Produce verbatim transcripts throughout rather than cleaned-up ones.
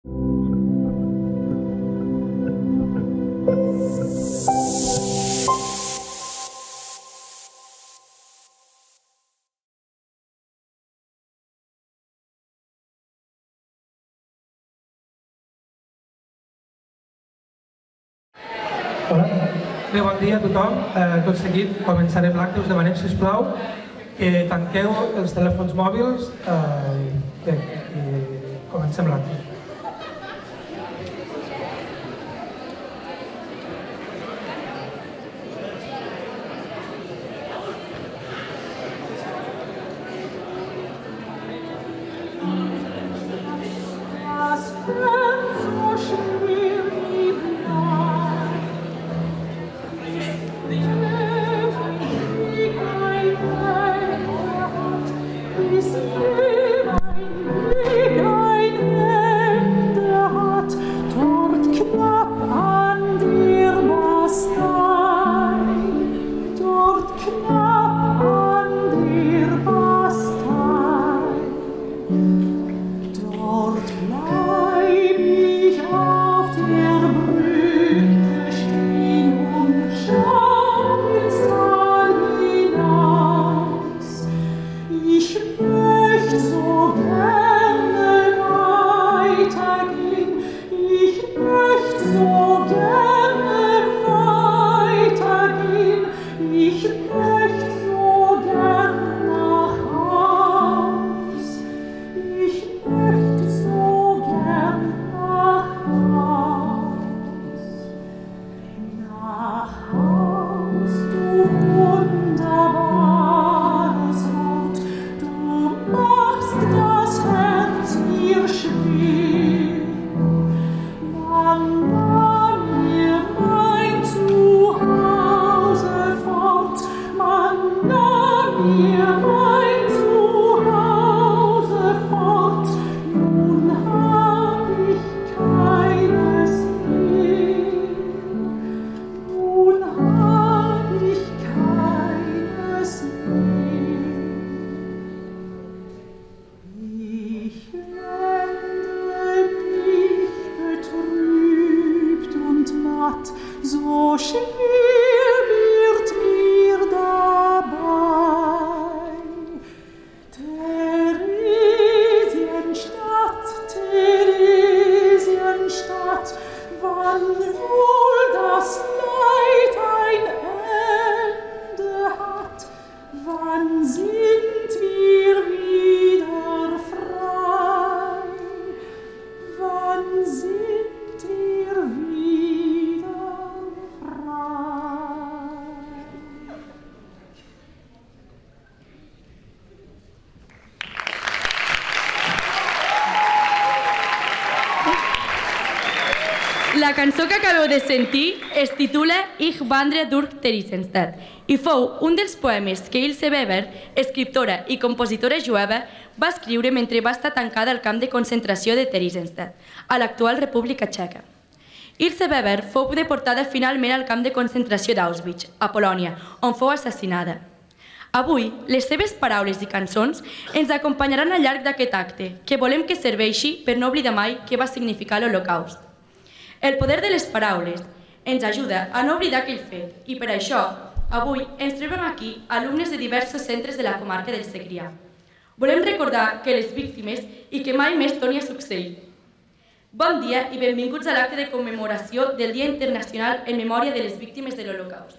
Hola, bé, bon dia a tothom. Tot seguit començarem l'acte. Us demanem, sisplau, que tanqueu els telèfons mòbils i comencem l'acte. La cançó que acabeu de sentir es titula Ich wandre durch Theresienstadt i fou un dels poemes que Ilse Weber, escriptora i compositora jueva, va escriure mentre va estar tancada al camp de concentració de Theresienstadt, a l'actual República Txeca. Ilse Weber fou deportada finalment al camp de concentració d'Auschwitz, a Polònia, on fou assassinada. Avui, les seves paraules i cançons ens acompanyaran al llarg d'aquest acte, que volem que serveixi per no oblidar mai què va significar l'Holocaust. El poder de les paraules ens ajuda a no oblidar aquell fet i per això, avui ens trobem aquí alumnes de diversos centres de la comarca del Segrià. Volem recordar que les víctimes i que mai més torni a succeir. Bon dia i benvinguts a l'acte de commemoració del Dia Internacional en Memòria de les Víctimes de l'Holocaust.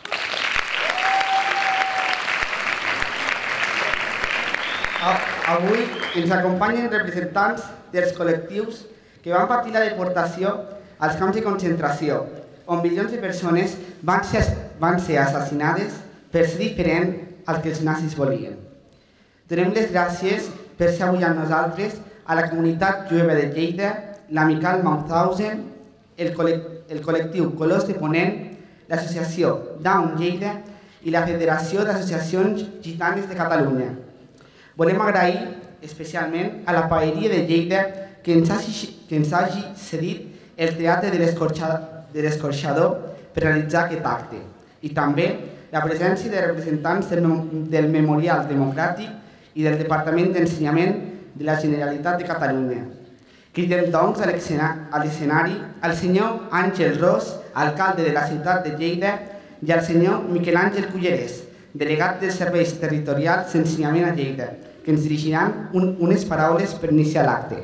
Avui ens acompanyen representants dels col·lectius que van patir la deportació als camps de concentració, on milions de persones van ser, van ser assassinades per ser diferent al que els nazis volien. Donem les gràcies per ser avui amb nosaltres a la comunitat jueva de Lleida, l'Amical Mauthausen, el, el col·lectiu Colors de Ponent, l'associació Down Lleida i la Federació d'Associacions Gitanes de Catalunya. Volem agrair especialment a la Paeria de Lleida que ens hagi, que ens hagi cedit el Teatre de l'Escorxador per realitzar aquest acte i també la presència de representants del Memorial Democràtic i del Departament d'Ensenyament de la Generalitat de Catalunya, Cridem doncs a l'escenari al senyor Àngel Ros, alcalde de la ciutat de Lleida, i al senyor Miquel Àngel Cullerés, delegat dels serveis territorials d'ensenyament a Lleida, que ens dirigiran un, unes paraules per iniciar l'acte.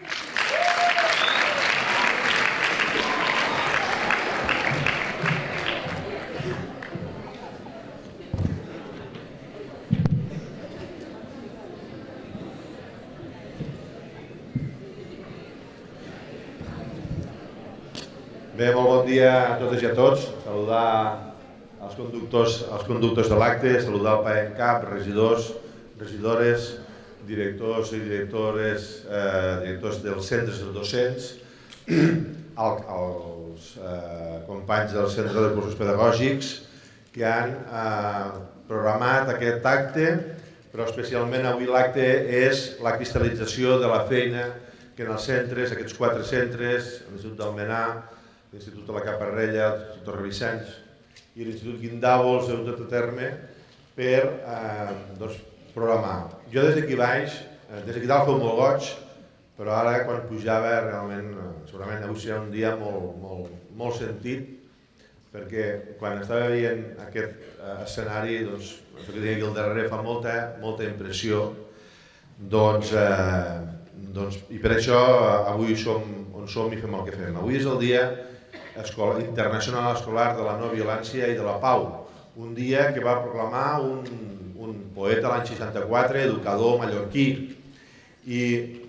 Bé, molt bon dia a totes i a tots. Saludar els conductors, els conductors de l'acte, saludar el PAENCAP, regidors, regidores, directors i directores, eh, directors dels centres docents, el, els eh, companys del Centre de Cursos Pedagògics que han eh, programat aquest acte, però especialment avui l'acte és la cristal·lització de la feina que en els centres, aquests quatre centres, l'Institut d'Almenar, l'Institut de la Caparrella, l'Institut de Revicenç i l'Institut Guindàvols heu dut a terme per eh, doncs, programar. Jo des d'aquí baix, eh, des d'aquí dalt feu molt goig, però ara quan pujava realment, segurament avui serà un dia molt, molt, molt sentit, perquè quan estava veient aquest eh, escenari, doncs, això que deia aquí al darrere fa molta, molta impressió, doncs, eh, doncs, i per això avui som on som i fem el que fem. Avui és el dia Escola, internacional escolar de la no violència i de la pau, un dia que va proclamar un, un poeta l'any seixanta-quatre, educador mallorquí, i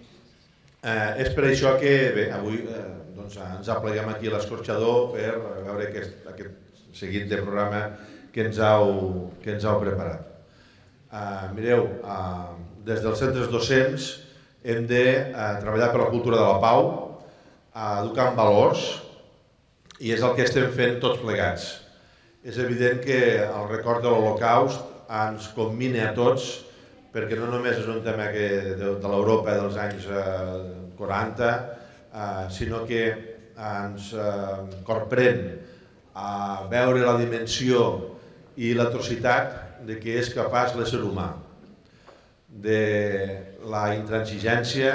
eh, és per això que bé, avui eh, doncs, ens apleguem aquí a l'escorxador per veure aquest, aquest seguit de programa que ens heu, que ens heu preparat. Eh, mireu, eh, des dels centres docents hem de eh, treballar per la cultura de la pau, eh, educar en valors, i és el que estem fent tots plegats. És evident que el record de l'Holocaust ens combina a tots, perquè no només és un tema que de, de l'Europa dels anys eh, quaranta, eh, sinó que ens eh, corprèn a veure la dimensió i l'atrocitat de què és capaç l'ésser humà, de la intransigència,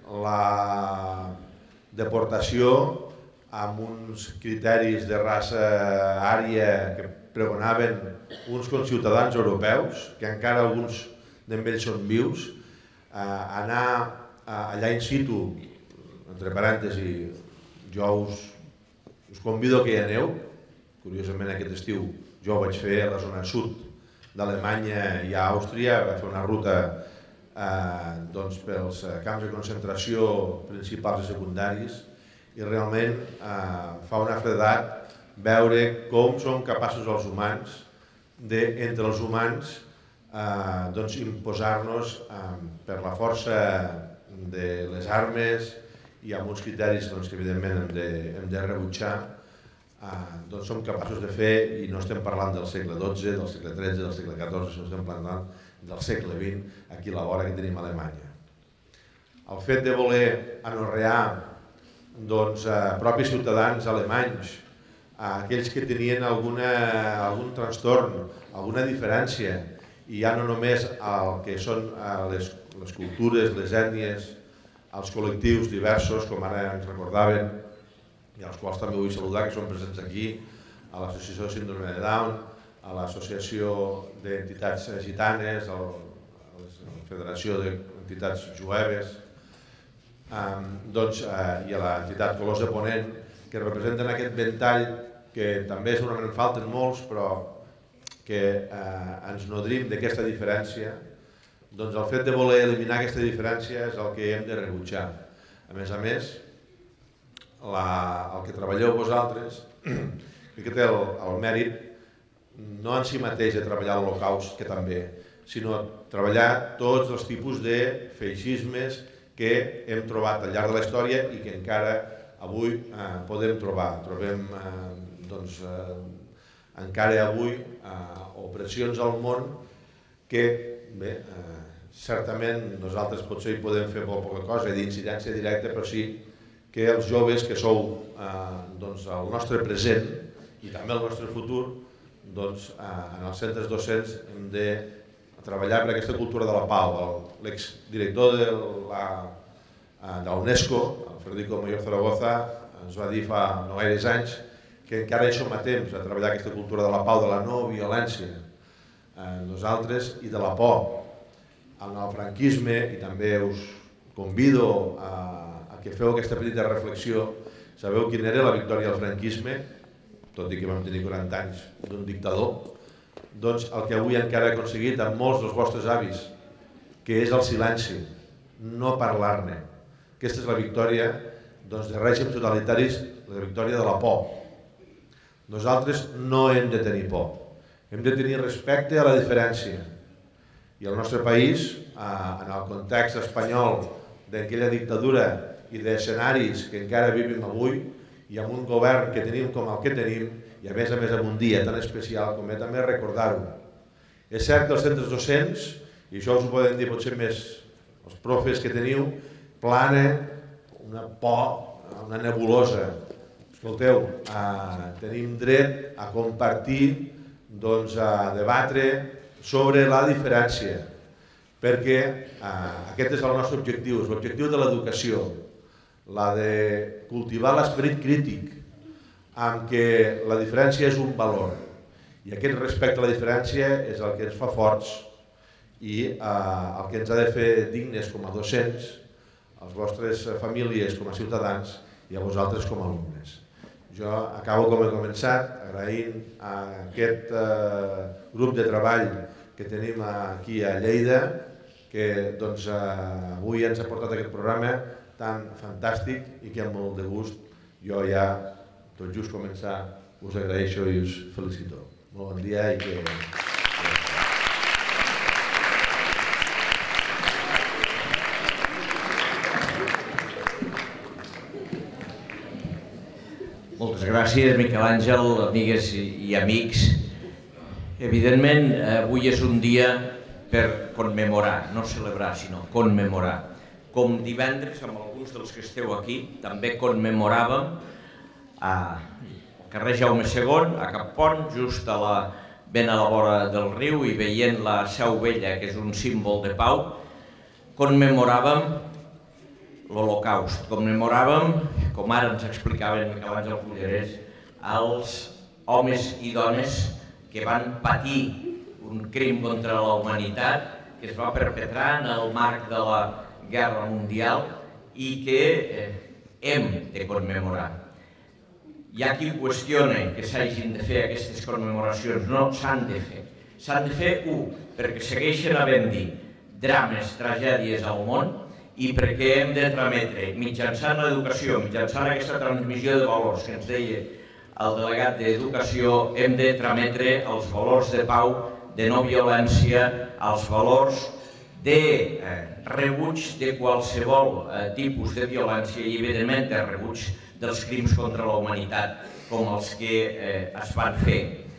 la deportació, amb uns criteris de raça ària que pregonaven uns conciutadans europeus, que encara alguns d'ells són vius, eh, anar allà in situ, entre parèntesis, jo us, us convido que hi aneu, curiosament aquest estiu jo ho vaig fer a la zona sud d'Alemanya i a Àustria, vaig fer una ruta eh, doncs, pels camps de concentració principals i secundaris, i realment eh, fa una fredat veure com som capaços els humans de, entre els humans, eh, doncs imposar-nos eh, per la força de les armes i amb uns criteris doncs, que evidentment hem de, hem de rebutjar, eh, doncs som capaços de fer, i no estem parlant del segle dotze, del segle tretze, del segle catorze, sinó estem parlant del segle vint, aquí a la vora que tenim a Alemanya. El fet de voler anorrear doncs, eh, propis ciutadans alemanys, eh, aquells que tenien alguna, algun trastorn, alguna diferència, i ja no només el que són eh, les, les cultures, les ètnies, els col·lectius diversos, com ara ens recordaven, i als quals també vull saludar, que són presents aquí, a l'Associació de Síndrome de Down, a l'Associació d'Entitats Gitanes, a la Federació d'Entitats Jueves, Um, doncs, uh, i a l'entitat Colors de Ponent, que representen aquest ventall que també segurament en falten molts, però que uh, ens nodrim d'aquesta diferència. Doncs el fet de voler eliminar aquesta diferència és el que hem de rebutjar. A més a més, la, el que treballeu vosaltres, que té el, el mèrit no en si mateix de treballar l'Holocaust, que també, sinó treballar tots els tipus de feixismes que hem trobat al llarg de la història i que encara avui eh, podem trobar. Trobem eh, doncs, eh, encara avui eh, opressions al món que, bé, eh, certament nosaltres potser hi podem fer molt poca cosa d'incidència directa, però sí que els joves que sou eh, doncs, el nostre present i també el nostre futur, doncs, eh, en els centres docents hem de treballar per aquesta cultura de la pau. L'exdirector de la de la UNESCO, el Federico Mayor Zaragoza, ens va dir fa no gaires anys que encara hi som a temps a treballar aquesta cultura de la pau, de la no violència, nosaltres, i de la por. En el franquisme, i també us convido a que feu aquesta petita reflexió, sabeu quina era la victòria del franquisme, tot i que vam tenir quaranta anys d'un dictador, doncs el que avui encara he aconseguit amb molts dels vostres avis, que és el silenci, no parlar-ne. Aquesta és la victòria de règims totalitaris, la victòria de la por. Nosaltres no hem de tenir por, hem de tenir respecte a la diferència. I el nostre país, en el context espanyol d'aquella dictadura i d'escenaris que encara vivim avui, i amb un govern que tenim com el que tenim, i a més a més amb un dia tan especial com és també recordar-ho. És cert que els centres docents, i això us ho poden dir potser més els profes que teniu, plana una por, una nebulosa. Escolteu, tenim dret a compartir, a debatre sobre la diferència, perquè aquest és el nostre objectiu, és l'objectiu de l'educació, la de cultivar l'esperit crític, amb què la diferència és un valor, i aquest respecte a la diferència és el que ens fa forts i el que ens ha de fer dignes com a docents, a les vostres famílies com a ciutadans i a vosaltres com a alumnes. Jo acabo com he començat, agraint a aquest grup de treball que tenim aquí a Lleida, que avui ens ha portat aquest programa tan fantàstic i que amb molt de gust jo ja, tot just començar, us agraeixo i us felicito. Molt bon dia i que... Moltes gràcies, Miquel Àngel, amigues i amics. Evidentment, avui és un dia per commemorar, no celebrar, sinó commemorar. Com divendres, amb alguns dels que esteu aquí, també commemoràvem al carrer Jaume segon, a Cap Pont, just ben a la vora del riu i veient la Seu Vella, que és un símbol de pau, commemoràvem l'Holocaust. Commemoràvem, com ara ens explicaven Miquel Àngel Cullerés, els homes i dones que van patir un crim contra la humanitat que es va perpetrar en el marc de la Guerra Mundial i que hem de commemorar. Hi ha qui qüestiona que s'hagin de fer aquestes commemoracions. No, s'han de fer. S'han de fer, u, perquè segueixen havent-hi drames, tragèdies al món, i perquè hem de trametre, mitjançant l'educació, mitjançant aquesta transmissió de valors que ens deia el delegat d'Educació, hem de trametre els valors de pau, de no violència, els valors de rebuig de qualsevol tipus de violència i, evidentment, de rebuig dels crims contra la humanitat, com els que es van fer.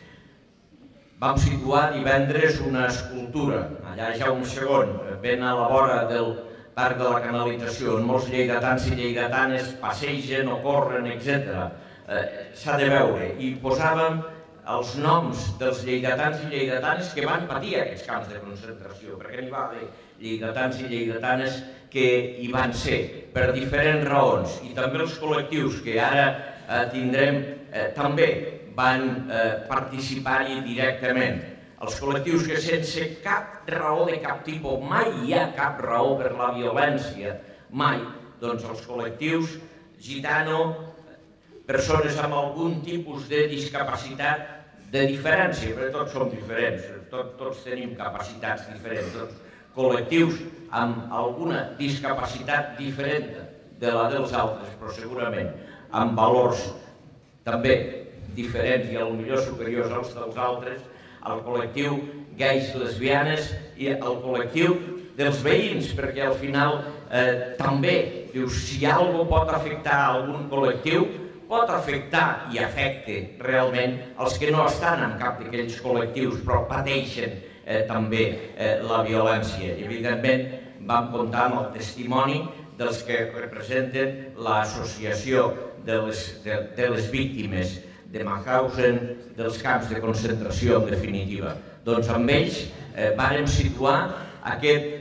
Vam situar divendres una escultura, allà a Jaume segon, ben a la vora del parc de la canalització, on molts lleidatans i lleidatanes passegen o corren, etcètera. S'ha de veure. I posàvem els noms dels lleidatans i lleidatanes que van patir aquests camps de concentració, perquè n'hi va haver lleidatans i lleidatanes que hi van ser per diferents raons, i també els col·lectius que ara tindrem també van participar-hi directament. Els col·lectius que sense cap raó de cap tipus, mai hi ha cap raó per la violència, mai, doncs els col·lectius gitano, persones amb algun tipus de discapacitat, de diferència, perquè tots som diferents, tots tenim capacitats diferents, doncs col·lectius amb alguna discapacitat diferent de la dels altres, però segurament amb valors també diferents i potser superiors als dels altres, el col·lectiu gais i lesbianes i el col·lectiu dels veïns, perquè al final també, dius, si alguna cosa pot afectar algun col·lectiu, pot afectar i afecta realment els que no estan en cap d'aquells col·lectius, però pateixen també la violència. I, evidentment, vam comptar amb el testimoni dels que representen l'associació de les víctimes de Mauthausen, dels camps de concentració, en definitiva. Doncs amb ells vàrem situar aquest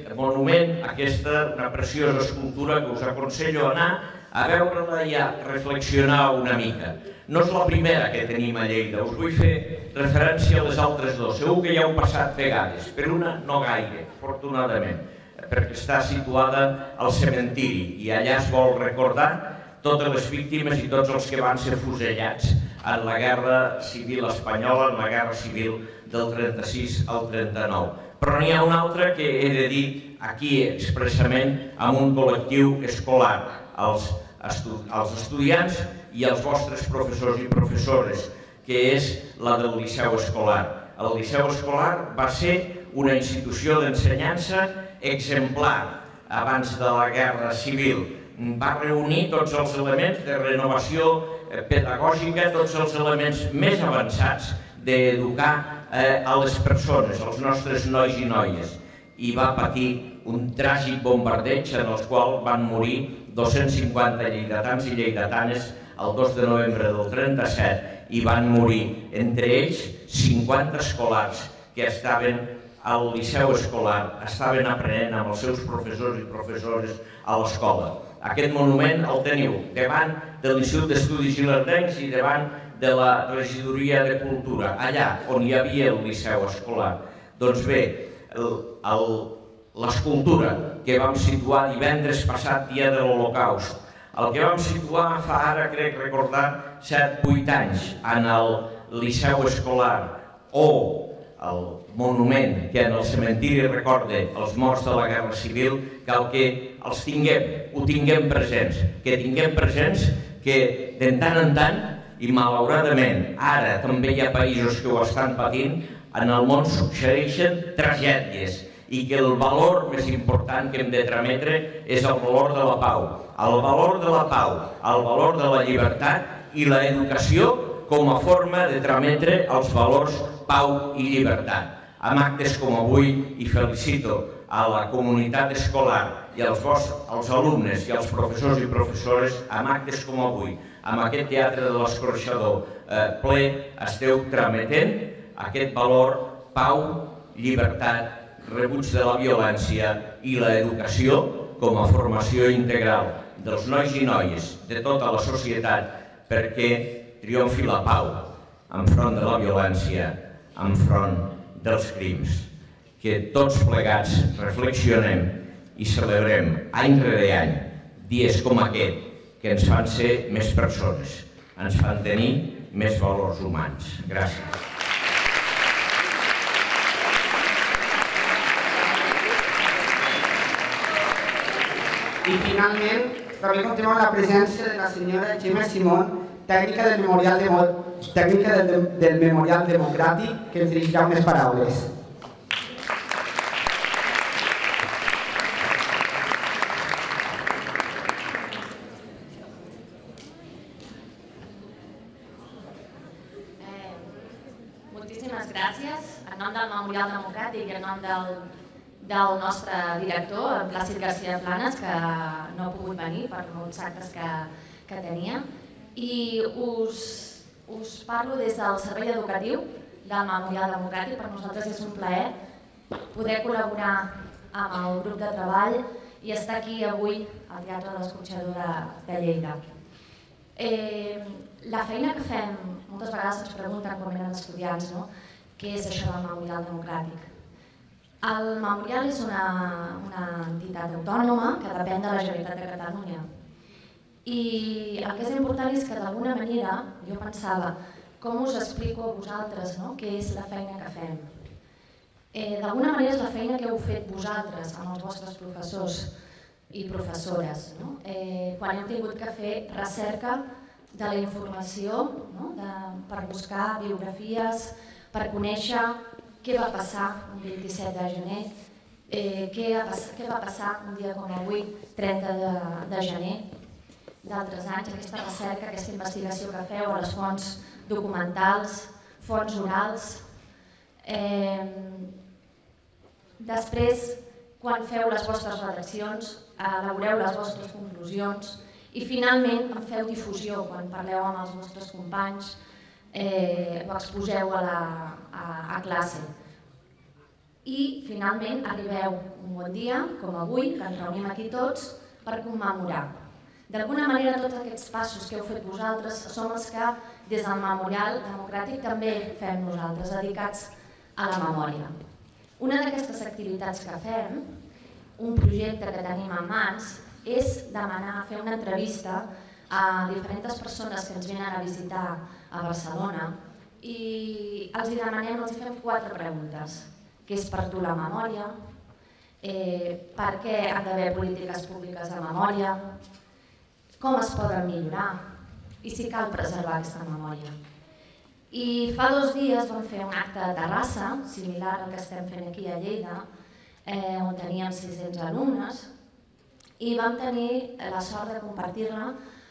monument, aquesta, una preciosa escultura que us aconsello anar a veure-la i a reflexionar una mica. No és la primera que tenim a Lleida, us vull fer referència a les altres dues. Segur que ja heu passat vegades, per una no gaire, afortunadament, perquè està situada al cementiri i allà es vol recordar totes les víctimes i tots els que van ser fusellats en la Guerra Civil Espanyola, en la Guerra Civil del trenta-sis al trenta-nou. Però n'hi ha una altra que he de dir aquí expressament amb un col·lectiu escolar, els estudiants i els vostres professors i professores, que és la del Liceu Escolar. El Liceu Escolar va ser una institució d'ensenyança exemplar abans de la Guerra Civil. Va reunir tots els elements de renovació pedagògica, tots els elements més avançats d'educar a les persones, als nostres nois i noies. I va patir un tràgic bombardeig en el qual van morir dos-cents cinquanta lleidatans i lleidatanes el dos de novembre del trenta-set i van morir, entre ells, cinquanta escolars que estaven al Liceu Escolar, estaven aprenent amb els seus professors i professores a l'escola. Aquest monument el teniu davant de l'Institut d'Estudis Gilerdencs i davant de la Regidoria de Cultura, allà on hi havia el Liceu Escolar. Doncs bé, l'escultura que vam situar divendres passat, dia de l'Holocaust, el que vam situar fa ara, crec recordar, set vuit anys en el Liceu Escolar o el monument que en el cementiri recorda els morts de la Guerra Civil, cal que els tinguem, ho tinguem presents, que tinguem presents que de tant en tant, i malauradament ara també hi ha països que ho estan patint, en el món succeeixen tragèdies i que el valor més important que hem de trametre és el valor de la pau, el valor de la pau, el valor de la llibertat i l'educació com a forma de trametre els valors pau i llibertat. Amb actes com avui, i felicito a la comunitat escolar i als alumnes i als professors i professores, amb actes com avui, amb aquest teatre de l'Escorxador ple, esteu trametent aquest valor pau, llibertat, rebuig de la violència i l'educació com a formació integral dels nois i noies de tota la societat perquè triomfi la pau enfront de la violència, enfront dels crims. Que tots plegats reflexionem i celebrem any rere any dies com aquest que ens fan ser més persones, ens fan tenir més valors humans. Gràcies. I finalment, també comptem amb la presència de la senyora Gemma Simón, tècnica del Memorial, Demo... tècnica del, del Memorial Democràtic, que ens dirigirà unes paraules. Eh, moltíssimes gràcies. En nom del Memorial Democràtic i en nom del, del nostre director, en Plàcid García Planes, que no ha pogut venir per molts actes que, que tenia. I us, us parlo des del servei educatiu del Memorial Democràtic. Per nosaltres és un plaer poder col·laborar amb el grup de treball i estar aquí avui al Teatre de l'Escorxador de, de Lleida. Eh, la feina que fem, moltes vegades ens pregunten quan eren estudiants, no? Què és això del Memorial Democràtic? El Memorial és una, una entitat autònoma que depèn de la Generalitat de Catalunya. I el que és important és que d'alguna manera, jo pensava, com us explico a vosaltres, no? Què és la feina que fem? Eh, d'alguna manera és la feina que heu fet vosaltres amb els vostres professors i professores, no? Eh, quan heu tingut que fer recerca de la informació, no? De, per buscar biografies, per conèixer què va passar un vint-i-set de gener, eh, què, va, què va passar un dia com avui, trenta de, de gener, d'altres anys, aquesta recerca, aquesta investigació que feu a les fonts documentals, fonts orals. Eh, després, quan feu les vostres redaccions, elaboreu les vostres conclusions i finalment en feu difusió quan parleu amb els vostres companys, eh, ho exposeu a, la, a, a classe. i finalment arribeu un bon dia, com avui, que ens reunim aquí tots per commemorar. D'alguna manera, tots aquests passos que heu fet vosaltres són els que des del Memorial Democràtic també fem nosaltres, dedicats a la memòria. Una d'aquestes activitats que fem, un projecte que tenim en mans, és demanar, fer una entrevista a diferents persones que ens venen a visitar a Barcelona i els hi demanem, els hi fem quatre preguntes. Què és per tu la memòria? Per què han d'haver polítiques públiques de memòria? Com es poden millorar? I si cal preservar aquesta memòria? I fa dos dies vam fer un acte de terrassa, similar al que estem fent aquí a Lleida, on teníem sis-cents alumnes, i vam tenir la sort de compartir-la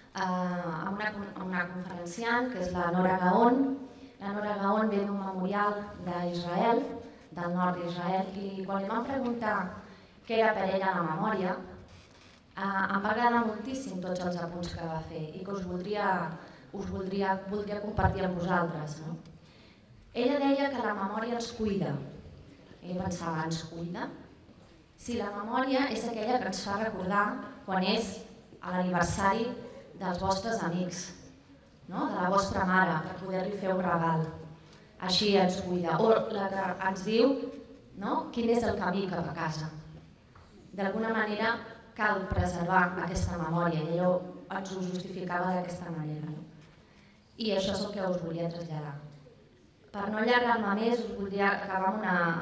amb una conferenciant, que és la Nora Gaon. La Nora Gaon ve d'un memorial d'Israel, del nord d'Israel, i quan li vam preguntar què era per ella la memòria, em va agradar moltíssim tots els apunts que va fer i que us voldria compartir amb vosaltres. Ella deia que la memòria ens cuida. I pensava, ens cuida? Si la memòria és aquella que ens fa recordar quan és l'aniversari dels vostres amics, de la vostra mare, per poder-li fer un regal. Així ens cuida. O la que ens diu quin és el camí cap a casa. D'alguna manera cal preservar aquesta memòria i allò ens ho justificava d'aquesta manera. I això és el que us volia traslladar. Per no allargar-me més, us voldria acabar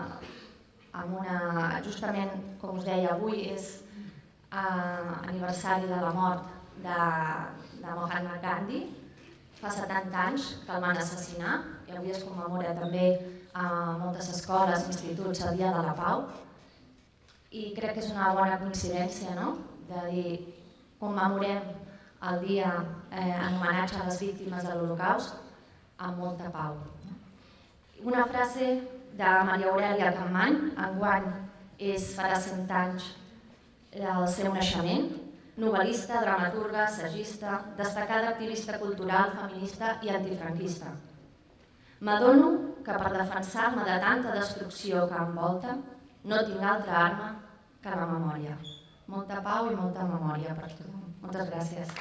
amb una... Justament, com us deia, avui és aniversari de la mort de Mahatma Gandhi. Fa setanta anys que el van assassinar i avui es commemora també a moltes escoles i instituts el Dia de la Pau. I crec que és una bona coincidència de dir commemorem el dia en homenatge a les víctimes de l'Holocaust amb molta pau. Una frase de Maria Aurèlia Capmany, enguany farà cent anys del seu naixement, novel·lista, dramaturga, assagista, destacada activista cultural, feminista i antifranquista. M'adono que per defensar-me de tanta destrucció que envolta, no tinc altra arma que la memòria. Molta pau i molta memòria per tothom. Moltes gràcies.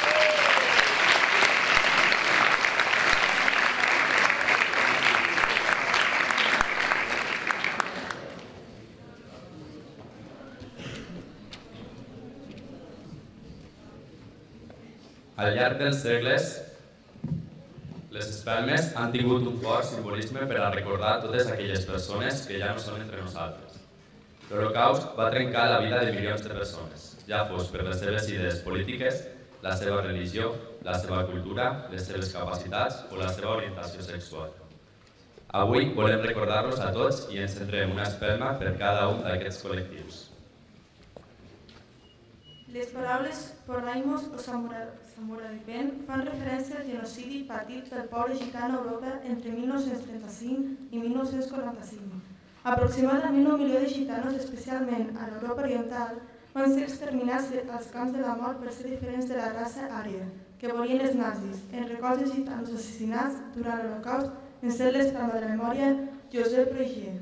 Al llarg dels segles, les espelmes han tingut un fort simbolisme per a recordar totes aquelles persones que ja no són entre nosaltres. L'Holocaust va trencar la vida de milions de persones, ja fos per les seves idees polítiques, la seva religió, la seva cultura, les seves capacitats o la seva orientació sexual. Avui volem recordar-los a tots i ens centrem una espelma per cada un d'aquests col·lectius. Les paraules Porraimos o Samuradipen fan referència al genocidi patit pel poble gitano a Europa entre mil nou-cents trenta-cinc i mil nou-cents quaranta-cinc. Aproximadament un milió de gitanos, especialment a l'Europa oriental, van ser exterminats als camps de la mort per ser diferents de la raça ària que volien els nazis, en records de gitanos assassinats durant l'Holocaust en ser l'espelma de la memòria Josep Reixier.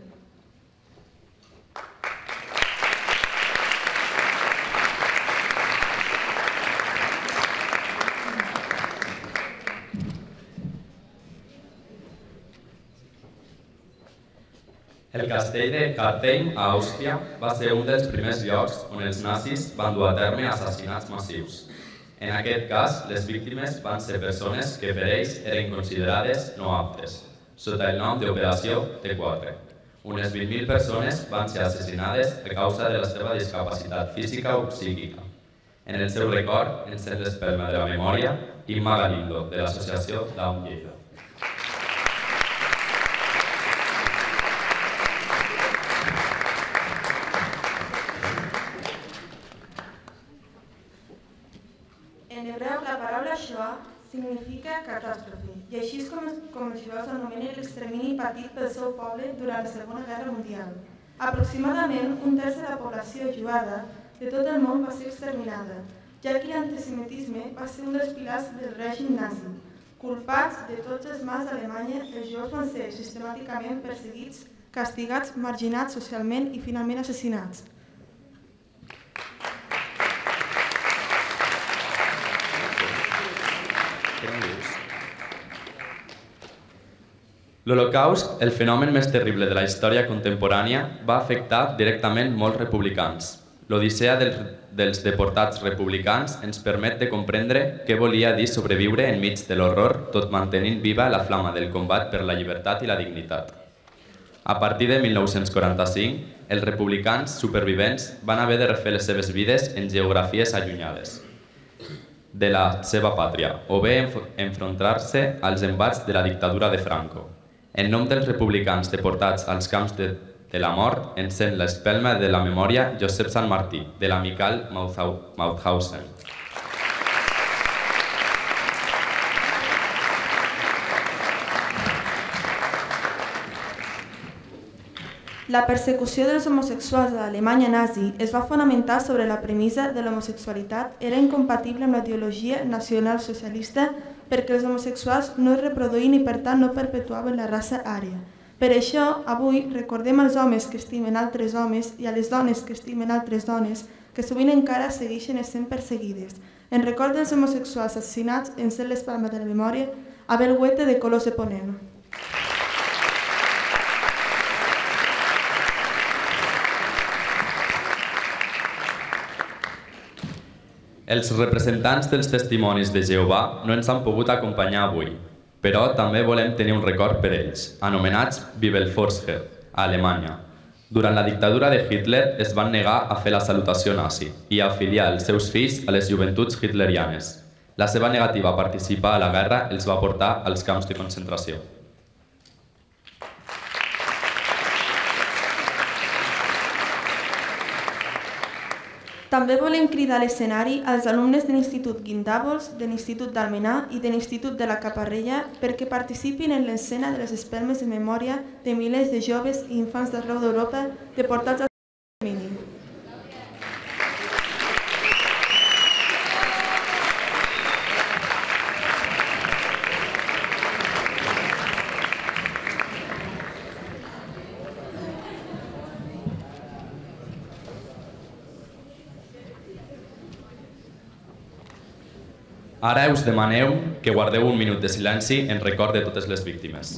El castell de Kartheim, a Àustria, va ser un dels primers llocs on els nazis van dur a terme assassinats massius. En aquest cas, les víctimes van ser persones que per ells eren considerades no aptes, sota el nom d'Operació T quatre. Unes vint mil persones van ser assassinades a causa de la seva discapacitat física o psíquica. En el seu record, encén l'espelma de la memòria Imma Galindo, de l'associació Down Lleida. En hebreu, la paraula Shoah significa catàstrofe, i així és com els jueus anomenen l'extermini patit pel seu poble durant la Segona Guerra Mundial. Aproximadament un terç de la població jueva de tot el món va ser exterminada, ja que l'antisemitisme va ser un dels pilars del règim nazi. Culpats de tots els mals d'Alemanya, els jueus van ser sistemàticament perseguits castigats, marginats socialment i finalment assassinats. L'Holocaust, el fenomen més terrible de la història contemporània, va afectar directament molts republicans. L'odissea dels, dels deportats republicans ens permet de comprendre què volia dir sobreviure enmig de l'horror, tot mantenint viva la flama del combat per la llibertat i la dignitat. A partir de mil nou-cents quaranta-cinc, els republicans supervivents van haver de refer les seves vides en geografies allunyades de la seva pàtria, o bé enfrontar-se als embats de la dictadura de Franco. En nom dels republicans deportats als camps de, de la mort, encén l'espelma de la memòria Josep Sant Martí, de l'amical Mauthausen. La persecució dels homosexuals a l'Alemanya nazi es va fonamentar sobre la premissa de l'homosexualitat era incompatible amb la ideologia nacionalsocialista perquè els homosexuals no es reproduïen i per tant no perpetuaven la raça ària. Per això, avui recordem als homes que estimen altres homes i a les dones que estimen altres dones que sovint encara segueixen essent perseguides. En record dels homosexuals assassinats, encén l'espelma de la memòria, Abel Huete de Colors de Ponent. Els representants dels testimonis de Jehovà no ens han pogut acompanyar avui, però també volem tenir un record per ells, anomenats Bibelforscher, a Alemanya. Durant la dictadura de Hitler es van negar a fer la salutació nazi i a afiliar els seus fills a les joventuts hitlerianes. La seva negativa a participar a la guerra els va portar als camps de concentració. També volem cridar a l'escenari als alumnes de l'Institut Guindàvols, de l'Institut d'Almenar i de l'Institut de la Caparrella perquè participin en l'escena de les espelmes de memòria de milers de joves i infants d'arreu d'Europa deportats al extermini. Ara us demaneu que guardeu un minut de silenci en record de totes les víctimes.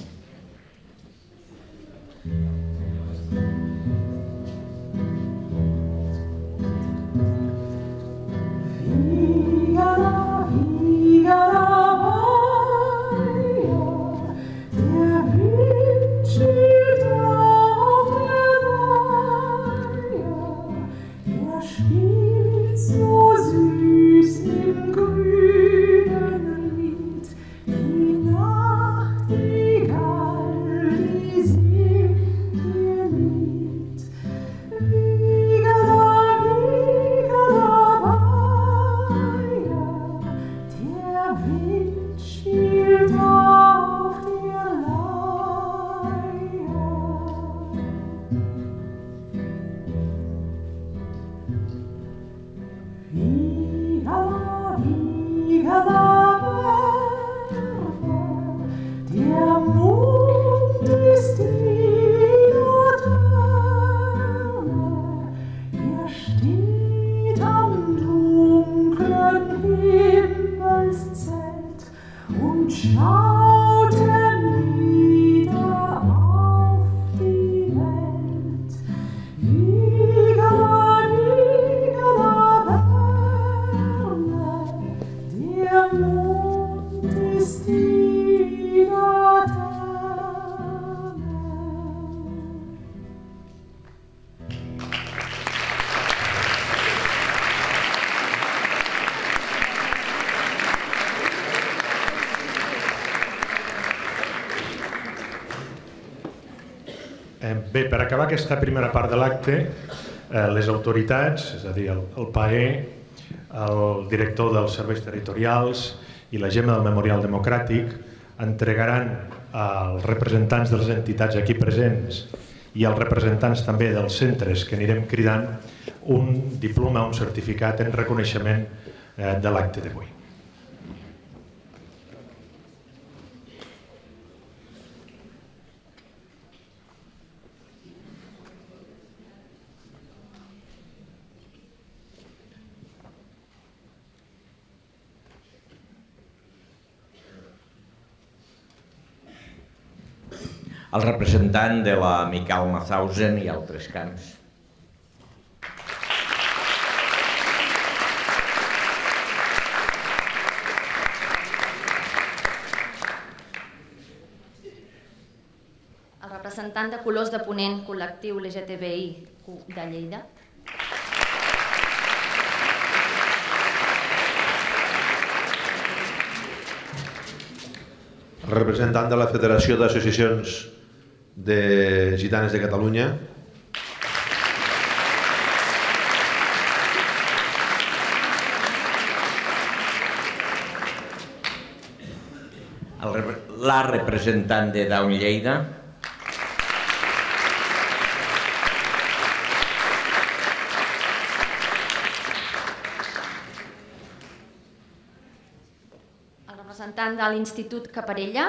Bé, per acabar aquesta primera part de l'acte, les autoritats, és a dir, el P A E, el director dels serveis territorials i la Gemma del Memorial Democràtic entregaran als representants de les entitats aquí presents i als representants també dels centres que anirem cridant un diploma, un certificat en reconeixement de l'acte d'avui. el representant de la Miquel Mazausen i altres cants. El representant de Colors de Ponent, col·lectiu L G T B I de Lleida. El representant de la Federació d'Associacions de Gitanes de Catalunya. La representant de Down Lleida. El representant de l'Institut Caparella.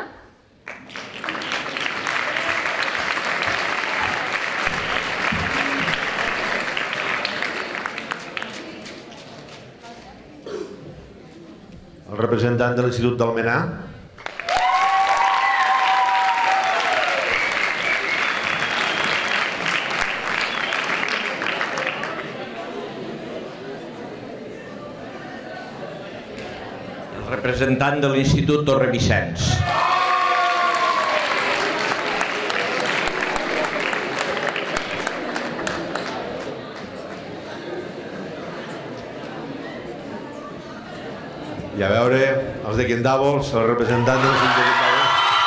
El representant de l'Institut d'Almenar. Representant de l'Institut Torrevicenç. I a veure, els de Quendàvols, el representant de l'Institut de Quendàvols.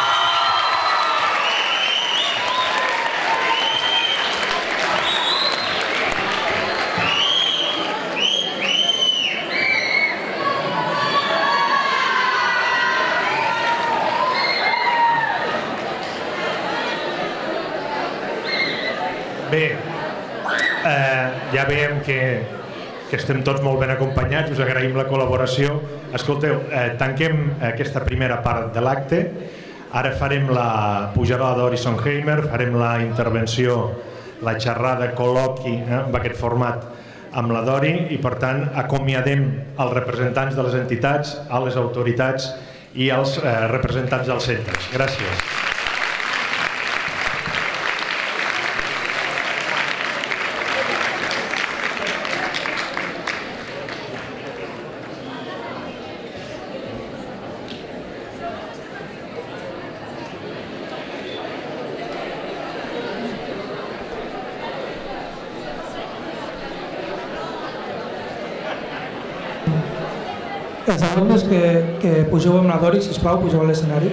Bé, eh, ja veiem que, que estem tots molt ben acompanyats, us agraïm la col·laboració. Escolteu, eh, tanquem aquesta primera part de l'acte. Ara farem la pujada d'Ori Sonheimer, farem la intervenció, la xerrada, col·loqui, eh, amb aquest format amb la Dori, i per tant acomiadem els representants de les entitats, a les autoritats i els eh, representants dels centres. Gràcies. Els alumnes que, que pugeu amb la Dori, sisplau, pugeu a l'escenari.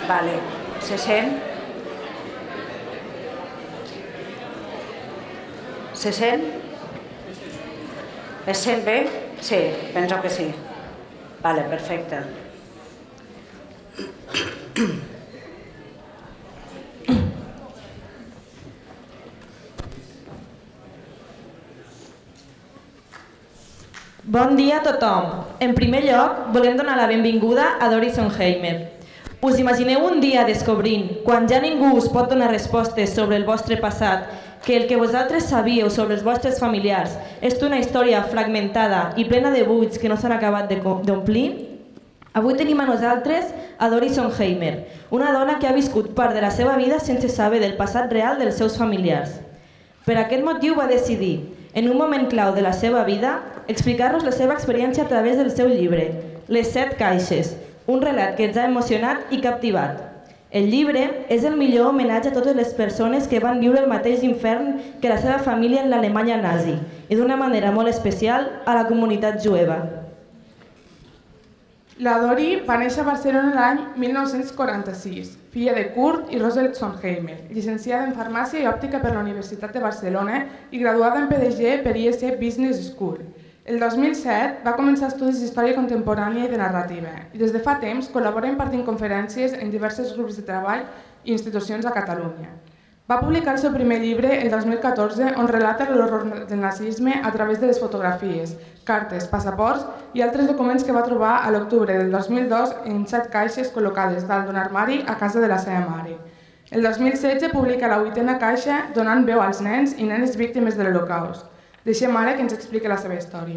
Vale. Se sent? Se sent? Es sent bé? Sí, penso que sí. Vale, perfecte. Bon dia a tothom. En primer lloc, volem donar la benvinguda a Dori Sonheimer. Us imagineu un dia descobrint, quan ja ningú us pot donar respostes sobre el vostre passat, que el que vosaltres sabíeu sobre els vostres familiars és una història fragmentada i plena de buits que no s'han acabat d'omplir? Avui tenim a nosaltres a Dori Sonheimer, una dona que ha viscut part de la seva vida sense saber del passat real dels seus familiars. Per aquest motiu va decidir, en un moment clau de la seva vida, explicar-nos la seva experiència a través del seu llibre, Les set caixes, un relat que ens ha emocionat i captivat. El llibre és el millor homenatge a totes les persones que van viure el mateix infern que la seva família en l'Alemanya nazi i d'una manera molt especial a la comunitat jueva. La Dori va néixer a Barcelona l'any mil nou-cents quaranta-sis, filla de Kurt i Rosel Sonheimer, llicenciada en Farmàcia i Òptica per la Universitat de Barcelona i graduada en P D G per I S Business School. El dos mil set va començar estudis d'Història Contemporània i de Narrativa i des de fa temps col·labora impartint conferències en diversos grups de treball i institucions a Catalunya. Va publicar el seu primer llibre el dos mil catorze on relata l'horror del nazisme a través de les fotografies, cartes, passaports i altres documents que va trobar a l'octubre del dos mil dos en set caixes col·locades dalt d'un armari a casa de la seva mare. El dos mil setze publica la vuitena caixa donant veu als nens i nenes víctimes de l'Holocaust. Deixem ara que ens expliqui la seva història.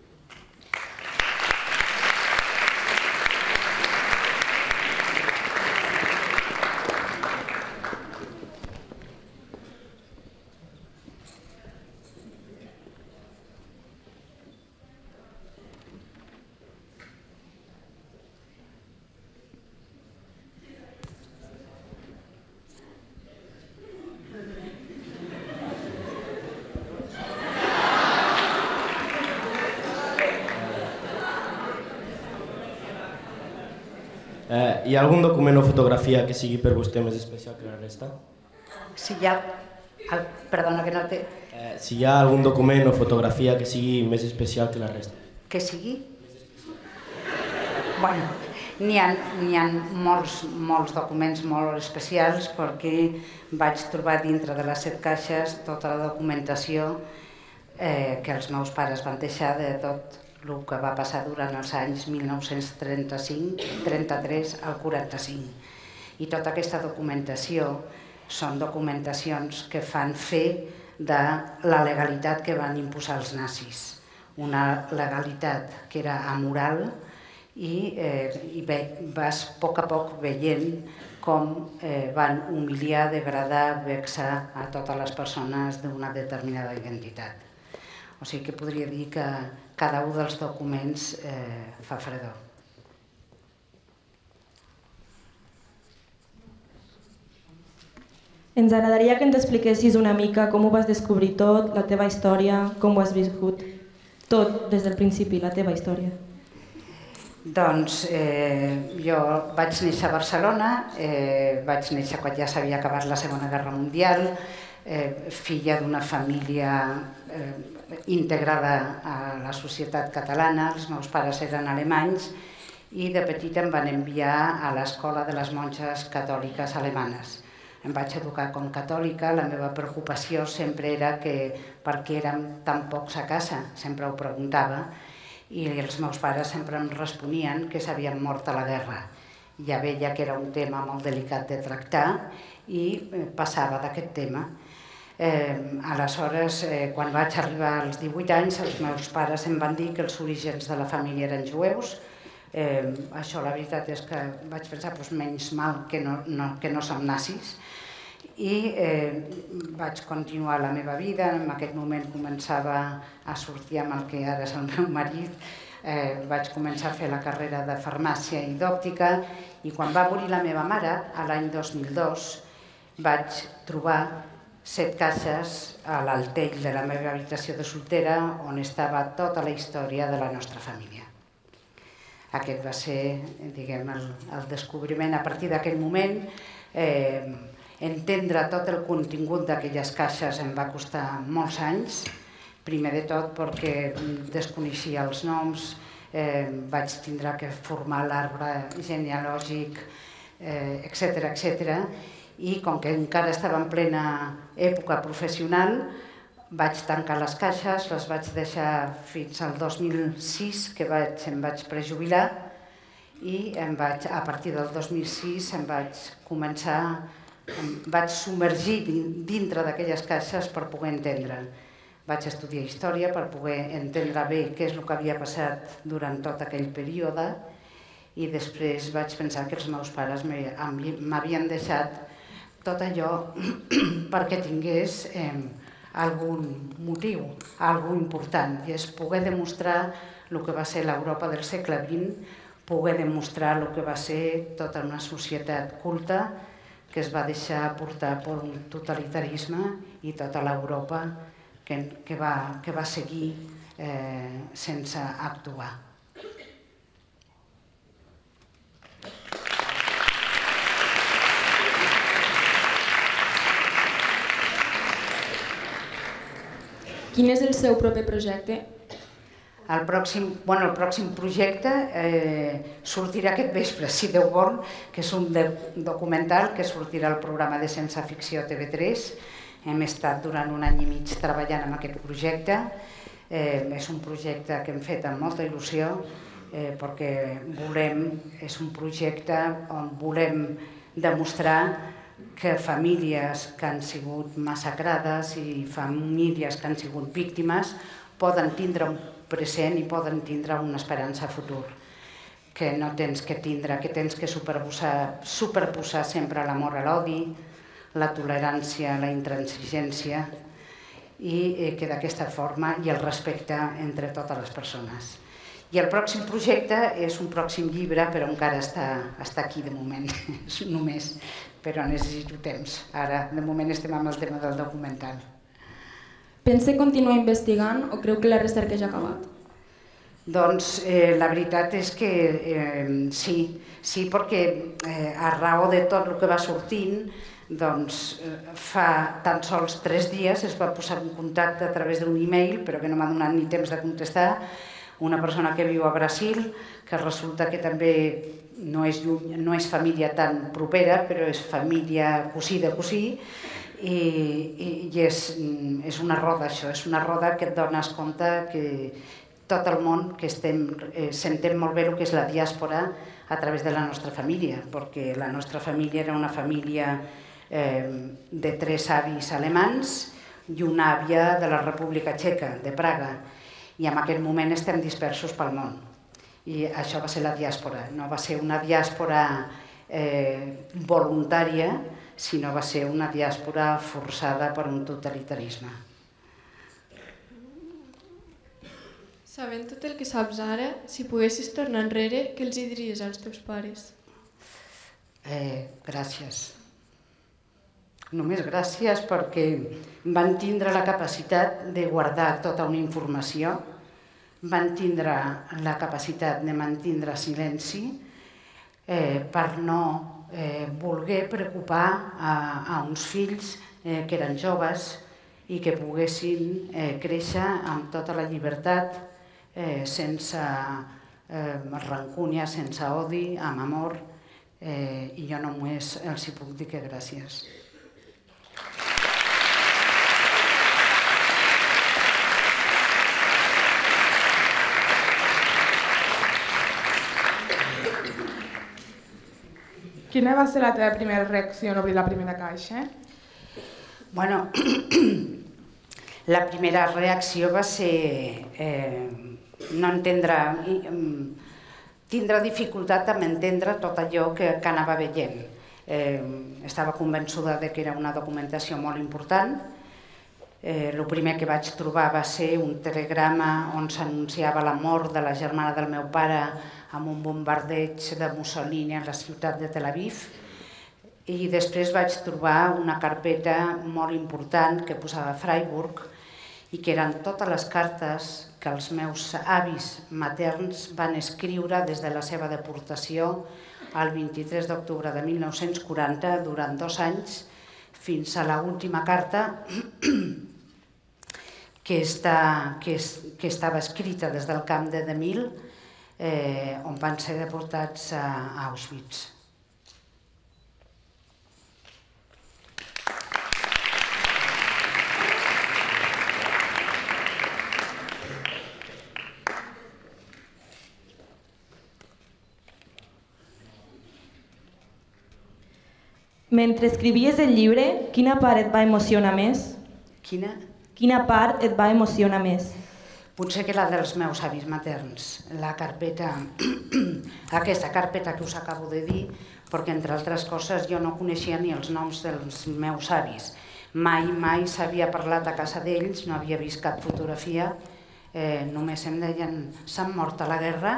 Eh, hi ha algun document o fotografia que sigui per vostè més especial que la resta? Si hi ha... El, perdona, que no té... Eh, si hi ha algun document o fotografia que sigui més especial que la resta? Que sigui? Bueno, n'hi ha, n'hi ha molts, molts documents molt especials perquè vaig trobar dintre de les set caixes tota la documentació eh, que els meus pares van deixar de tot el que va passar durant els anys mil nou-cents trenta-cinc, trenta-tres al quaranta-cinc. I tota aquesta documentació són documentacions que fan fe de la legalitat que van imposar els nazis. Una legalitat que era amoral i, eh, i bé, vas a poc a poc veient com eh, van humiliar, degradar, vexar a totes les persones d'una determinada identitat. O sigui que podria dir que cada un dels documents eh, fa fredor. Ens agradaria que ens expliquessis una mica com ho vas descobrir tot, la teva història, com ho has viscut, tot des del principi, la teva història. Doncs eh, jo vaig néixer a Barcelona, eh, vaig néixer quan ja s'havia acabat la Segona Guerra Mundial, eh, filla d'una família eh, integrada a la societat catalana, els meus pares eren alemanys i de petita em van enviar a l'escola de les monges catòliques alemanes. Em vaig educar com catòlica, la meva preocupació sempre era que per què érem tan pocs a casa, sempre ho preguntava, i els meus pares sempre em responien que s'havien mort a la guerra. Ja veia que era un tema molt delicat de tractar i passava d'aquest tema. Eh, aleshores, eh, quan vaig arribar als divuit anys, els meus pares em van dir que els orígens de la família eren jueus. Eh, això la veritat és que vaig pensar doncs, menys mal que no, no, que no som nazis. I eh, vaig continuar la meva vida, en aquest moment començava a sortir amb el que ara és el meu marit, eh, vaig començar a fer la carrera de farmàcia i d'òptica i quan va morir la meva mare, a l'any dos mil dos, vaig trobar set caixes a l'altell de la meva habitació de soltera on estava tota la història de la nostra família. Aquest va ser, diguem, el descobriment. A partir d'aquell moment, entendre tot el contingut d'aquelles caixes em va costar molts anys, primer de tot perquè desconeixia els noms, vaig tindre que formar l'arbre genealògic, etcètera, etcètera, i com que encara estava en plena època professional, vaig tancar les caixes, les vaig deixar fins al dos mil sis, que em vaig prejubilar, i a partir del dos mil sis em vaig començar, em vaig submergir dintre d'aquelles caixes per poder entendre. Vaig estudiar història per poder entendre bé què és el que havia passat durant tot aquell període, i després vaig pensar que els meus pares m'havien deixat tot allò perquè tingués algun motiu, algun important, i és poder demostrar el que va ser l'Europa del segle vint, poder demostrar el que va ser tota una societat culta que es va deixar portar per un totalitarisme, i tota l'Europa que va seguir sense actuar. Quin és el seu proper projecte? El pròxim projecte sortirà aquest vespre, si Déu vol, que és un documental que sortirà al programa de Ciència Ficció T V tres. Hem estat durant un any i mig treballant en aquest projecte. És un projecte que hem fet amb molta il·lusió perquè volem, és un projecte on volem demostrar que famílies que han sigut massacrades i famílies que han sigut víctimes poden tindre un present i poden tindre una esperança a futur. Que no tens que tindre, que tens que superposar sempre l'amor a l'odi, la tolerància, la intransigència, i que d'aquesta forma hi ha el respecte entre totes les persones. I el pròxim projecte és un pròxim llibre, però encara està aquí de moment, només, però necessito temps. Ara, de moment, estem amb el tema del documental. Pensa continuar investigant o creu que la recerca ja ha acabat? Doncs la veritat és que sí, sí, perquè a raó de tot el que va sortint, doncs fa tan sols tres dies es va posar en contacte a través d'un e-mail, però que no m'ha donat ni temps de contestar, una persona que viu a Brasil, que resulta que també no és, no és família tan propera, però és família cosí de cosí, i, i és, és una roda això, és una roda que et dones compte que tot el món que estem, eh, sentem molt bé el que és la diàspora a través de la nostra família, perquè la nostra família era una família eh, de tres avis alemans i una àvia de la República Txeca, de Praga, i en aquest moment estem dispersos pel món. I això va ser la diàspora, no va ser una diàspora eh, voluntària, sinó va ser una diàspora forçada per un totalitarisme. Sabent tot el que saps ara, si poguessis tornar enrere, què els hi diries als teus pares? Eh, gràcies. Només gràcies perquè van tindre la capacitat de guardar tota una informació, van tindre la capacitat de mantindre silenci eh, per no eh, voler preocupar a, a uns fills eh, que eren joves i que poguessin eh, créixer amb tota la llibertat, eh, sense eh, rancúnia, sense odi, amb amor, eh, i jo només els hi puc dir que gràcies. Quina va ser la teva primera reacció en obrir la primera caixa? Bueno, la primera reacció va ser eh, no entendre, tindre dificultat en entendre tot allò que, que anava veient. Eh, estava convençuda de que era una documentació molt important. Eh, el primer que vaig trobar va ser un telegrama on s'anunciava la mort de la germana del meu pare amb un bombardeig de Mussolini a la ciutat de Tel Aviv, i després vaig trobar una carpeta molt important que posava Freiburg i que eren totes les cartes que els meus avis materns van escriure des de la seva deportació el vint-i-tres d'octubre de mil nou-cents quaranta durant dos anys fins a l'última carta que, està, que, és, que estava escrita des del camp de Demil, eh, on van ser deportats a Auschwitz. Mentre escrivies el llibre, quina part et va emocionar més? Quina? Quina part et va emocionar més? Potser que la dels meus avis materns, la carpeta, aquesta carpeta que us acabo de dir, perquè entre altres coses jo no coneixia ni els noms dels meus avis. Mai, mai s'havia parlat a casa d'ells, no havia vist cap fotografia, eh, només em deien s'han mort a la guerra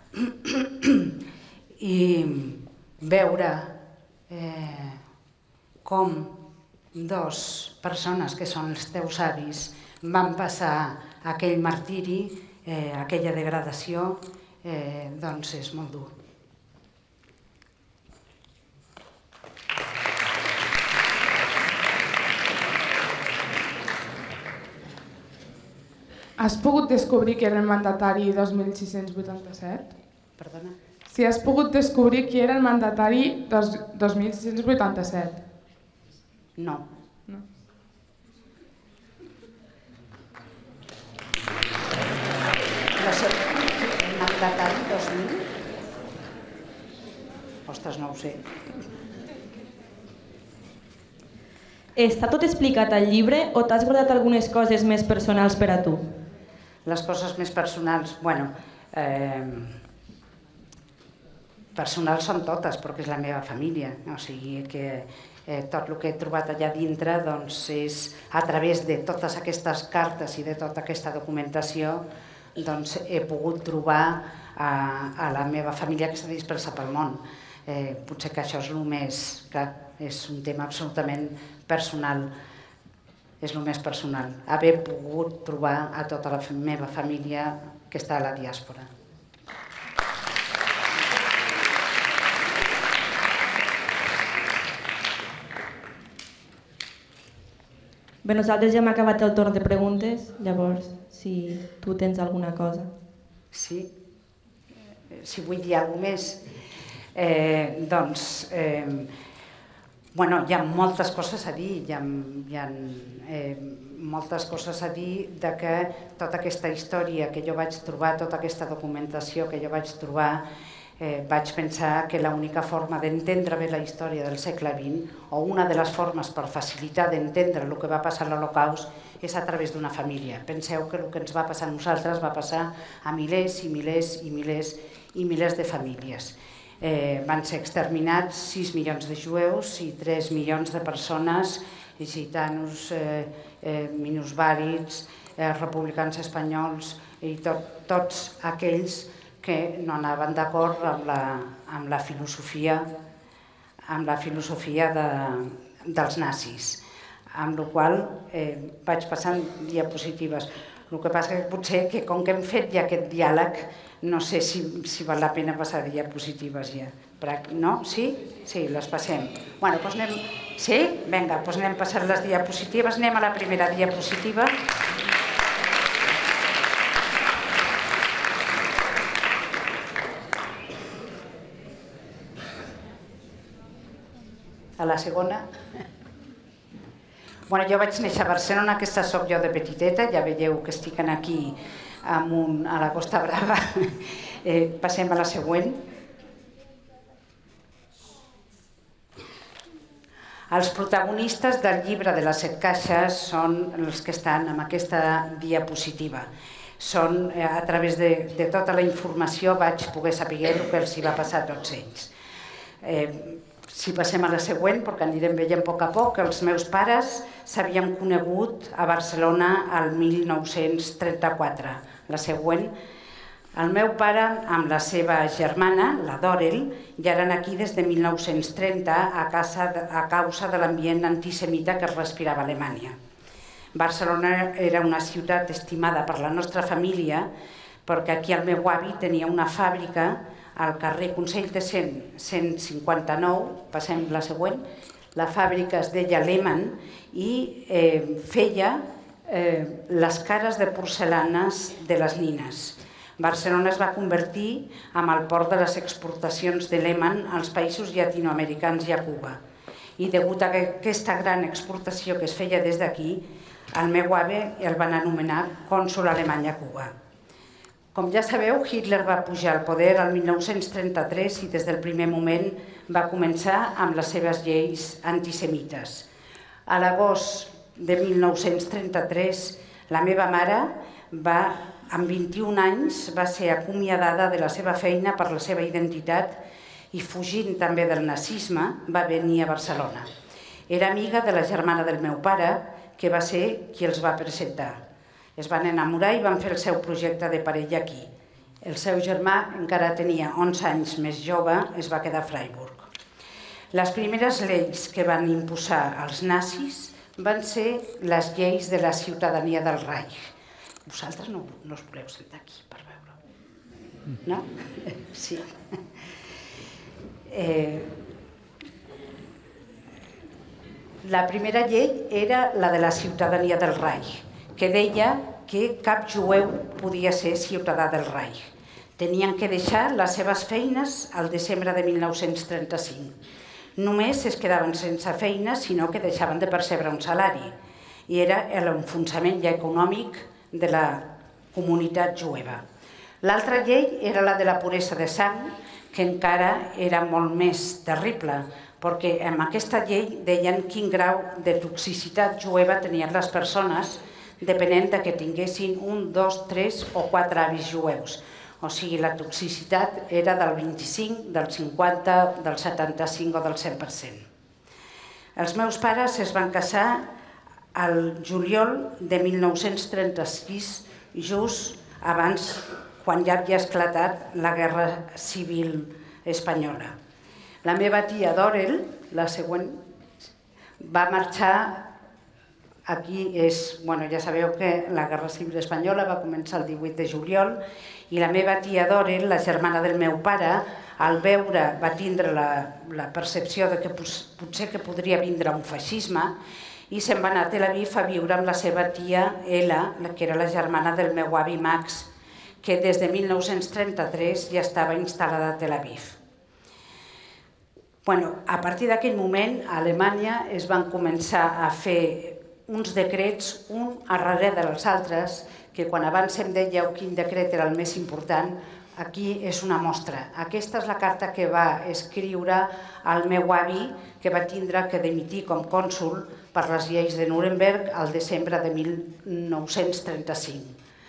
i veure eh, com dos persones que són els teus avis van passar aquell martiri, eh, aquella degradació, eh, doncs és molt dur. Has pogut descobrir qui era el mandatari dos mil sis-cents vuitanta-set? Perdona? Si has pogut descobrir qui era el mandatari dos mil sis-cents vuitanta-set? No. No. El mandatari dos mil? Ostres, no ho sé. Està tot explicat al llibre o t'has guardat algunes coses més personals per a tu? Les coses més personals, bueno, eh, personals són totes, perquè és la meva família, o sigui que eh, tot el que he trobat allà dintre doncs, és a través de totes aquestes cartes i de tota aquesta documentació doncs, he pogut trobar a, a la meva família que està dispersa pel món. Eh, potser que això és el més, clar, és un tema absolutament personal, és el més personal, haver pogut trobar a tota la meva família que està a la diàspora. Bé, nosaltres ja hem acabat el torn de preguntes, llavors, si tu tens alguna cosa. Sí, si vull dir alguna més, eh, doncs, eh, bueno, hi ha moltes coses a dir, hi ha, hi ha eh, moltes coses a dir de que tota aquesta història que jo vaig trobar, tota aquesta documentació que jo vaig trobar, Eh, vaig pensar que l'única forma d'entendre bé la història del segle vint, o una de les formes per facilitar d'entendre el que va passar a l'Holocaust, és a través d'una família. Penseu que el que ens va passar a nosaltres va passar a milers i milers i milers i milers de famílies. Eh, van ser exterminats sis milions de jueus i tres milions de persones, gitanos, eh, eh, minusvàlids, eh, republicans espanyols i tot, tots aquells que no anaven d'acord amb, la, amb la filosofia, amb la filosofia de, dels nazis. Amb la qual eh, vaig passant diapositives. El que passa que potser que com que hem fet ja aquest diàleg, no sé si, si val la pena passar diapositives ja. No? Sí? Sí, les passem. Bueno, doncs anem... Sí? Vinga, doncs anem passant les diapositives. Anem a la primera diapositiva. A la segona. Bueno, jo vaig néixer a Barcelona, aquesta soc jo de petiteta, ja veieu que estic aquí amunt a la Costa Brava. Eh, passem a la següent. Els protagonistes del llibre de les set caixes són els que estan en aquesta diapositiva. Són, eh, a través de, de tota la informació vaig poder saber el que els hi va passar a tots ells. Eh, Si passem a la següent, perquè anirem veient a poc a poc, els meus pares s'havien conegut a Barcelona el mil nou-cents trenta-quatre. La següent. El meu pare amb la seva germana, la Dorel, ja eren aquí des de mil nou-cents trenta a, casa, a causa de l'ambient antisemita que es respirava a Alemanya. Barcelona era una ciutat estimada per la nostra família perquè aquí el meu avi tenia una fàbrica al carrer Consell de Cent, cent cinquanta-nou, passem la següent, la fàbrica es deia Lehmann i eh, feia eh, les cares de porcelanes de les nines. Barcelona es va convertir en el port de les exportacions de Lehmann als països llatinoamericans i a Cuba. I degut a aquesta gran exportació que es feia des d'aquí, el meu avi el van anomenar cònsol alemany a Cuba. Com ja sabeu, Hitler va pujar al poder el mil nou-cents trenta-tres i des del primer moment va començar amb les seves lleis antisemites. A l'agost de mil nou-cents trenta-tres, la meva mare va, amb vint-i-un anys, va ser acomiadada de la seva feina per la seva identitat i fugint també del nazisme va venir a Barcelona. Era amiga de la germana del meu pare, que va ser qui els va presentar. Es van enamorar i van fer el seu projecte de parella aquí. El seu germà encara tenia onze anys més jove, es va quedar a Freiburg. Les primeres lleis que van imposar els nazis van ser les lleis de la ciutadania del Reich. Vosaltres no, no us voleu sentar aquí per veure-ho? No? Sí. Eh, la primera llei era la de la ciutadania del Reich, que deia que cap jueu podia ser ciutadà del Reich. Tenien que deixar les seves feines al desembre de mil nou-cents trenta-cinc. Només es quedaven sense feina, sinó que deixaven de percebre un salari. I era l'enfonsament ja econòmic de la comunitat jueva. L'altra llei era la de la puresa de sang, que encara era molt més terrible, perquè en aquesta llei deien quin grau de toxicitat jueva tenien les persones depenent que tinguessin un, dos, tres o quatre avis jueus. O sigui, la toxicitat era del vint-i-cinc, del cinquanta, del setanta-cinc o del cent per cent. Els meus pares es van casar al juliol de mil nou-cents trenta-sis, just abans, quan ja havia esclatat la Guerra Civil Espanyola. La meva tia Dorel, la següent, va marxar. Aquí és, bueno, ja sabeu que la Guerra Civil Espanyola va començar el divuit de juliol i la meva tia Dorel, la germana del meu pare, al veure va tindre la, la percepció de que potser que podria vindre un feixisme i se'n va anar a Tel Aviv a viure amb la seva tia Ela, que era la germana del meu avi Max, que des de mil nou-cents trenta-tres ja estava instal·lada a Tel Aviv. Bueno, a partir d'aquell moment, a Alemanya es van començar a fer uns decrets, un darrere dels altres, que quan abans em dèieu quin decret era el més important, aquí és una mostra. Aquesta és la carta que va escriure el meu avi, que va tindre que dimitir com cònsol per les lleis de Nuremberg al desembre de mil nou-cents trenta-cinc.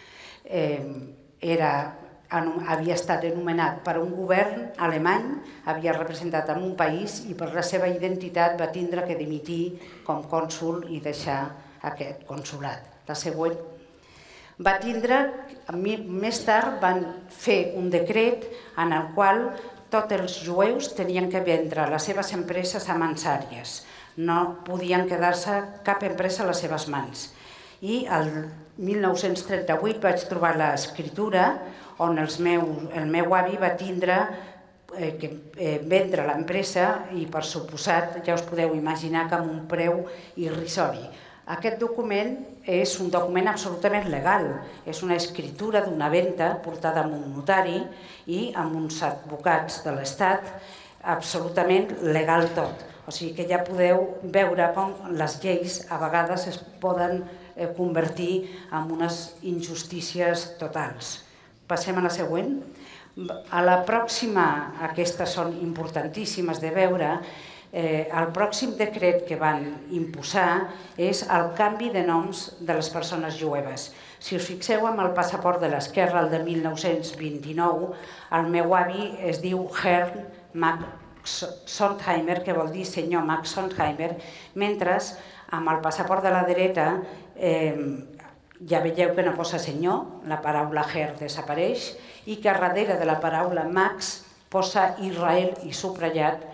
Havia estat anomenat per un govern alemany, havia representat en un país i per la seva identitat va tindre que dimitir com cònsol i deixar aquest consolat. La següent. Va tindre, més tard van fer un decret en el qual tots els jueus tenien que vendre les seves empreses a mans àries. No podien quedar-se cap empresa a les seves mans. I el mil nou-cents trenta-vuit vaig trobar l'escriptura on el meu avi va tindre que vendre l'empresa i, per suposat, ja us podeu imaginar que amb un preu irrisori. Aquest document és un document absolutament legal. És una escritura d'una venda portada amb un notari i amb uns advocats de l'Estat, absolutament legal tot. O sigui que ja podeu veure com les lleis a vegades es poden convertir en unes injustícies totals. Passem a la següent. A la pròxima, aquestes són importantíssimes de veure, el pròxim decret que van imposar és el canvi de noms de les persones jueves. Si us fixeu en el passaport de l'esquerra, el de mil nou-cents vint-i-nou, el meu avi es diu Herrn Max Sontheimer, que vol dir senyor Max Sontheimer, mentre amb el passaport de la dreta ja veieu que no posa senyor, la paraula Herr desapareix, i que darrere de la paraula Max posa Israel i subratllat,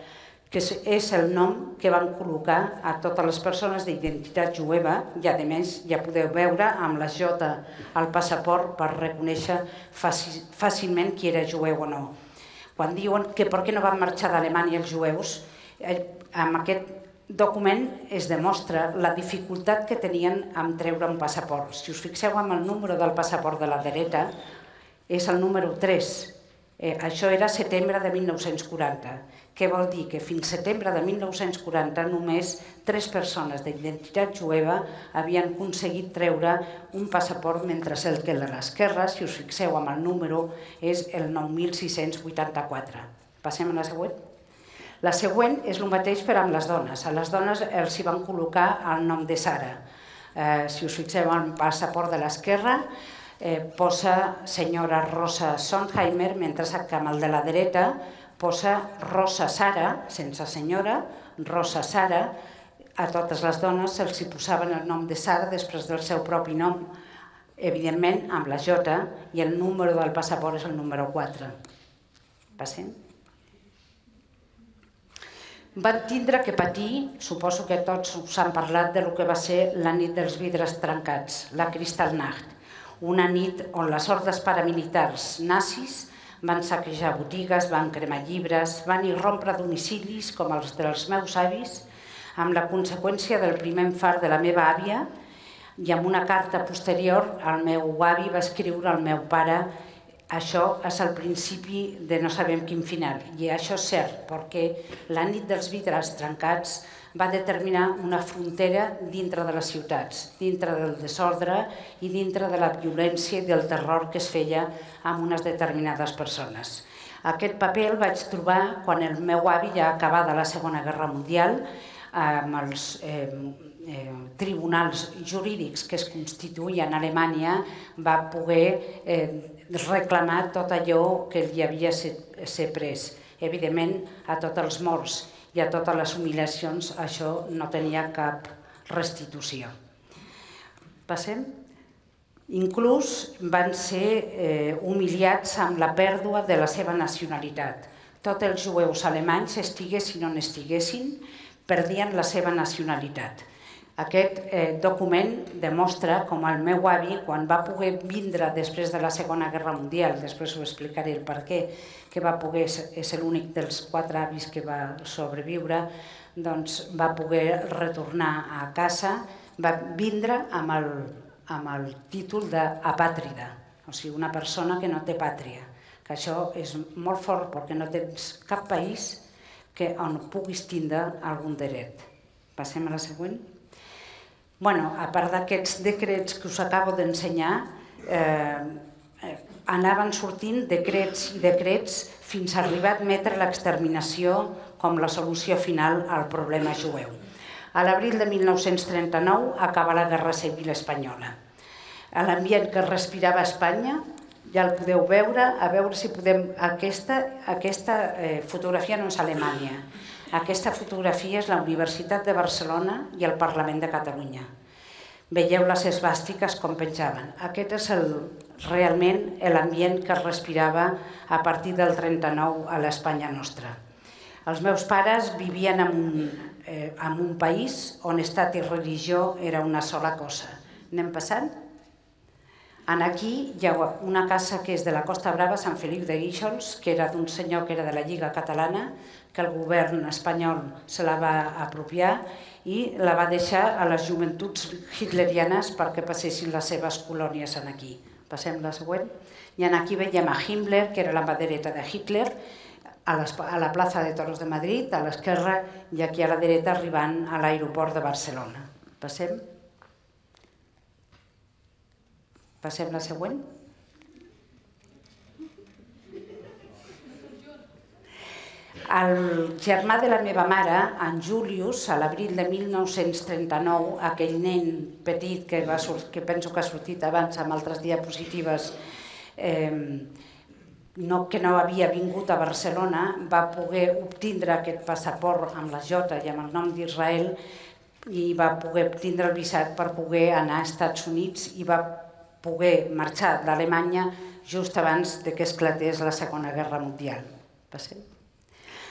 que és el nom que van col·locar a totes les persones d'identitat jueva i, a més, ja podeu veure amb la J al passaport per reconèixer fàcilment qui era jueu o no. Quan diuen que per què no van marxar d'Alemanya els jueus, amb aquest document es demostra la dificultat que tenien en treure un passaport. Si us fixeu en el número del passaport de la dreta, és el número tres. Això era setembre de mil nou-cents quaranta. Què vol dir? Que fins setembre de mil nou-cents quaranta només tres persones d'identitat jueva havien aconseguit treure un passaport, mentre el que a l'esquerra, si us fixeu amb el número, és el nou mil sis-cents vuitanta-quatre. Passem a la següent. La següent és el mateix però amb les dones. A les dones els hi van col·locar el nom de Sara. Si us fixeu en el passaport de l'esquerra, posa senyora Rosa Sonheimer, mentre que amb el de la dreta posa Rosa Sara, sense senyora, Rosa Sara. A totes les dones se'ls hi posaven el nom de Sara després del seu propi nom, evidentment amb la J, i el número del passaport és el número quatre. Passem. Van tindre que patir, suposo que tots us han parlat de lo que va ser la nit dels vidres trencats, la Kristallnacht, una nit on les hordes paramilitars nazis van saquejar botigues, van cremar llibres, van irrompre domicilis com els dels meus avis, amb la conseqüència del primer infart de la meva àvia, i amb una carta posterior el meu avi va escriure al meu pare: això és el principi de no sabem quin final. I això és cert, perquè la nit dels vidres trencats va determinar una frontera dintre de les ciutats, dintre del desordre i dintre de la violència i del terror que es feia amb unes determinades persones. Aquest paper el vaig trobar quan el meu avi, ja acabada la Segona Guerra Mundial, amb els tribunals jurídics que es constituïen a Alemanya, va poder reclamar tot allò que li havia ser pres. Evidentment, a tots els morts i a totes les humiliacions això no tenia cap restitució. Passem. Inclús van ser humiliats amb la pèrdua de la seva nacionalitat. Tots els jueus alemanys, estiguessin on estiguessin, perdien la seva nacionalitat. Aquest document demostra com el meu avi, quan va poder vindre després de la Segona Guerra Mundial, després ho explicaré el per què, que va poder, és l'únic dels quatre avis que va sobreviure, doncs va poder retornar a casa, va vindre amb el, amb el títol d'apàtrida, o sigui, una persona que no té pàtria, que això és molt fort perquè no tens cap país que on puguis tindre algun dret. Passem a la següent. Bueno, a part d'aquests decrets que us acabo d'ensenyar, anaven sortint decrets i decrets fins a arribar a admetre l'exterminació com la solució final al problema jueu. A l'abril de mil nou-cents trenta-nou acaba la Guerra Civil Espanyola. L'ambient que respirava Espanya, ja el podeu veure, a veure si podem... Aquesta fotografia no és Alemanya. Aquesta fotografia és la Universitat de Barcelona i el Parlament de Catalunya. Veieu les esvàstiques com penjaven. Aquest és realment l'ambient que es respirava a partir del trenta-nou a l'Espanya nostra. Els meus pares vivien en un país on estat i religió era una sola cosa. Anem passant? Aquí hi ha una casa que és de la Costa Brava, Sant Feliu de Guíxols, que era d'un senyor que era de la Lliga Catalana, que el govern espanyol se la va apropiar i la va deixar a les joventuts hitlerianes perquè passessin les seves colònies aquí. Passem la següent. I aquí veiem a Himmler, que era la mà dreta de Hitler, a la plaça de Toros de Madrid, a l'esquerra, i aquí a la dreta arribant a l'aeroport de Barcelona. Passem. Passem la següent. El germà de la meva mare, en Julius, a l'abril de mil nou-cents trenta-nou, aquell nen petit que penso que ha sortit abans amb altres diapositives, que no havia vingut a Barcelona, va poder obtindre aquest passaport amb la J i amb el nom d'Israel i va poder obtindre el visat per poder anar als Estats Units i va poder marxar d'Alemanya just abans que esclatés la Segona Guerra Mundial. Passem.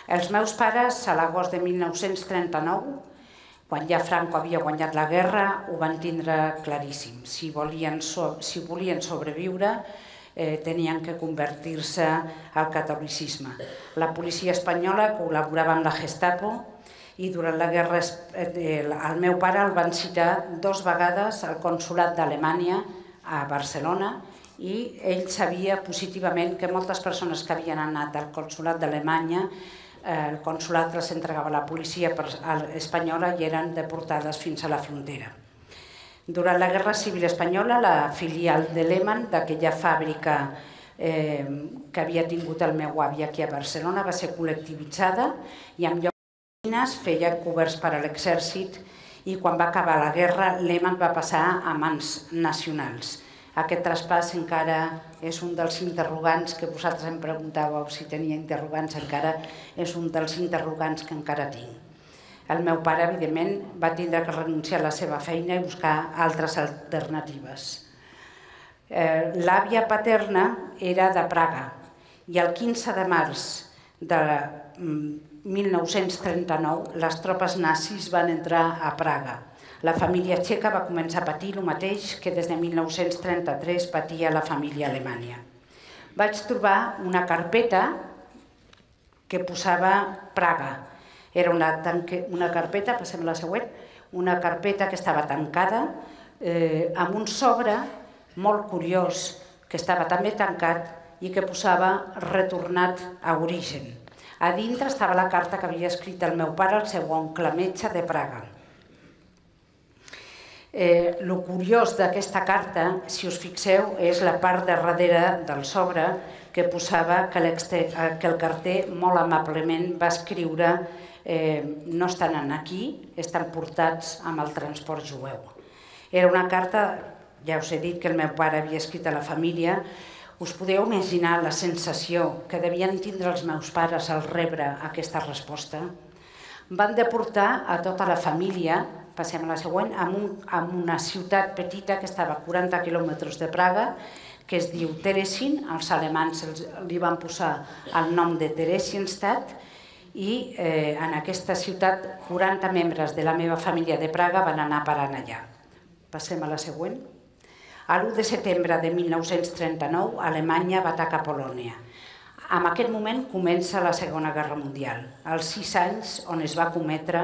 Els meus pares, a l'agost de mil nou-cents trenta-nou, quan ja Franco havia guanyat la guerra, ho van tindre claríssim. Si volien sobreviure, tenien que convertir-se al catolicisme. La policia espanyola col·laborava amb la Gestapo i durant la guerra el meu pare el van citar dues vegades al consolat d'Alemanya a Barcelona i ell sabia positivament que moltes persones que havien anat al consolat d'Alemanya, el consolat els entregava a la policia espanyola i eren deportades fins a la frontera. Durant la Guerra Civil Espanyola, la filial de Lehmann, d'aquella fàbrica que havia tingut el meu avi aquí a Barcelona, va ser col·lectivitzada i en lloc de mines feia coberts per a l'exèrcit i quan va acabar la guerra, Lehmann va passar a mans nacionals. Aquest traspàs encara és un dels interrogants que vosaltres em preguntàveu si tenia interrogants, encara és un dels interrogants que encara tinc. El meu pare, evidentment, va tindre que renunciar a la seva feina i buscar altres alternatives. L'àvia paterna era de Praga i el quinze de març de mil nou-cents trenta-nou les tropes nazis van entrar a Praga. La família txeca va començar a patir el mateix que des de mil nou-cents trenta-tres patia la família alemanya. Vaig trobar una carpeta que posava Praga. Era una carpeta, passem a la següent, una carpeta que estava tancada amb un sobre molt curiós que estava també tancat i que posava retornat a origen. A dintre estava la carta que havia escrit el meu pare al seu oncle metge de Praga. El curiós d'aquesta carta, si us fixeu, és la part de darrere del sobre que posava que el carter molt amablement va escriure no estan aquí, estan portats amb el transport jueu. Era una carta, ja us he dit que el meu pare havia escrit a la família, us podeu imaginar la sensació que devien tindre els meus pares al rebre aquesta resposta? Van deportar a tota la família, passem a la següent, a una ciutat petita que estava a quaranta quilòmetres de Praga, que es diu Theresienstadt. Els alemans li van posar el nom de Theresienstadt i en aquesta ciutat quaranta membres de la meva família de Praga van anar parant allà. Passem a la següent. l'u de setembre de mil nou-cents trenta-nou, Alemanya va atacar Polònia. En aquest moment comença la Segona Guerra Mundial, els sis anys on es va cometre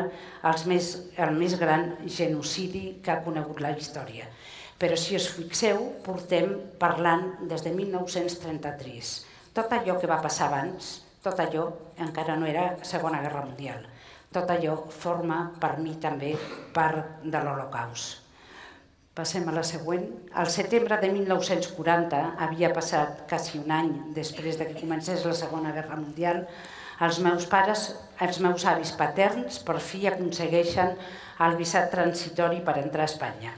el més gran genocidi que ha conegut la història. Però si us fixeu, portem parlant des de mil nou-cents trenta-tres. Tot allò que va passar abans, tot allò encara no era Segona Guerra Mundial. Tot allò forma per mi també part de l'Holocaust. Passem a la següent. Al setembre de mil nou-cents quaranta, havia passat quasi un any després que comencés la Segona Guerra Mundial, els meus pares, els meus avis paterns, per fi aconsegueixen el visat transitori per entrar a Espanya.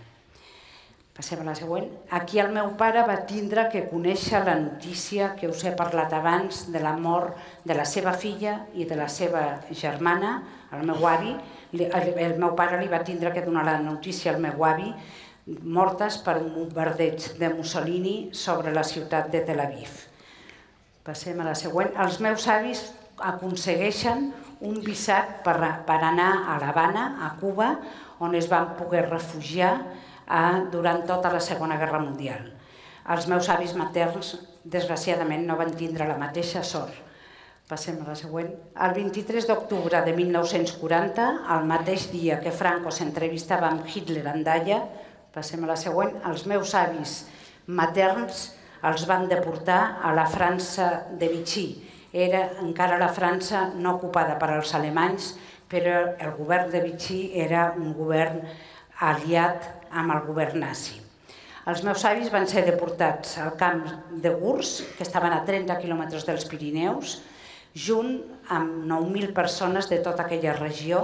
Passem a la següent. Aquí el meu pare va tindre que conèixer la notícia que us he parlat abans de la mort de la seva filla i de la seva germana, el meu avi. El meu pare li va tindre que donar la notícia al meu avi mortes per un bombardeig de Mussolini sobre la ciutat de Tel Aviv. Passem a la següent. Els meus avis aconsegueixen un visat per anar a l'Havana, a Cuba, on es van poder refugiar durant tota la Segona Guerra Mundial. Els meus avis materns, desgraciadament, no van tindre la mateixa sort. Passem a la següent. El vint-i-tres d'octubre de mil nou-cents quaranta, el mateix dia que Franco s'entrevistava amb Hitler a Andaya, passem a la següent, els meus avis materns els van deportar a la França de Vichy. Era encara la França no ocupada per als alemanys, però el govern de Vichy era un govern aliat amb el govern nazi. Els meus avis van ser deportats al camp de Gurs, que estaven a trenta quilòmetres dels Pirineus, junt amb nou mil persones de tota aquella regió,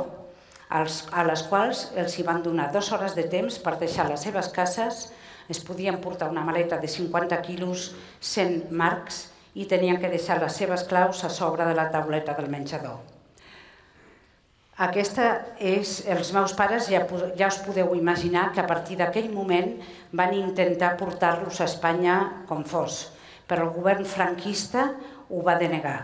a les quals els hi van donar dues hores de temps per deixar les seves cases, es podien portar una maleta de cinquanta quilos, cent marcs, i tenien que deixar les seves claus a sobre de la tauleta del menjador. Aquesta és, els meus pares ja us podeu imaginar que a partir d'aquell moment van intentar portar-los a Espanya com fos, però el govern franquista ho va denegar.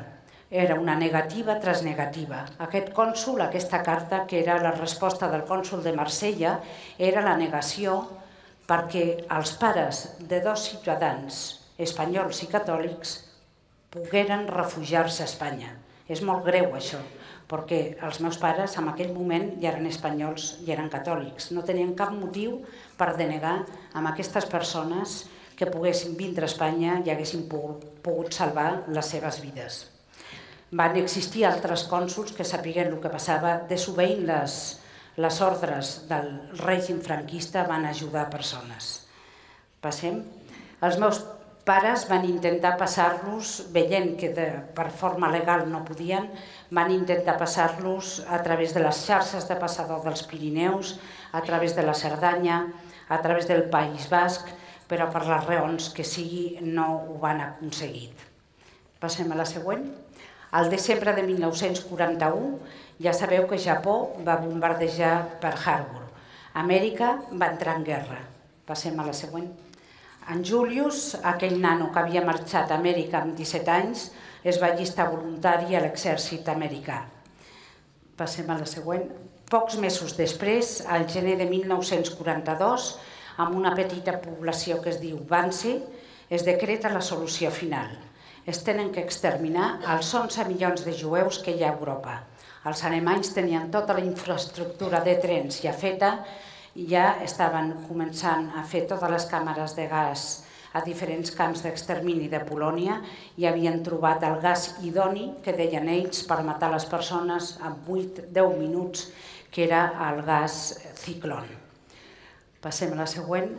era una negativa tras negativa. Aquest cònsol, aquesta carta, que era la resposta del cònsol de Marsella, era la negació perquè els pares de dos ciutadans espanyols i catòlics pogueren refugiar-se a Espanya. És molt greu això, perquè els meus pares en aquell moment ja eren espanyols i eren catòlics. No tenien cap motiu per denegar a aquestes persones que poguessin vindre a Espanya i haguessin pogut salvar les seves vides. Van existir altres cònsols que sapiguen el que passava, desobeint les ordres del règim franquista, van ajudar persones. Passem. Els meus pares van intentar passar-los, veient que per forma legal no podien, van intentar passar-los a través de les xarxes de passador dels Pirineus, a través de la Cerdanya, a través del País Basc, però per les raons que sigui no ho van aconseguir. Passem a la següent. Al desembre de mil nou-cents quaranta-u ja sabeu que Japó va bombardejar Pearl Harbor. Amèrica va entrar en guerra. Passem a la següent. En Julius, aquell nano que havia marxat a Amèrica amb disset anys, es va allistar voluntari a l'exèrcit americà. Passem a la següent. Pocs mesos després, al gener de mil nou-cents quaranta-dos, amb una petita població que es diu Wannsee, es decreta la solució final. Es tenen que exterminar els onze milions de jueus que hi ha a Europa. Els alemanys tenien tota la infraestructura de trens ja feta i ja estaven començant a fer totes les càmeres de gas a diferents camps d'extermini de Polònia i havien trobat el gas idoni, que deien ells, per matar les persones en vuit a deu minuts, que era el gas Ciclón. Passem a la següent.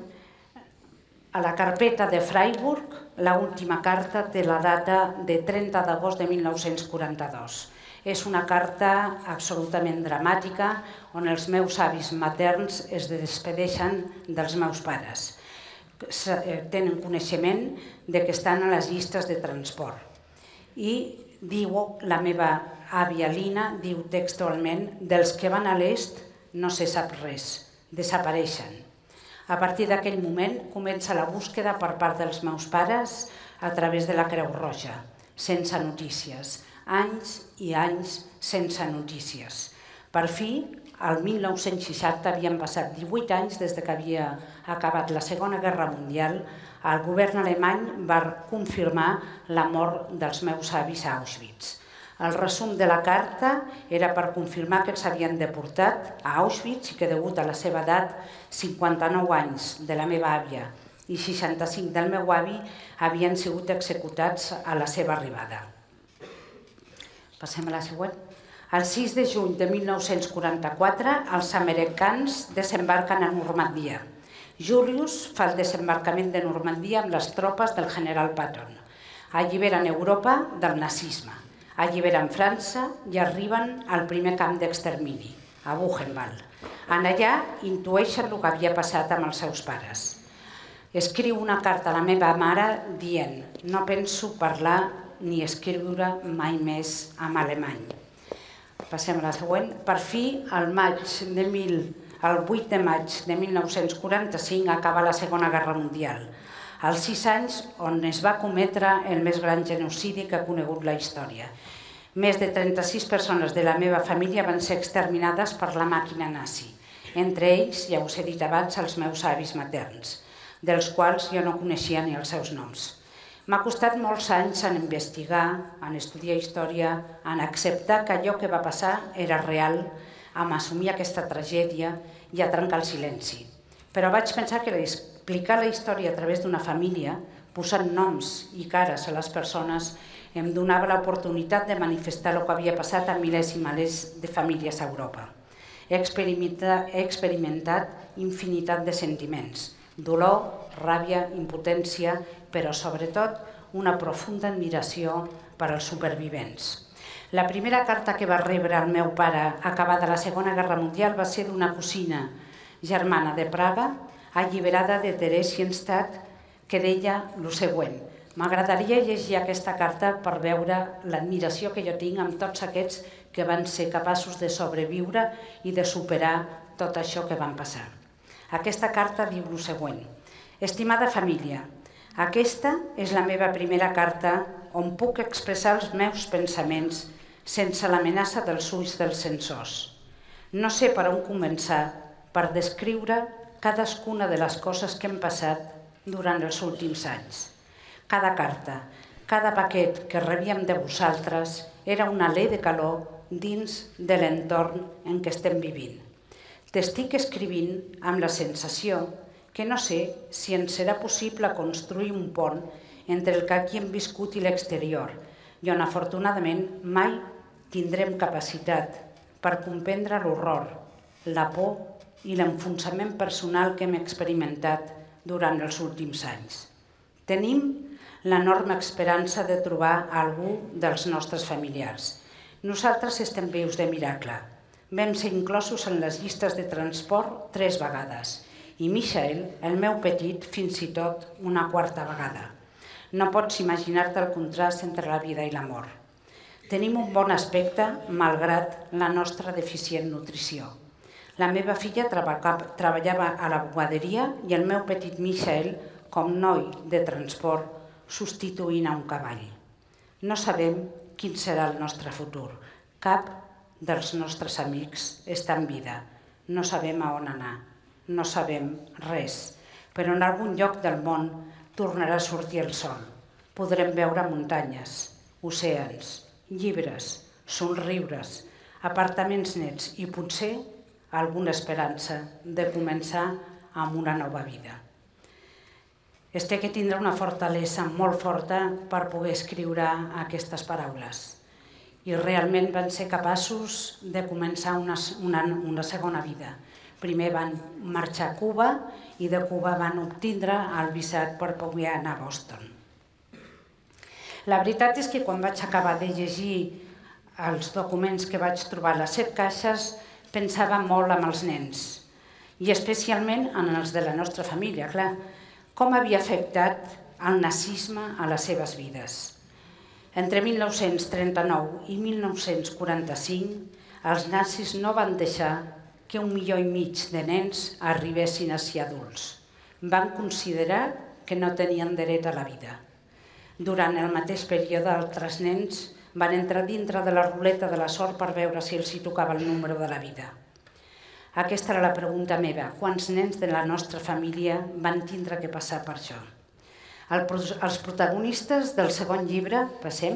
A la carpeta de Freiburg, l'última carta té la data de trenta d'agost de mil nou-cents quaranta-dos. És una carta absolutament dramàtica on els meus avis materns es despedeixen dels meus pares. Tenen coneixement de que estan a les llistes de transport. I diu, la meva àvia Lina diu textualment, dels que van a l'est no se sap res, desapareixen. A partir d'aquell moment comença la búsqueda per part dels meus pares a través de la Creu Roja, sense notícies, anys i anys sense notícies. Per fi, al mil nou-cents seixanta havien passat divuit anys des que havia acabat la Segona Guerra Mundial, el govern alemany va confirmar la mort dels meus avis a Auschwitz. El resum de la carta era per confirmar que els havien deportat a Auschwitz i que, degut a la seva edat, cinquanta-nou anys de la meva àvia i seixanta-cinc del meu avi, havien sigut executats a la seva arribada. Passem a la següent. El sis de juny de mil nou-cents quaranta-quatre, els americans desembarquen a Normandia. Julius fa el desembarcament de Normandia amb les tropes del general Patton. Alliberen Europa del nazisme. Alliberen França i arriben al primer camp d'extermini, a Buchenwald. En allà intueixen el que havia passat amb els seus pares. Escriu una carta a la meva mare dient «No penso parlar ni escriure mai més en alemany». Passem a la següent. Per fi, el vuit de maig de mil nou-cents quaranta-cinc acaba la Segona Guerra Mundial. Als sis anys on es va cometre el més gran genocidi que ha conegut la història. Més de trenta-sis persones de la meva família van ser exterminades per la màquina nazi. Entre ells, ja us he dit abans, els meus avis materns, dels quals jo no coneixia ni els seus noms. M'ha costat molts anys en investigar, en estudiar història, en acceptar que allò que va passar era real, en assumir aquesta tragèdia i a trencar el silenci. Però vaig pensar que explicar la història a través d'una família, posant noms i cares a les persones, em donava l'oportunitat de manifestar el que havia passat a milers i milers de famílies a Europa. He experimentat infinitat de sentiments, dolor, ràbia, impotència, però sobretot una profunda admiració per als supervivents. La primera carta que va rebre el meu pare acabada la Segona Guerra Mundial va ser d'una cosina germana de Praga, alliberada de Theresienstadt, que deia el següent: m'agradaria llegir aquesta carta per veure l'admiració que jo tinc amb tots aquests que van ser capaços de sobreviure i de superar tot això que van passar. Aquesta carta diu el següent: estimada família, aquesta és la meva primera carta on puc expressar els meus pensaments sense l'amenaça dels ulls dels censors. No sé per on començar per descriure cadascuna de les coses que hem passat durant els últims anys. Cada carta, cada paquet que rebíem de vosaltres era una alè de calor dins de l'entorn en què estem vivint. T'estic escrivint amb la sensació que no sé si ens serà possible construir un pont entre el que aquí hem viscut i l'exterior, i on afortunadament mai tindrem capacitat per comprendre l'horror, la por i l'enfonsament personal que hem experimentat durant els últims anys. Tenim l'enorme esperança de trobar algú dels nostres familiars. Nosaltres estem vius de miracle. Vam ser inclosos en les llistes de transport tres vegades i Michael, el meu petit, fins i tot una quarta vegada. No pots imaginar-te el contrast entre la vida i la mort. Tenim un bon aspecte malgrat la nostra deficient nutrició. La meva filla treballava a la bugaderia i el meu petit Michael, com noi de transport, substituint a un cavall. No sabem quin serà el nostre futur. Cap dels nostres amics està en vida. No sabem a on anar. No sabem res. Però en algun lloc del món tornarà a sortir el sol. Podrem veure muntanyes, oceans, llibres, somriures, apartaments nets i potser alguna esperança de començar amb una nova vida. Este que tindrà una fortalesa molt forta per poder escriure aquestes paraules. I realment van ser capaços de començar una, una, una segona vida. Primer van marxar a Cuba i de Cuba van obtindre el visat per poder anar a Boston. La veritat és que quan vaig acabar de llegir els documents que vaig trobar a les set caixes, pensava molt en els nens, i especialment en els de la nostra família, clar. Com havia afectat el nazisme a les seves vides. Entre mil nou-cents trenta-nou i mil nou-cents quaranta-cinc, els nazis no van deixar que un milió i mig de nens arribessin a ser adults. Van considerar que no tenien dret a la vida. Durant el mateix període, altres nens van entrar dintre de la ruleta de la sort per veure si els hi tocava el número de la vida. Aquesta era la pregunta meva. Quants nens de la nostra família van tindre que passar per això? Els protagonistes del segon llibre, passem,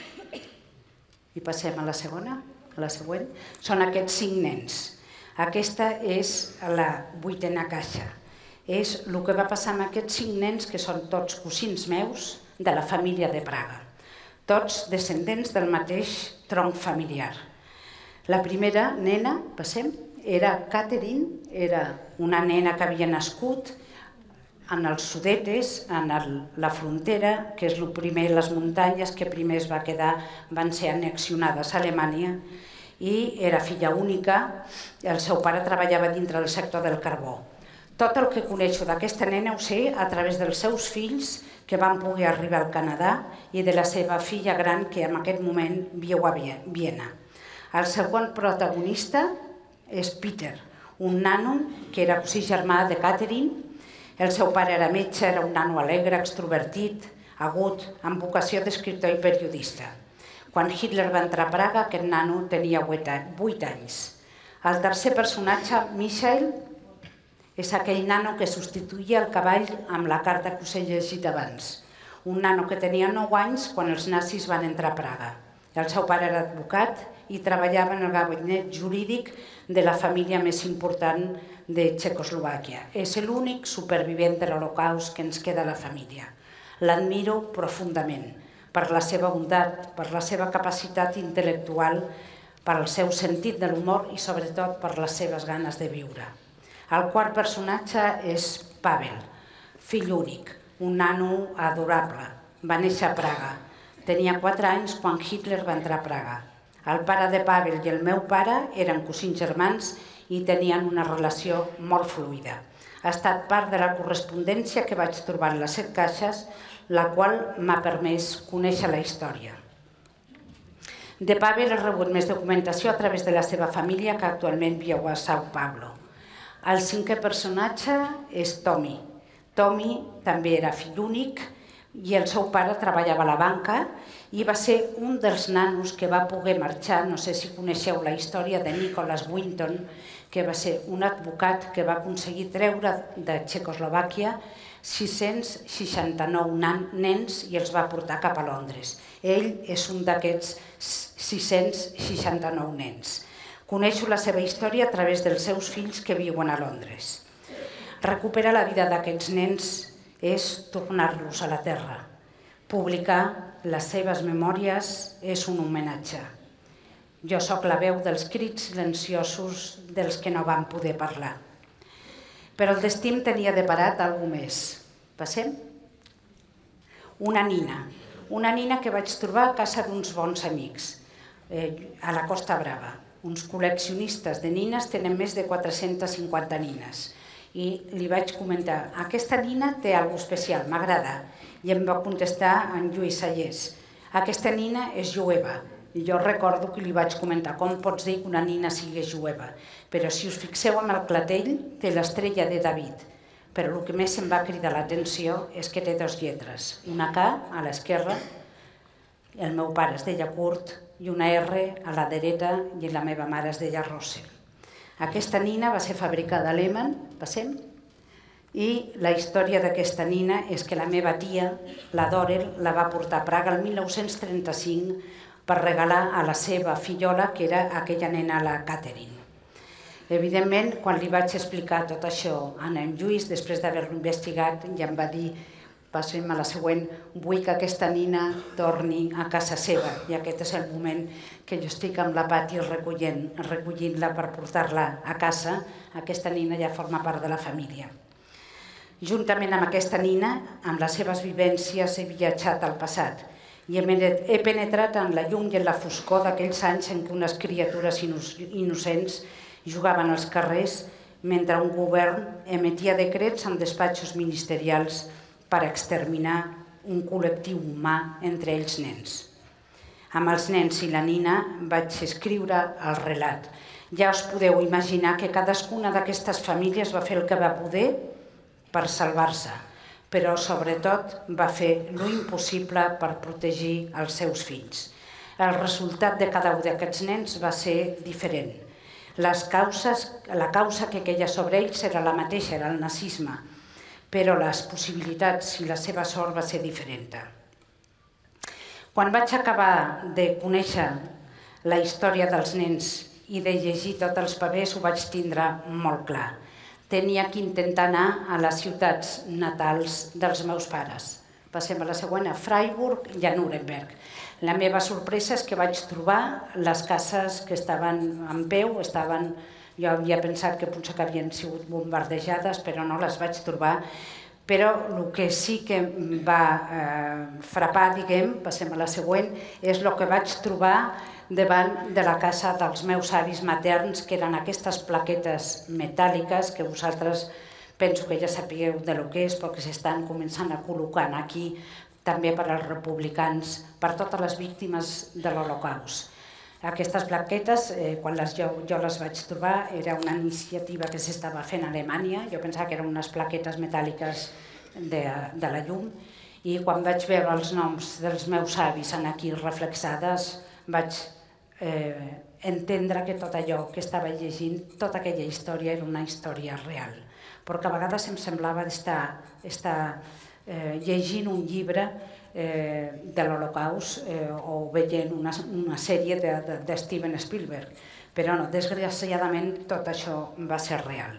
i passem a la segona, a la següent, són aquests cinc nens. Aquesta és la vuitena caixa. És el que va passar amb aquests cinc nens, que són tots cosins meus de la família de Praga. Tots descendents del mateix tronc familiar. La primera nena, passem, era Catherine, era una nena que havia nascut en els Sudetes, en la frontera, que és el primer, les muntanyes que primer es va quedar, van ser annexionades a Alemanya, i era filla única, el seu pare treballava dintre del sector del carbó. Tot el que coneixo d'aquesta nena ho sé a través dels seus fills que van poder arribar al Canadà i de la seva filla gran que en aquest moment viu a Viena. El segon protagonista és Peter, un nano que era cosí germà de Catherine. El seu pare era metge, era un nano alegre, extrovertit, agut, amb vocació d'escriptor i periodista. Quan Hitler va entrar a Praga, aquest nano tenia vuit anys. El tercer personatge, Michael, és aquell nano que substituïa el cavall amb la carta que us he llegit abans. Un nano que tenia nou anys quan els nazis van entrar a Praga. El seu pare era advocat i treballava en el gabinet jurídic de la família més important de Txecoslovàquia. És l'únic supervivent de l'Holocaust que ens queda a la família. L'admiro profundament per la seva bondat, per la seva capacitat intel·lectual, per el seu sentit de l'humor i sobretot per les seves ganes de viure. El quart personatge és Pavel, fill únic, un nano adorable. Va néixer a Praga. Tenia quatre anys quan Hitler va entrar a Praga. El pare de Pavel i el meu pare eren cosins germans i tenien una relació molt fluida. Ha estat part de la correspondència que vaig trobar en les set caixes, la qual m'ha permès conèixer la història. De Pavel he rebut més documentació a través de la seva família, que actualment viu a São Paulo. El cinquè personatge és Tommy. Tommy també era fill únic, i el seu pare treballava a la banca i va ser un dels nanos que va poder marxar. No sé si coneixeu la història de Nicholas Winton, que va ser un advocat que va aconseguir treure de Txecoslovàquia sis-cents seixanta-nou nens i els va portar cap a Londres. Ell és un d'aquests sis-cents seixanta-nou nens. Coneixo la seva història a través dels seus fills que viuen a Londres. Recuperar la vida d'aquests nens és tornar-los a la terra. Publicar les seves memòries és un homenatge. Jo sóc la veu dels crits silenciosos dels que no van poder parlar. Però el destí em tenia deparat alguna més. Passem? Una nina. Una nina que vaig trobar a casa d'uns bons amics, a la Costa Brava. Uns col·leccionistes de nines tenen més de quatre-centes cinquanta nines. I li vaig comentar, aquesta nina té alguna cosa especial, m'agrada. I em va contestar en Lluís Sallés, aquesta nina és jueva. I jo recordo que li vaig comentar, com pots dir que una nina sigui jueva? Però si us fixeu en el clatell, té l'estrella de David. Però el que més em va cridar l'atenció és que té dues lletres. Una K a l'esquerra, el meu pare es deia Kurt, i una R a la dreta i la meva mare es deia Russell. Aquesta nina va ser fabricada a Lehmann, passem, i la història d'aquesta nina és que la meva tia, la Dorel, la va portar a Praga el mil nou-cents trenta-cinc per regalar a la seva fillola, que era aquella nena, la Catherine. Evidentment, quan li vaig explicar tot això a en Lluís, després d'haver-lo investigat, ja em va dir, passem a la següent, vull que aquesta nina torni a casa seva, i aquest és el moment que jo estic amb la Pati recollint-la per portar-la a casa. Aquesta nina ja forma part de la família. Juntament amb aquesta nina, amb les seves vivències, he viatjat al passat i he penetrat en la llum i en la foscor d'aquells anys en què unes criatures innocents jugaven als carrers mentre un govern emetia decrets en despatxos ministerials per exterminar un col·lectiu humà, entre ells nens. Amb els nens i la nina vaig escriure el relat. Ja us podeu imaginar que cadascuna d'aquestes famílies va fer el que va poder per salvar-se, però sobretot va fer lo impossible per protegir els seus fills. El resultat de cada un d'aquests nens va ser diferent. Les causes, la causa que queia sobre ells era la mateixa, era el nazisme, però les possibilitats i la seva sort va ser diferent. Quan vaig acabar de conèixer la història dels nens i de llegir tots els papers, ho vaig tindre molt clar. Tenia que intentar anar a les ciutats natals dels meus pares. Passem a la següent, a Freiburg i a Nuremberg. La meva sorpresa és que vaig trobar les cases que estaven en peu, estaven... Jo havia pensat que potser que havien sigut bombardejades, però no les vaig trobar. Però el que sí que em va frapar, diguem, passem a la següent, és el que vaig trobar davant de la casa dels meus avis materns, que eren aquestes plaquetes metàl·liques que vosaltres penso que ja sapigueu de lo que és, perquè s'estan començant a col·locar aquí també per als republicans, per totes les víctimes de l'Holocaust. Aquestes plaquetes, quan jo les vaig trobar, era una iniciativa que s'estava fent a Alemanya. Jo pensava que eren unes plaquetes metàl·liques de la llum, i quan vaig veure els noms dels meus avis aquí reflexades, vaig entendre que tot allò que estava llegint, tota aquella història era una història real. Perquè a vegades em semblava estar llegint un llibre de l'Holocaust o veient una sèrie de Steven Spielberg. Però no, desgraciadament tot això va ser real.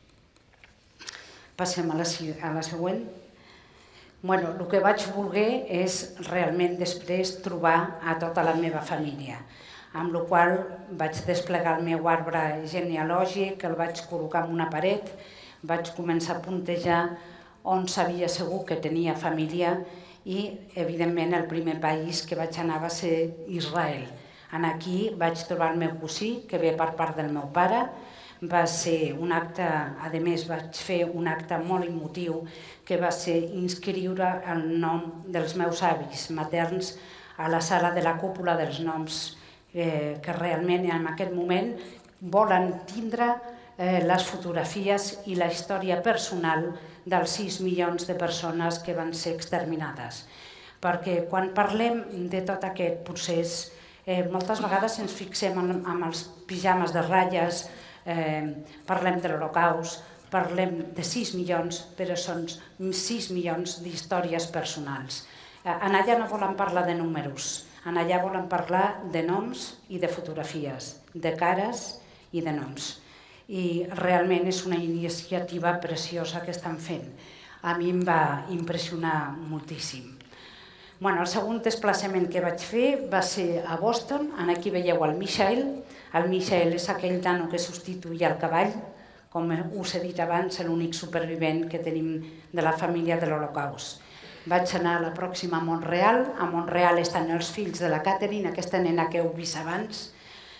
Passem a la següent. Bueno, el que vaig voler és realment després trobar a tota la meva família, amb la qual vaig desplegar el meu arbre genealògic, el vaig col·locar en una paret, vaig començar a puntejar on sabia segur que tenia família, i, evidentment, el primer país que vaig anar va ser Israel. Aquí vaig trobar el meu cosí, que ve per part del meu pare. Va ser un acte, a més vaig fer un acte molt emotiu, que va ser inscriure el nom dels meus avis materns a la sala de la cúpula dels noms, que realment en aquest moment volen tindre les fotografies i la història personal dels sis milions de persones que van ser exterminades. Perquè quan parlem de tot aquest procés, moltes vegades ens fixem en els pijames de ratlles, parlem de l'Holocaust, parlem de sis milions, però són sis milions d'històries personals. En allà no volen parlar de números, en allà volen parlar de noms i de fotografies, de cares i de noms. I realment és una iniciativa preciosa que estan fent. A mi em va impressionar moltíssim. El segon desplaçament que vaig fer va ser a Boston. Aquí veieu el Michael. El Michael és aquell nano que substituïa el cavall, com us he dit abans, l'únic supervivent que tenim de la família de l'Holocaust. Vaig anar a la pròxima a Montreal. A Montreal estan els fills de la Catherine, aquesta nena que heu vist abans,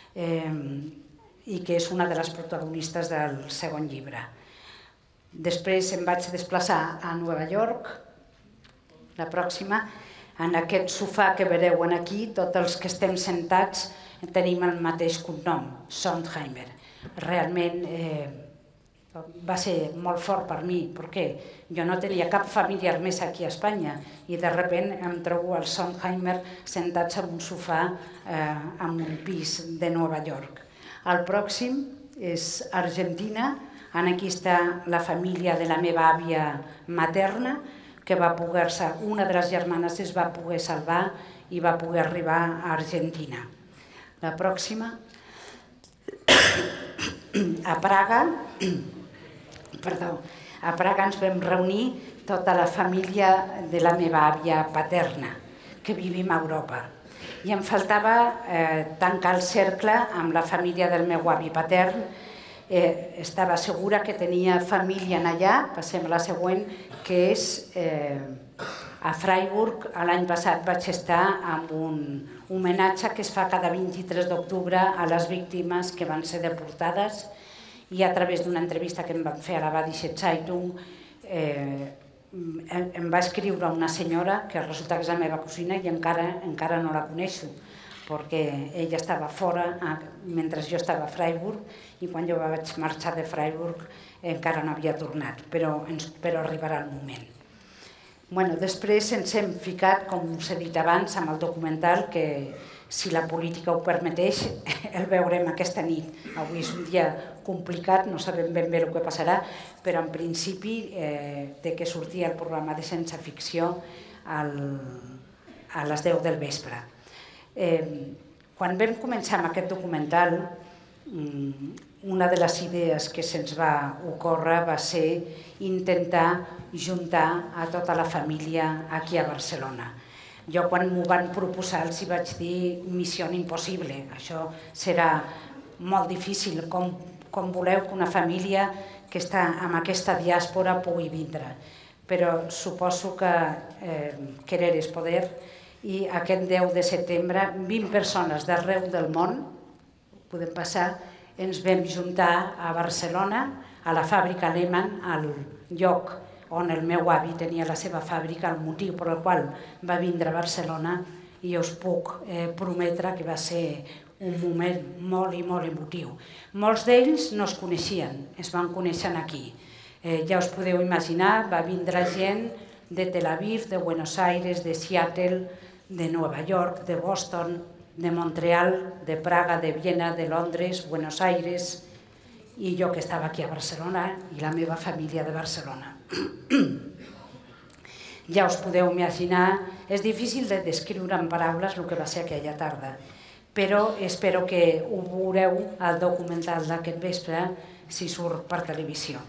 i que és una de les protagonistes del segon llibre. Després em vaig desplaçar a Nova York, la pròxima. En aquest sofà que veureu aquí, tots els que estem sentats tenim el mateix cognom, Sondheimer. Realment va ser molt fort per mi, perquè jo no tenia cap familiar més aquí a Espanya i de sobte em trobo els Sondheimer sentats en un sofà en un pis de Nova York. El pròxim és Argentina. Aquí està la família de la meva àvia materna, que va poder-se, una de les germanes es va poder salvar i va poder arribar a Argentina. La pròxima, a Praga, perdó, a Praga ens vam reunir tota la família de la meva àvia paterna, que vivim a Europa. I em faltava tancar el cercle amb la família del meu avi patern. Estava segura que tenia família allà. Passem a la següent, que és a Freiburg. L'any passat vaig estar amb un homenatge que es fa cada vint-i-tres d'octubre a les víctimes que van ser deportades, i a través d'una entrevista que em van fer a la Badische Zeitung em va escriure una senyora que resulta que és la meva cosina i encara no la coneixo, perquè ella estava fora mentre jo estava a Freiburg, i quan jo vaig marxar de Freiburg encara no havia tornat, però arribarà el moment. Després ens hem ficat, com us he dit abans, amb el documental, que si la política ho permeteix el veurem aquesta nit. Avui és un dia complicat, no sabem ben bé el que passarà, però en principi té que sortir el programa de ciència ficció a les deu del vespre. Quan vam començar amb aquest documental, una de les idees que se'ns va ocórrer va ser intentar juntar a tota la família aquí a Barcelona. Jo quan m'ho van proposar els vaig dir missió impossible, això serà molt difícil, com voleu que una família que està en aquesta diàspora pugui vindre. Però suposo que querer és poder, i aquest deu de setembre vint persones d'arreu del món, podem passar, ens vam juntar a Barcelona, a la fàbrica Lehmann, al lloc on el meu avi tenia la seva fàbrica, el motiu per al qual va vindre a Barcelona, i us puc prometre que va ser un moment molt i molt emotiu. Molts d'ells no es coneixien, es van conèixer aquí. Ja us podeu imaginar, va vindre gent de Tel Aviv, de Buenos Aires, de Seattle, de Nova York, de Boston, de Montreal, de Praga, de Viena, de Londres, Buenos Aires, i jo que estava aquí a Barcelona i la meva família de Barcelona. Ja us podeu imaginar, és difícil de descriure en paraules el que va ser aquella tarda, però espero que ho veureu al documental d'aquest vespre si surt per televisió.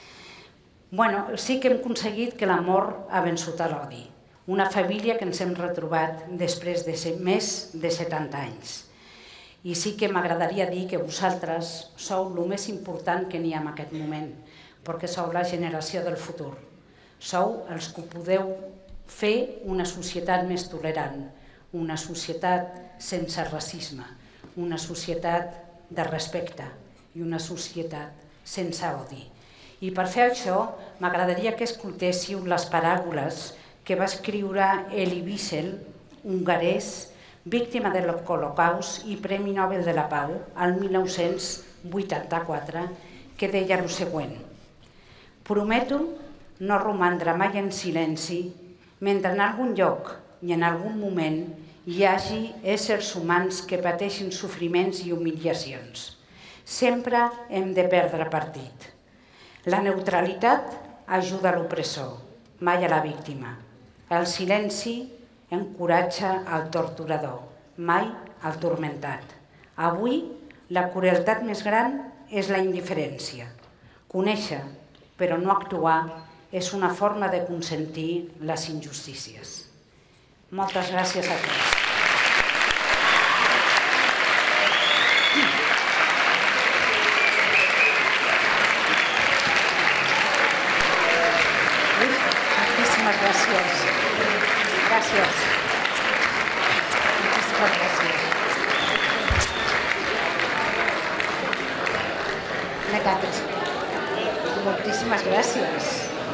Sí que hem aconseguit que l'amor ha vençut a l'odi. Una família que ens hem retrobat després de més de setanta anys. I sí que m'agradaria dir que vosaltres sou el més important que n'hi ha en aquest moment, perquè sou la generació del futur. Sou els que podeu fer una societat més tolerant, una societat sense racisme, una societat de respecte i una societat sense odi. I per fer això m'agradaria que escoltéssiu les paràboles que va escriure Elie Wiesel, hongarès, víctima de l'Holocaust i Premi Nobel de la Pau, el mil nou-cents vuitanta-quatre, que deia el següent: prometo no romandre mai en silenci mentre en algun lloc i en algun moment hi hagi éssers humans que pateixin sofriments i humiliacions. Sempre hem de perdre partit. La neutralitat ajuda l'opressor, mai a la víctima. El silenci encoratja el torturador, mai el turmentat. Avui, la crueltat més gran és la indiferència. Conèixer, però no actuar, és una forma de consentir les injustícies. Moltes gràcies a tots. Moltíssimes gràcies. Gràcies. Moltíssimes gràcies. Moltíssimes gràcies.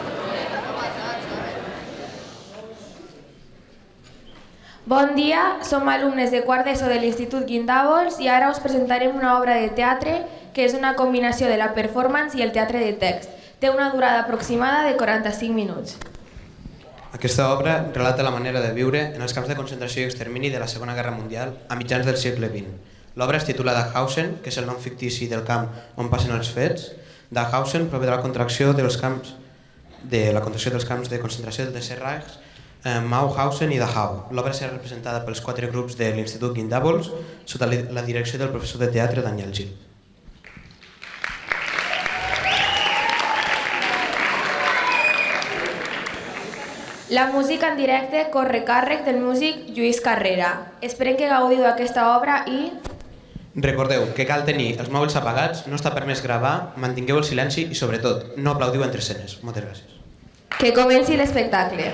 Bon dia, som alumnes de quart d'ESO de l'Institut Guindabols i ara us presentarem una obra de teatre que és una combinació de la performance i el teatre de text. Té una durada aproximada de quaranta-cinc minuts. Aquesta obra relata la manera de viure en els camps de concentració i extermini de la Segona Guerra Mundial a mitjans del segle vint. L'obra es titula Dachausen, que és el nom fictici del camp on passen els fets. Dachausen prové de la contracció dels camps de la contracció dels camps de concentració del Tercer Reich, Mauthausen i Dachau. L'obra serà representada pels quatre grups de l'Institut Guindabols sota la direcció del professor de teatre Daniel Gil. La música en directe corre càrrec del músic Lluís Carrera. Esperem que gaudiu d'aquesta obra i... Recordeu que cal tenir els mòbils apagats, no està permès gravar, mantingueu el silenci i, sobretot, no aplaudiu entre escenes. Moltes gràcies. Que comenci l'espectacle.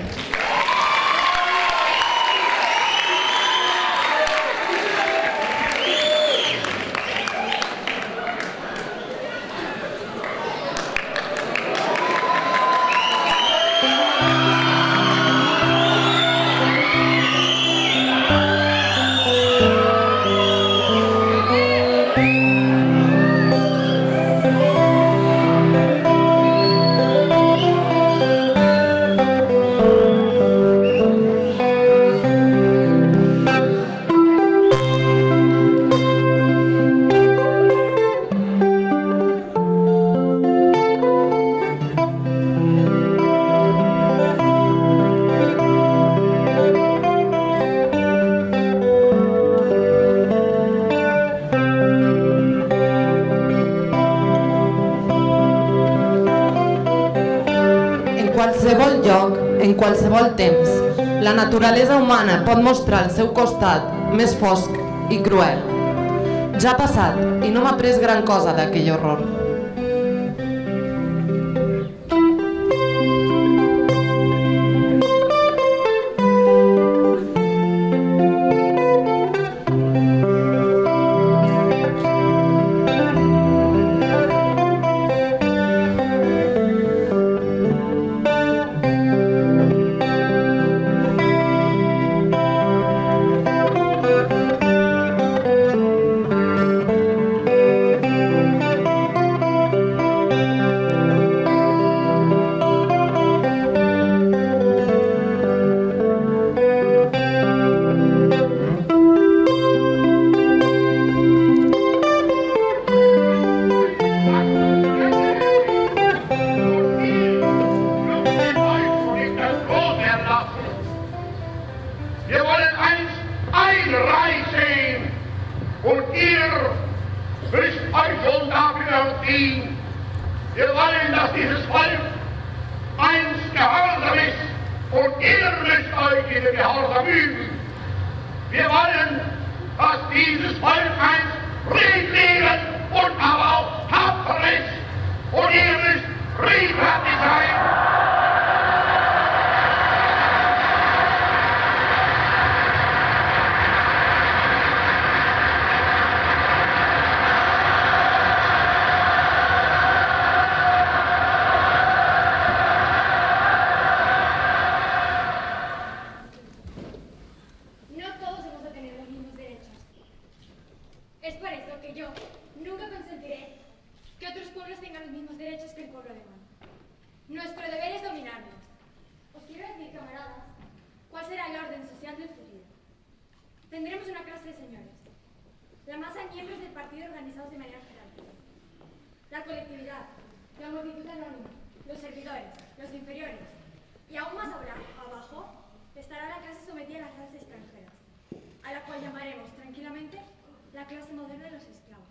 En qualsevol temps, la naturalesa humana pot mostrar el seu costat més fosc i cruel. Ja ha passat i no m'ha pres gran cosa d'aquell horror. Es por eso que yo nunca consentiré que otros pueblos tengan los mismos derechos que el pueblo alemán. Nuestro deber es dominarnos. Os quiero decir, camaradas, cuál será el orden social del futuro. Tendremos una clase de señores, la masa de miembros del partido organizados de manera jerárquica, la colectividad, la multitud anónima, los servidores, los inferiores, y aún más abajo estará la clase sometida a las razas extranjeras, a la cual llamaremos tranquilamente la clase moderna de los esclavos.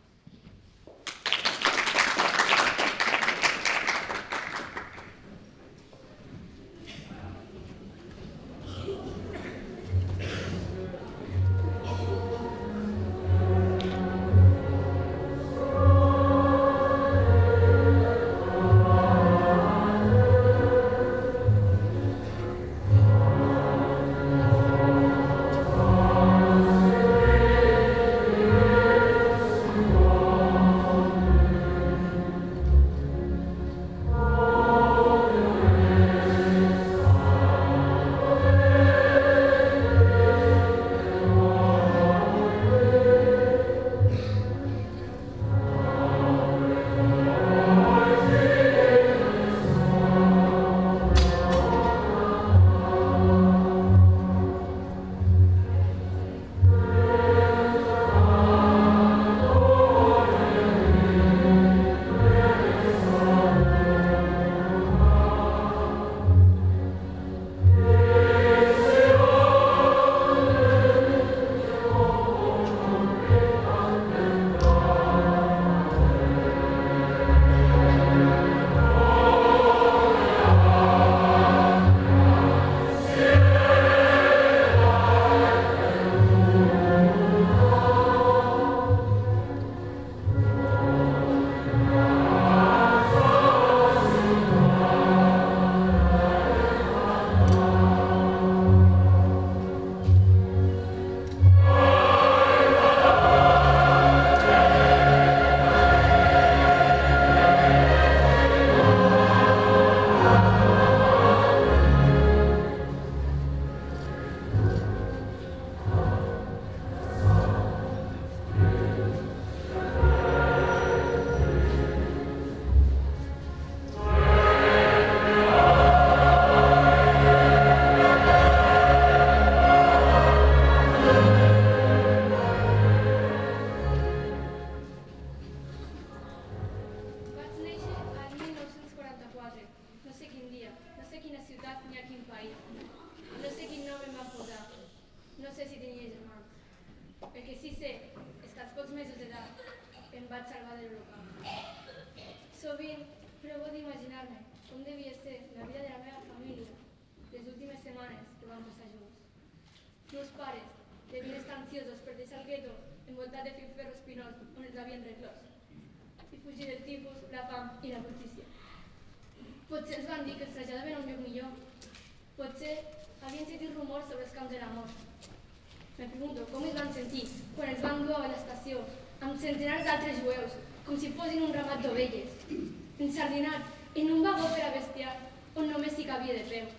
Potser ens van dir que es traslladaven a un lloc millor. Potser havien sentit rumors sobre els camps de la mort. Me pregunto com es van sentir quan ens van dur a l'estació amb centenars d'altres jueus, com si fossin un ramat d'ovelles, ensardinats en un vagó per a bestiar on només s'hi cabia de peu.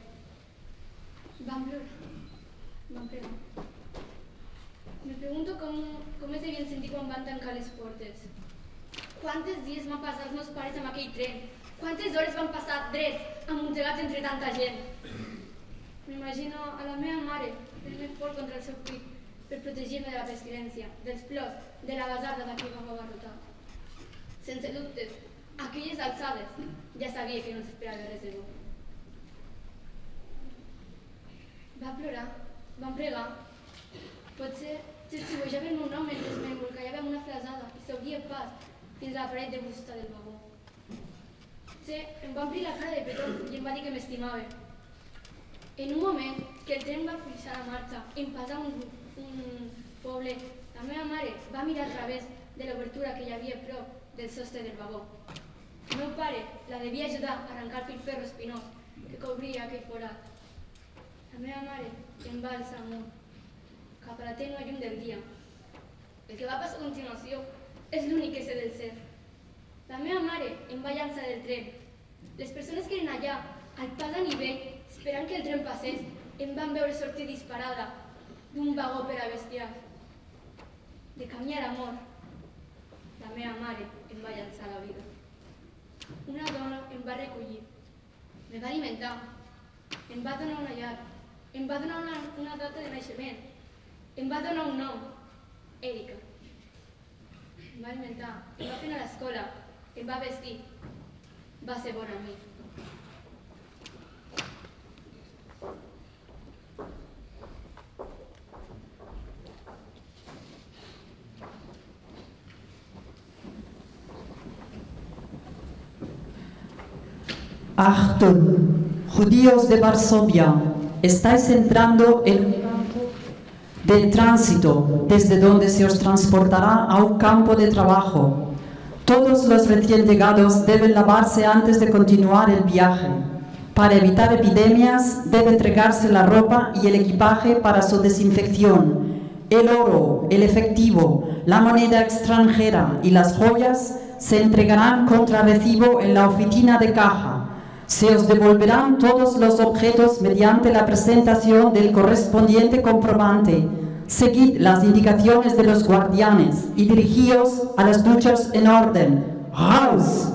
Van plorar. Van plegar. Me pregunto com, com es devien sentir quan van tancar les portes. Quantes dies van passar els meus pares amb aquell tren? Quantes hores van passar drets, amuntegats entre tanta gent? M'imagino a la meva mare fent-me fort contra el seu pit per protegir-me de la pestilència, dels plors, de la basarda d'aquell vagó abarrotat. Sense dubtes, a aquelles alçades ja sabia que no s'esperava res de bo. Va plorar, van pregar. Potser s'estiuejava el meu nom mentre m'embolcallava amb una flasada i s'obria pas fins a la paret de fusta del vagó. Potser em va omplir la cara de petons i em va dir que m'estimava. En un moment que el tren va fixar la marxa em passà un, un poble, la meva mare va mirar a través de l'obertura que hi havia prop del sostre del vagó. El meu pare la devia ajudar a arrencar el filferro espinós que cobria aquell forat. La meva mare em va alçar amunt, cap a la tènua llum del dia. El que va passar a continuació és l'únic que sé del ser. La meva mare em va llançar del tren. Les persones que eren allà, al pas a nivell, esperant que el tren passés, em van veure sortir disparada d'un vagó per a bestiar. De camí a la mort, la meva mare em va llançar la vida. va recollir, me va alimentar, em va donar una llar, em va donar una, una data de naixement, em va donar un nom, Èrica. Em va alimentar, em va fer anar a l'escola, em va vestir, va ser bona amb mi. Achtung, judíos de Varsovia, estáis entrando en un campo de tránsito desde donde se os transportará a un campo de trabajo. Todos los recién llegados deben lavarse antes de continuar el viaje. Para evitar epidemias, debe entregarse la ropa y el equipaje para su desinfección. El oro, el efectivo, la moneda extranjera y las joyas se entregarán contra recibo en la oficina de caja. Se os devolverán todos los objetos mediante la presentación del correspondiente comprobante. Seguid las indicaciones de los guardianes y dirigíos a las duchas en orden. ¡Raus!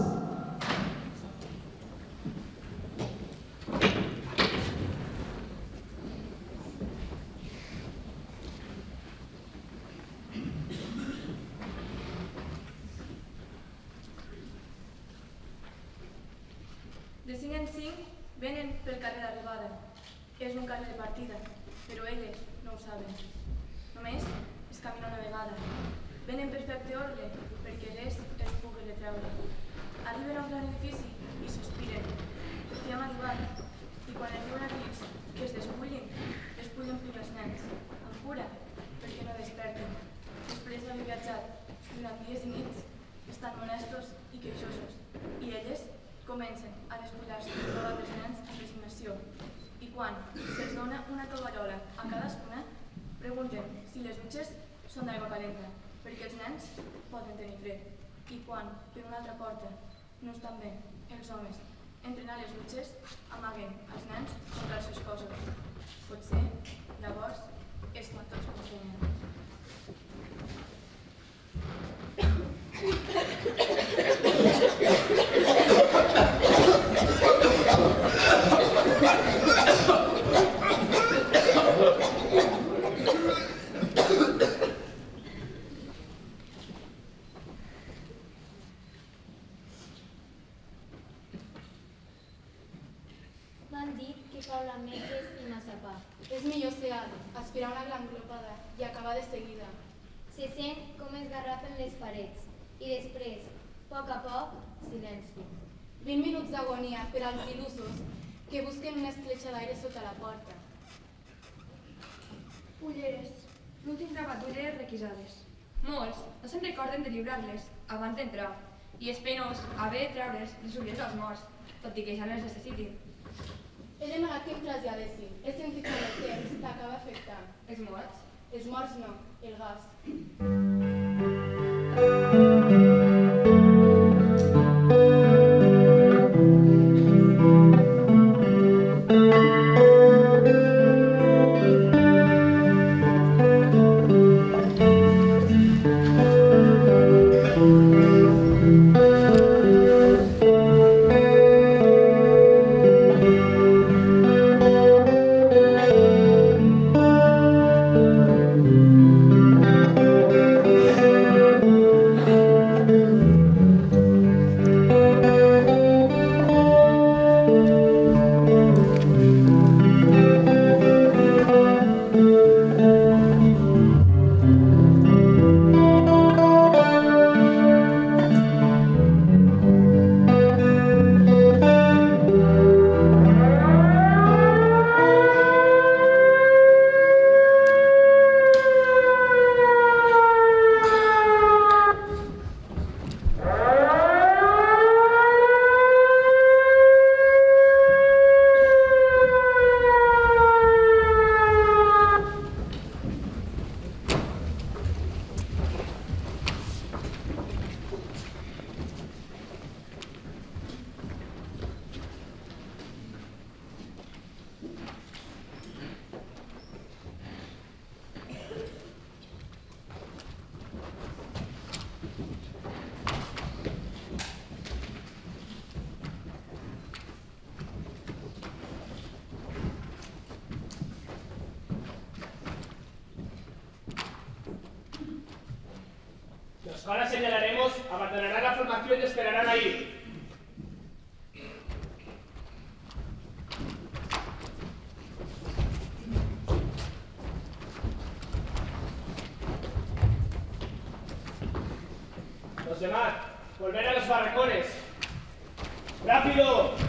De cinc en cinc venen pel carrer d'arribada. És un carrer de partida, però elles no ho saben. Només es camina una vegada. Venen perfecte ordre, perquè res els pugui retreure. Arriben a un gran edifici i sospiren. Hi hem arribat, i quan arriben a dins que es despullin, despullen primer els nens, amb cura, perquè no desperten. Després d'haver viatjat durant dies i nits, estan molestos i queixosos, i elles comencen a despullar-se de roba dels nens amb resignació. I quan se'ls dona una tovallola a cadascuna, pregunten si les dutxes són d'aigua calenta, perquè els nens poden tenir fred. I quan, per una altra porta, no estan bé, els homes entren a les dutxes, amaguen els nens contra els seus cossos. Potser, llavors, és quan tots comprenen. M'han dit que cau la metges i massa pa. És millor ser alt, aspirar una gran glopada i acabar de seguida. Se sent com es garrafen les parets. I després, a poc a poc, silenci. Vint minuts d'agonia per als il·lusos que busquen una escletxa d'aire sota la porta. Ulleres. L'últim gravat d'ulleres requisades. Molts no se'n recorden de lliurar-les abans d'entrar i és penós haver de treure's les ulleres als morts, tot i que ja no les necessitin. He demanat que em traslladessin. He sentit que el temps t'acaba afectant. Els morts? Els morts no, el gas. Ahora señalaremos, abandonarán la formación y esperarán ahí. Los demás, volver a los barracones. ¡Rápido!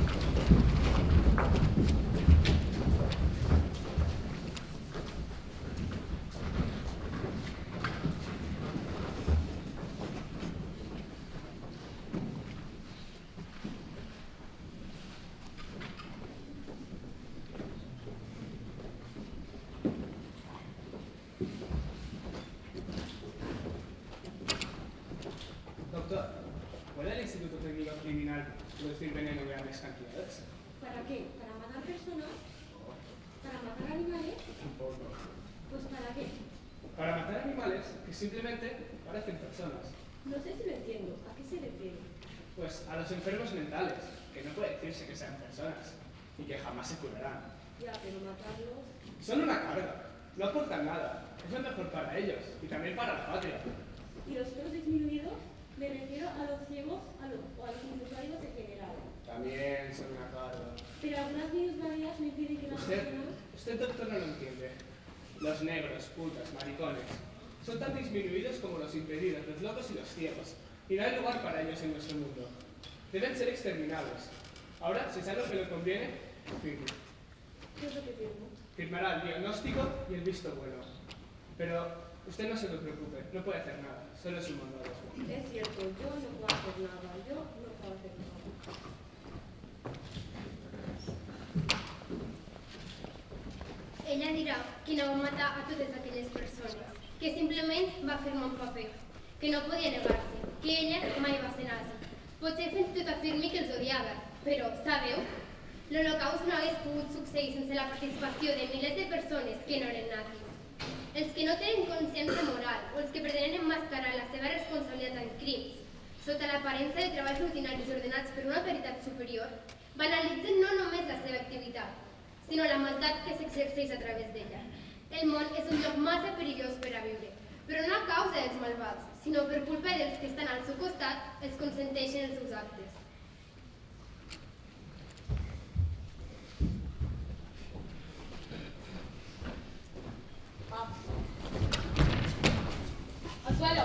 Doctor, ¿puede el Instituto Técnico Criminal producir veneno en grandes cantidades? ¿Para qué? ¿Para matar personas? ¿Para matar animales? Tampoco. Pues ¿para qué? Para matar animales que simplemente parecen personas. No sé si lo entiendo. ¿A qué se refiere? Pues a los enfermos mentales, que no puede decirse que sean personas y que jamás se curarán. Ya, pero matarlos... Son una carga, no aportan nada. Es lo mejor para ellos y también para la patria. ¿Y los feos disminuidos? Me refiero a los ciegos a los, o a los minusválidos en general. También son una carga. Pero algunas minusválidas me impiden que las Usted, personas... usted doctor no lo entiende. Los negros, putas, maricones, son tan disminuidos como los impedidos, los locos y los ciegos. Y no hay lugar para ellos en nuestro mundo. Deben ser exterminados. Ahora, si sabe lo que le conviene, firme. ¿Qué es lo que firmo? Firmará el diagnóstico y el visto bueno. Pero usted no se lo preocupe, no puede hacer nada, solo es un mandado. Es cierto, yo no puedo hacer nada, yo no puedo hacer nada. Ella dirà que no va matar a totes aquelles persones, que simplement va firmar un paper, que no podia negar-se, que ella mai va ser nazi. Potser fins i tot afirmi que els odiava, però, sabeu? L'Holocaust no hagués pogut succeir sense la participació de milers de persones que no eren nazis. Els que no tenen consciència moral o els que pretenen emmascarar la seva responsabilitat en crims, sota l'aparença de treballs rutinaris ordenats per una autoritat superior, banalitzen no només la seva activitat, sinó la maldat que s'exerceix a través d'ella. El món és un lloc massa perillós per a viure, però no a causa dels malvats, sinó per culpa dels que estan al seu costat, els consenteixen els seus actes. ¡Al suelo!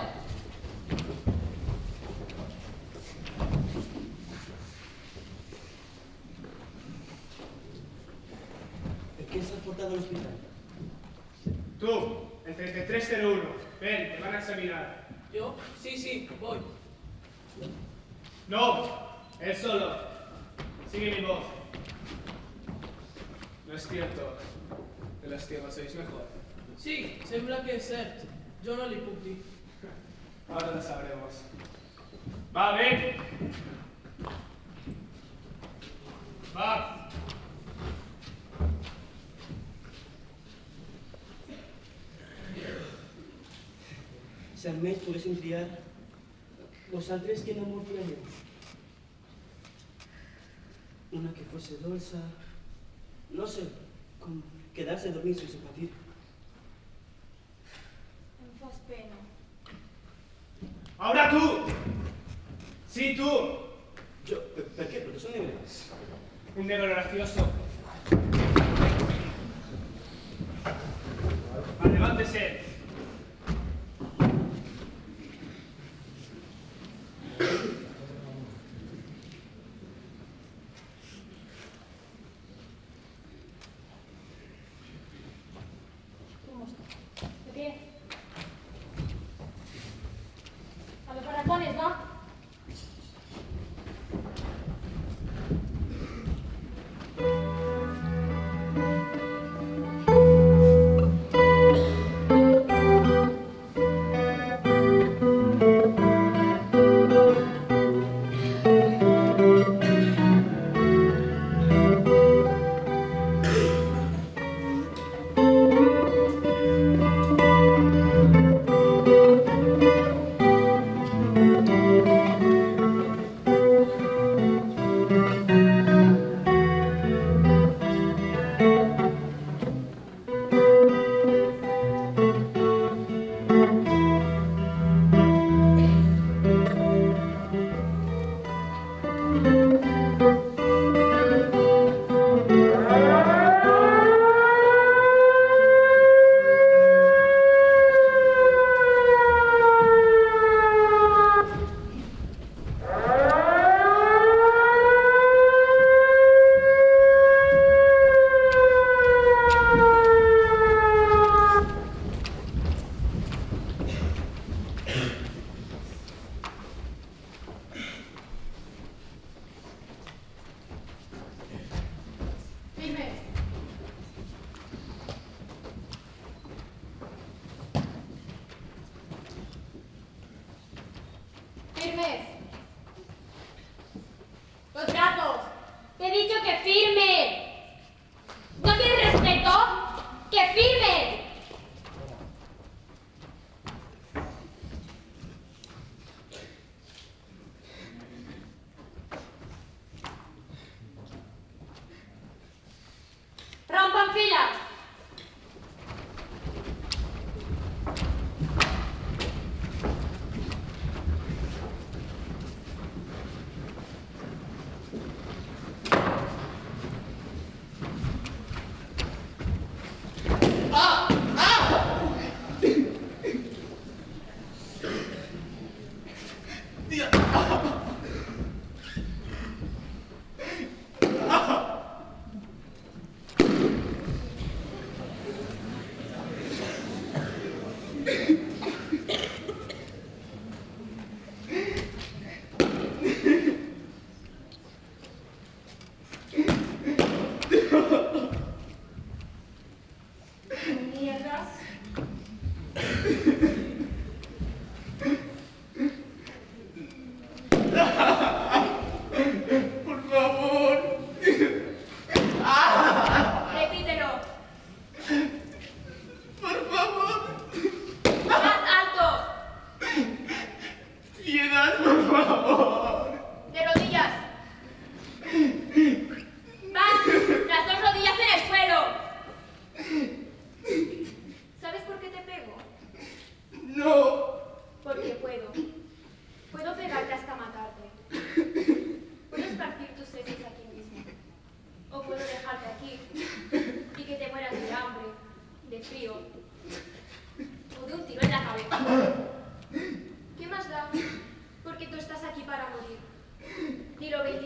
¿De qué se ha portado al hospital? Tú, el treinta y tres cero uno, ven, te van a examinar. ¿Yo? Sí, sí, voy. No, él solo. Sigue mi voz. No es cierto que los ciegos sois mejor. Sí, sembla que és cert. Jo no li puc dir. Ahora lo sabremos. Va, ven. Va. Si almenys poguéssim triar, vosaltres que no molt planeu. Una que fuese dolça, no sé, com quedar-se a dormir sense patir. Em fas pena. Ahora tú. Sí, tú. Yo, ¿por qué? Porque son negros. Un negro gracioso. Va, levántese. ¿Cómo está? ¿De qué? A los barracones, ¿no?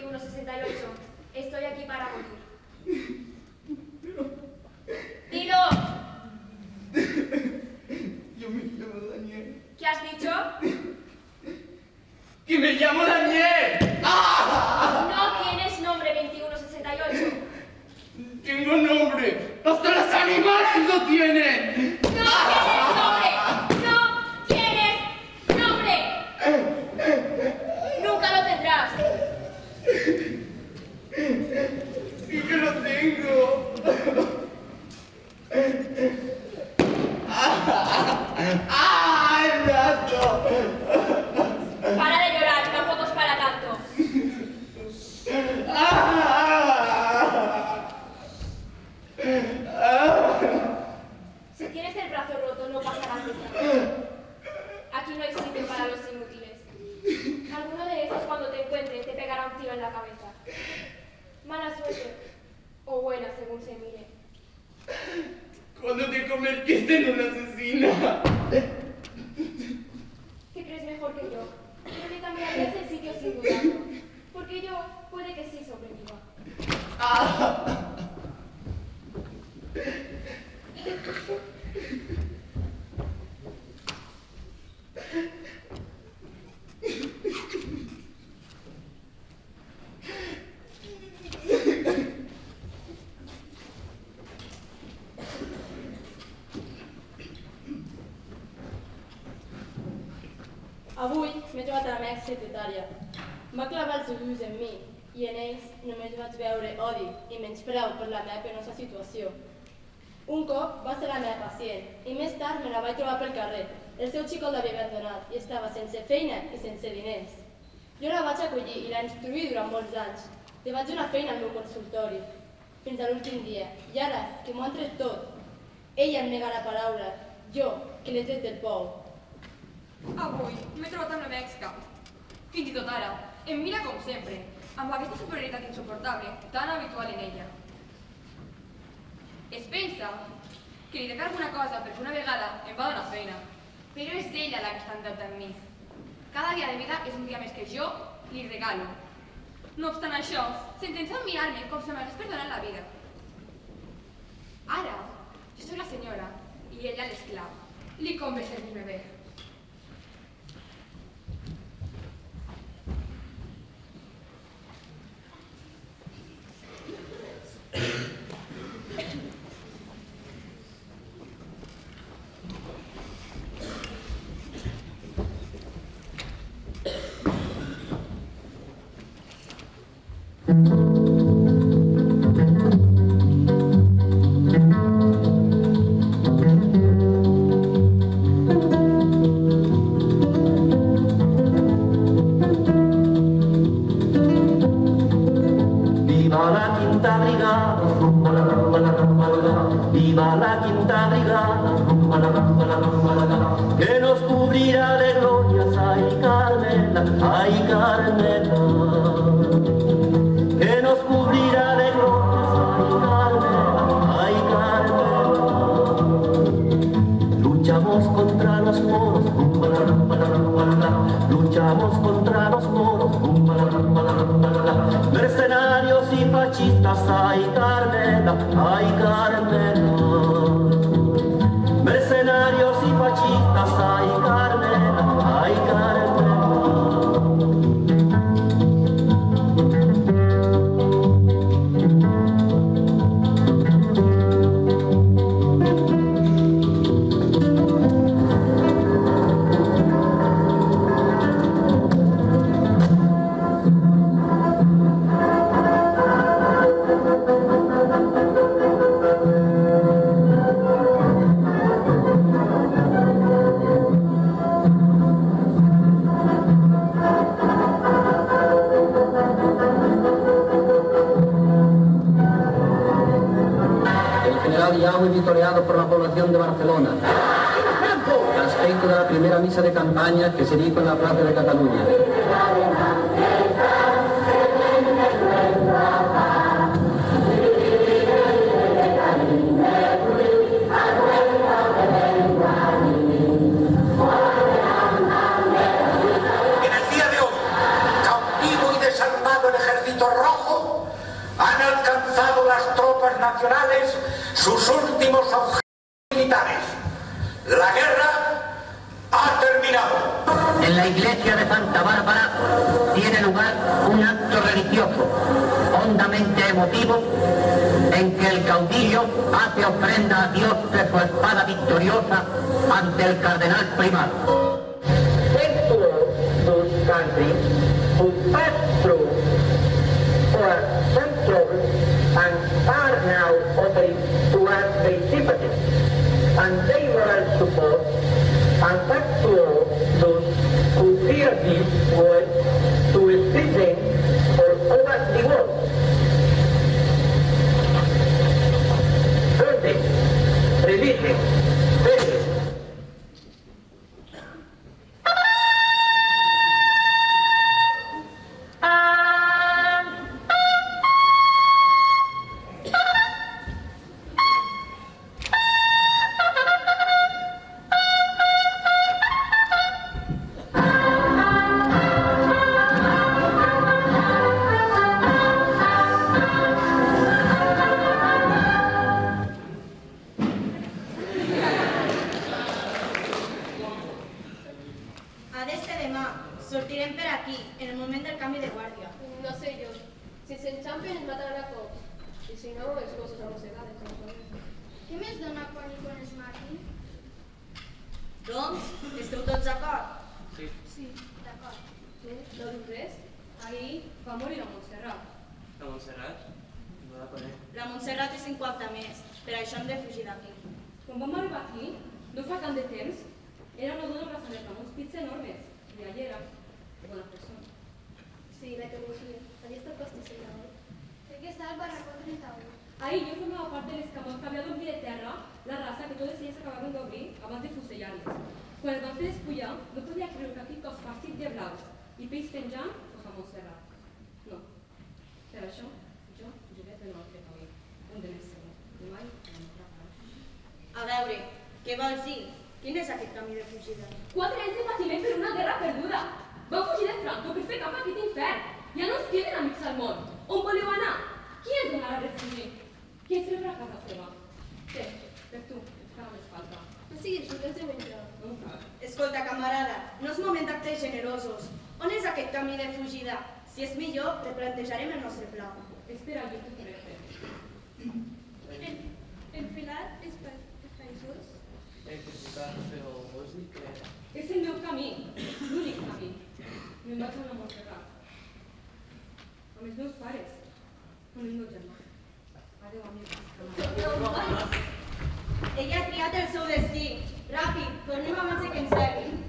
veintiuno sesenta y ocho. Estoy aquí para morir. ¡Dilo! Yo me llamo Daniel. ¿Qué has dicho? ¡Que me llamo Daniel! ¡Ah! No tienes nombre veintiuno sesenta y ocho. ¡Tengo nombre! ¡Hasta los animales lo tienen! ¡No tienes nombre! ¡No tienes nombre! ¡Nunca lo tendrás! ¡Sí que lo tengo! ¡Ah! ¡El gato! Para de llorar, tampoco es para tanto. Si tienes el brazo roto, no pasarás de esta. Aquí no hay sitio para los inútiles. Alguno de esos, cuando te encuentre, te pegará un tiro en la cabeza. Mala suerte, o buena, según se mire. Cuando te convertiste en una asesina. ¿Te crees mejor que yo? Pero le cambiarías el sitio sin dudarlo. Porque yo puede que sí sobreviva. Ah. Avui m'he trobat a la meva secretària. Va clavar els ulls en mi i en ells només vaig veure odi i menyspreu per la meva penosa situació. Un cop va ser la meva pacient i més tard me la vaig trobar pel carrer. El seu xicot l'havia abandonat i estava sense feina i sense diners. Jo la vaig acollir i la instruí durant molts anys. Li vaig donar feina al meu consultori, fins a l'últim dia. I ara, que m'ho han tret tot, ella em nega la paraula, jo, que l'he tret del pou. Avui m'he trobat amb la meva excap. Fins i tot ara, em mira com sempre, amb aquesta superioritat insuportable tan habitual en ella. Es pensa que li dec alguna cosa perquè una vegada em va donar feina, però és ella la que està en deute amb mi. Cada dia de vida és un dia més que jo li regalo. No obstant això, s'intensa mirar-me com si m'hagués perdonat la vida. Ara, jo soc la senyora i ella l'esclau. Li convé servir-me bé. Que nos cubrirá de glorias, ay Carmela, ay Carmela. Que nos cubrirá de glorias, ay Carmela, ay Carmela. Luchamos contra los moros, luchamos contra los moros, mercenarios y fascistas, ay Carmela, ay Carmela. Mercenarios y fascistas, ay Carmela, ay Carmela. Muy vitoreado por la población de Barcelona, respecto de la primera misa de campaña que se dijo en la Plaza de Cataluña. En el día de hoy, cautivo y desarmado el ejército ejército rojo, han alcanzado las tropas nacionales sus últimos objetivos militares. La guerra ha terminado. En la iglesia de Santa Bárbara tiene lugar un acto religioso hondamente emotivo en que el caudillo hace ofrenda a Dios de su espada victoriosa ante el cardenal primado. Thanks to those countries who passed through for some trouble and are now offering to us their sympathy and their moral support, and thanks to all those who fear this world to speak them all over the world. Birthday, religion, faith. Sortirem per aquí, en el moment del canvi de guàrdia. No sé jo. Si s'enxampen ens mataran a cops. I si no, els gossos arrossegades. Què més dona quan i quan es matin? Doncs, esteu tots d'acord? Sí. Sí, d'acord. Tu, no dius res? Ahir va morir la Montserrat. La Montserrat? No la conec. La Montserrat té cinquanta més, per això hem de fugir d'aquí. Quan vam arribar aquí, no fa tant de temps, era una dona braçaleta amb uns pits enormes. I allà era bona persona. Sí, la que coneixia. Havia estat pastissera, oi? Crec que estava al barracó trenta-u. Ahir jo formava part de l'escamot que havia d'omplir de terra la raça que totes elles acabaven d'obrir abans de fusellar-les. Quan es van fer despullar, no podia creure que aquell cos farcit de blaus i pells penjant fos a Montserrat. No. Per això, jo juré de no altre camí. Un de més segur. De mai a la nostra part. A veure, què vols dir? Quin és aquest camí de fugida? Quatre anys de patiment per una guerra perduda. Vau fugir de Franco per fer cap a aquest infern. Ja no us queden amics al món. On voleu anar? Qui ens donarà refugir? Qui ens rebrà a casa seva? Té, per tu, et farà més falta. No siguis dur, des de menjar. No em cal. Escolta, camarada, no és moment d'actes generosos. On és aquest camí de fugida? Si és millor, replantejarem el nostre pla. Espera, jo t'ho faré fer. El, el pelat és per països? Eh, que sí, però vols dir que... És el meu camí, l'únic camí. Me'n vaig a la Montserrat. Amb els meus pares, amb el meu germà. Adéu, amics. Ella ha triat el seu destí. Ràpid, tornem abans que ens seguin.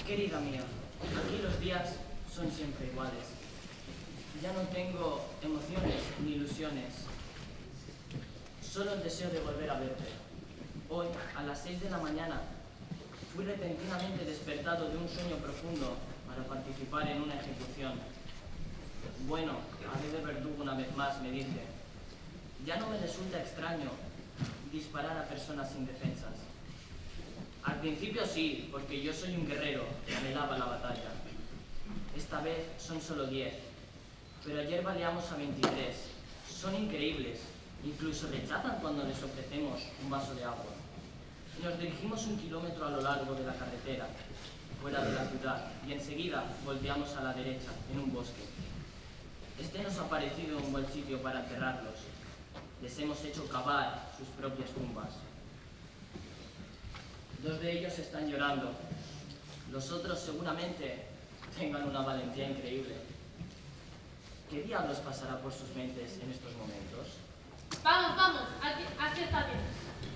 Querida mía, aquí los días son siempre iguales. Ya no tengo emociones ni ilusiones, solo el deseo de volver a verte. Hoy, a las seis de la mañana, fui repentinamente despertado de un sueño profundo para participar en una ejecución. Bueno, haré de verdugo una vez más, me dice. Ya no me resulta extraño disparar a personas indefensas. Al principio sí, porque yo soy un guerrero que anhelaba la batalla. Esta vez son solo diez, pero ayer baleamos a veintitrés. Son increíbles, incluso rechazan cuando les ofrecemos un vaso de agua. Nos dirigimos un kilómetro a lo largo de la carretera, fuera de la ciudad, y enseguida volteamos a la derecha, en un bosque. Este nos ha parecido un buen sitio para enterrarlos. Les hemos hecho cavar sus propias tumbas. Dos de ellos están llorando. Los otros seguramente tengan una valentía increíble. ¿Qué diablos pasará por sus mentes en estos momentos? Vamos, vamos, así está bien.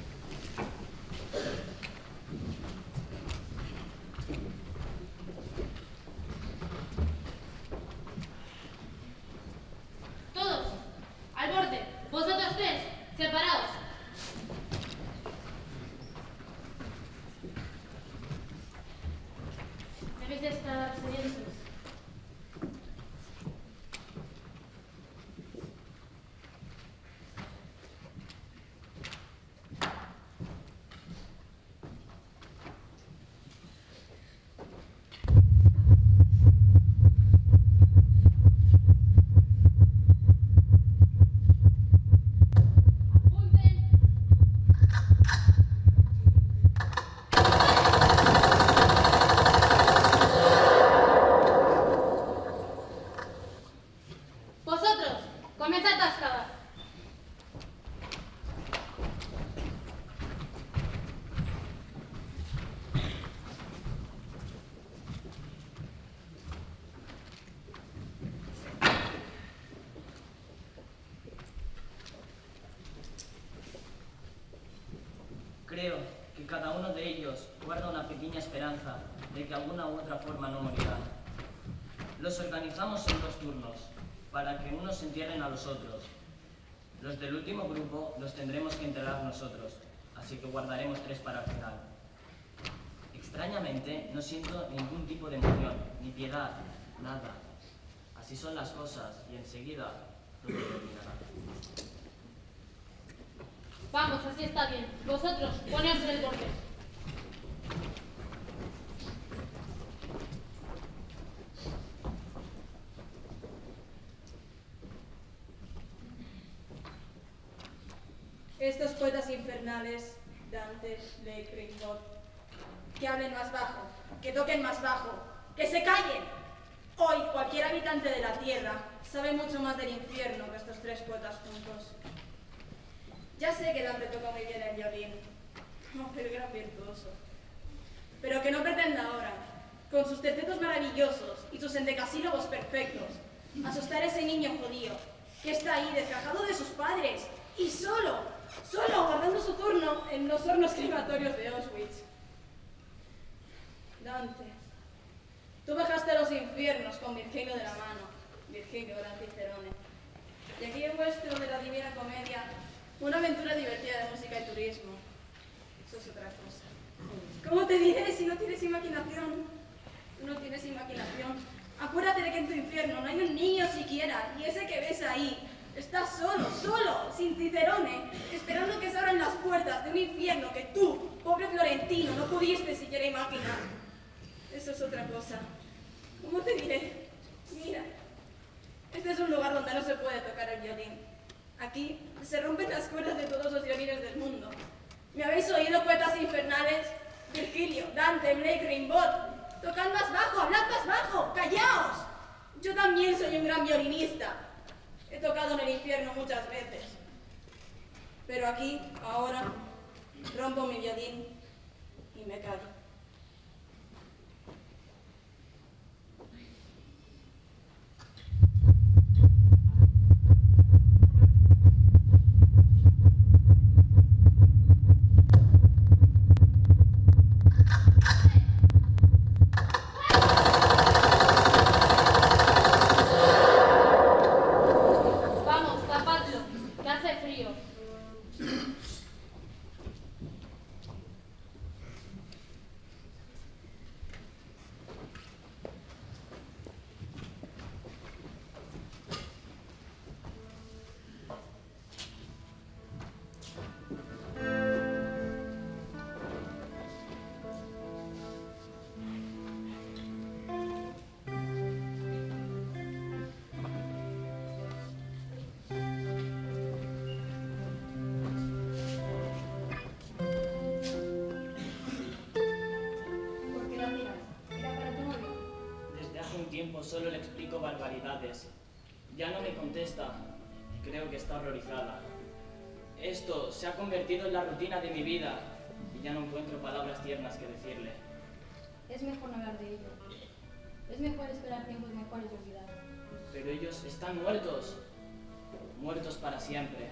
Todos, al borde. Vosotros tres, separaos. Debéis de estar sedientos. Creo que cada uno de ellos guarda una pequeña esperanza de que de alguna u otra forma no morirán. Los organizamos en dos turnos, para que unos entierren a los otros. Los del último grupo los tendremos que enterrar nosotros, así que guardaremos tres para el final. Extrañamente, no siento ningún tipo de emoción, ni piedad, nada. Así son las cosas, y enseguida todo terminará. Vamos, así está bien. Vosotros, poneos en el borde. Estos poetas infernales, Dante, Blake, Rimbaud, que hablen más bajo, que toquen más bajo, que se callen. Hoy, cualquier habitante de la Tierra sabe mucho más del infierno que estos tres poetas juntos. Ya sé que Dante toca muy bien el violín, oh, el gran virtuoso. Pero que no pretenda ahora, con sus tercetos maravillosos y sus endecasílabos perfectos, asustar a ese niño judío que está ahí desgajado de sus padres y solo, solo aguardando su turno en los hornos crematorios de Auschwitz. Dante, tú bajaste a los infiernos con Virgilio de la mano, Virgilio gran Cicerone, y aquí en vuestro de la Divina Comedia, una aventura divertida de música y turismo. Eso es otra cosa. ¿Cómo te diré si no tienes imaginación? No tienes imaginación. Acuérdate de que en tu infierno no hay un niño siquiera, y ese que ves ahí está solo, solo, sin Cicerone, esperando que se abran las puertas de un infierno que tú, pobre florentino, no pudiste siquiera imaginar. Eso es otra cosa. ¿Cómo te diré? Mira, este es un lugar donde no se puede tocar el violín. Aquí se rompen las cuerdas de todos los violines del mundo. ¿Me habéis oído, poetas infernales? Virgilio, Dante, Blake, Rimbaud. Tocad más bajo, hablad más bajo, callaos. Yo también soy un gran violinista. He tocado en el infierno muchas veces. Pero aquí, ahora, rompo mi violín y me callo. o solo le explico barbaridades. Ya no me contesta. Creo que está horrorizada. Esto se ha convertido en la rutina de mi vida y ya no encuentro palabras tiernas que decirle. Es mejor no hablar de ello. Es mejor esperar tiempos mejores y olvidar. Pero ellos están muertos. Muertos para siempre.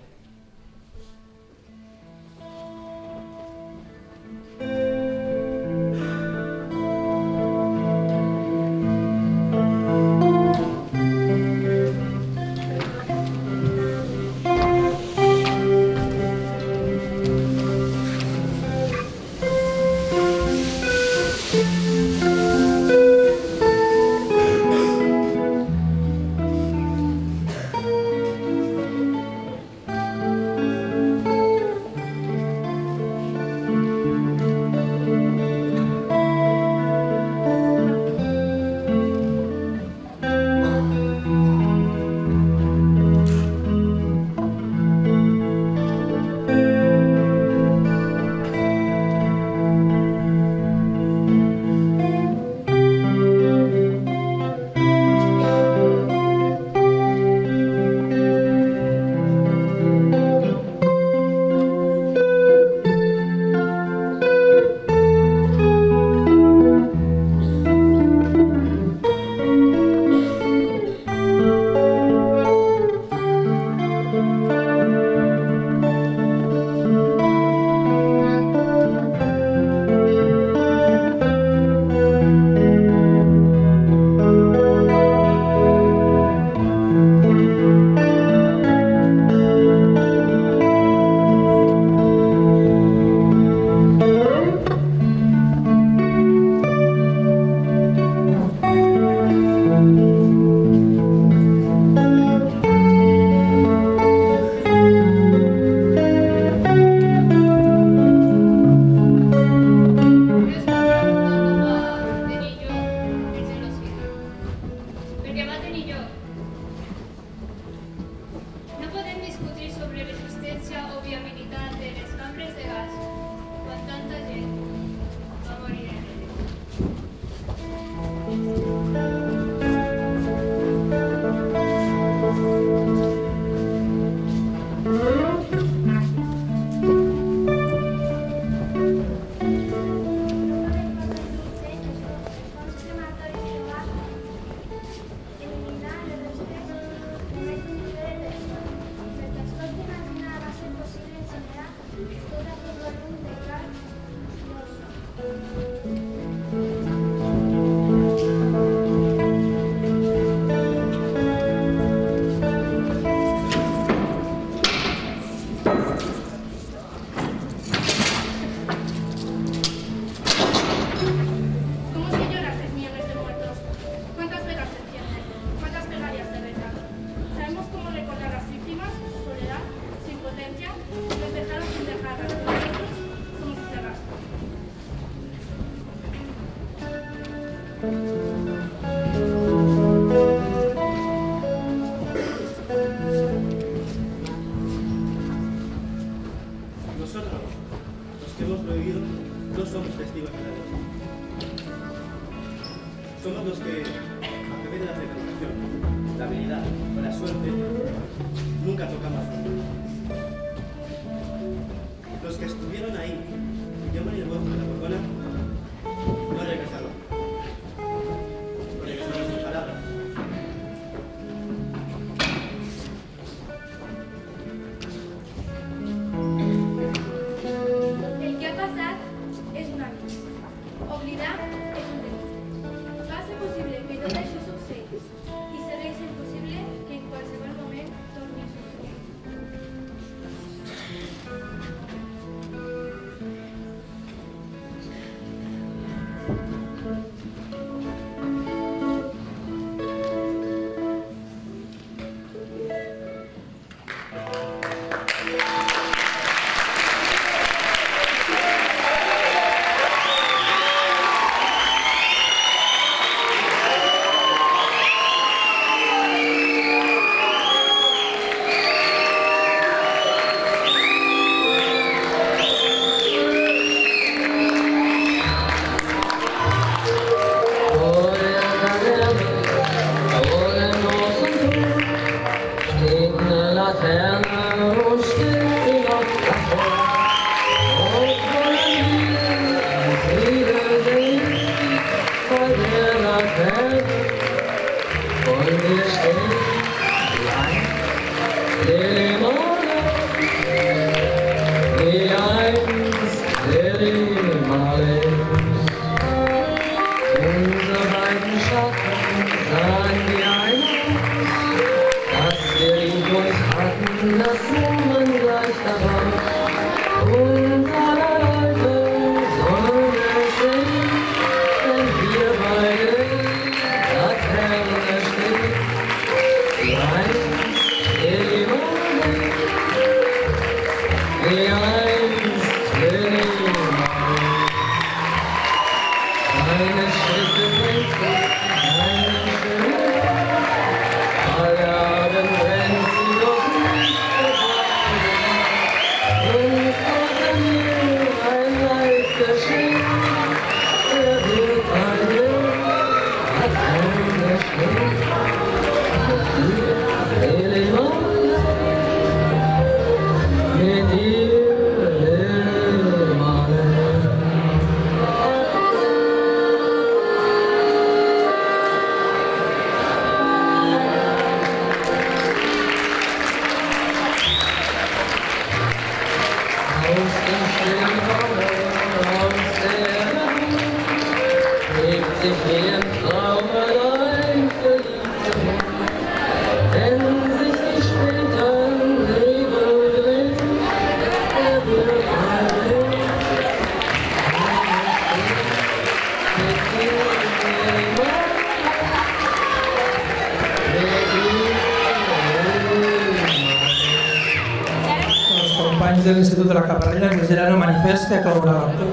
De l'Institut de la Caparrella ens llegiran el manifest que clourà l'acte.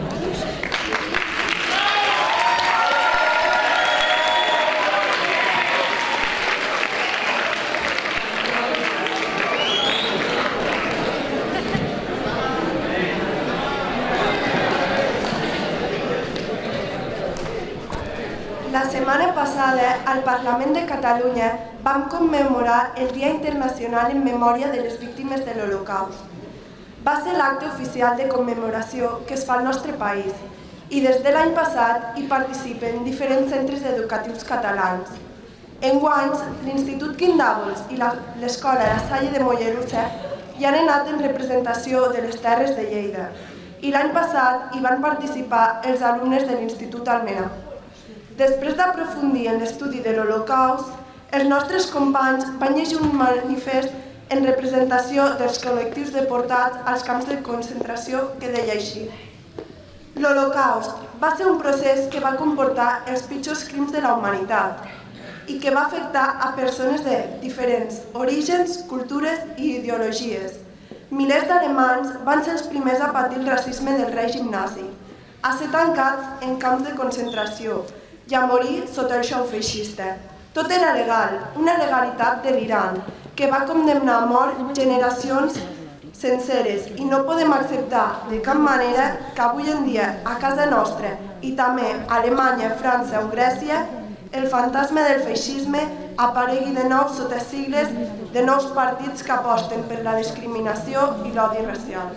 La setmana passada, al Parlament de Catalunya, vam commemorar el Dia Internacional en Memòria de les Víctimes de l'Holocaust. Va ser l'acte oficial de commemoració que es fa al nostre país i des de l'any passat hi participen diferents centres educatius catalans. Enguany, l'Institut Guindabols i l'Escola La Salle de Mollerussa hi han anat en representació de les Terres de Lleida i l'any passat hi van participar els alumnes de l'Institut Almenar. Després d'aprofundir en l'estudi de l'Holocaust, els nostres companys van llegir un manifest en representació dels col·lectius deportats als camps de concentració que deia així. L'Holocaust va ser un procés que va comportar els pitjors crims de la humanitat i que va afectar a persones de diferents orígens, cultures i ideologies. Milers d'alemanys van ser els primers a patir el racisme del règim nazi, a ser tancats en camps de concentració i a morir sota el xou feixista. Tot era legal, una legalitat delirant, que va condemnar a mort generacions senceres i no podem acceptar de cap manera que avui en dia a casa nostra i també a Alemanya, França o Grècia el fantasma del feixisme aparegui de nou sota sigles de nous partits que aposten per la discriminació i l'odi racial.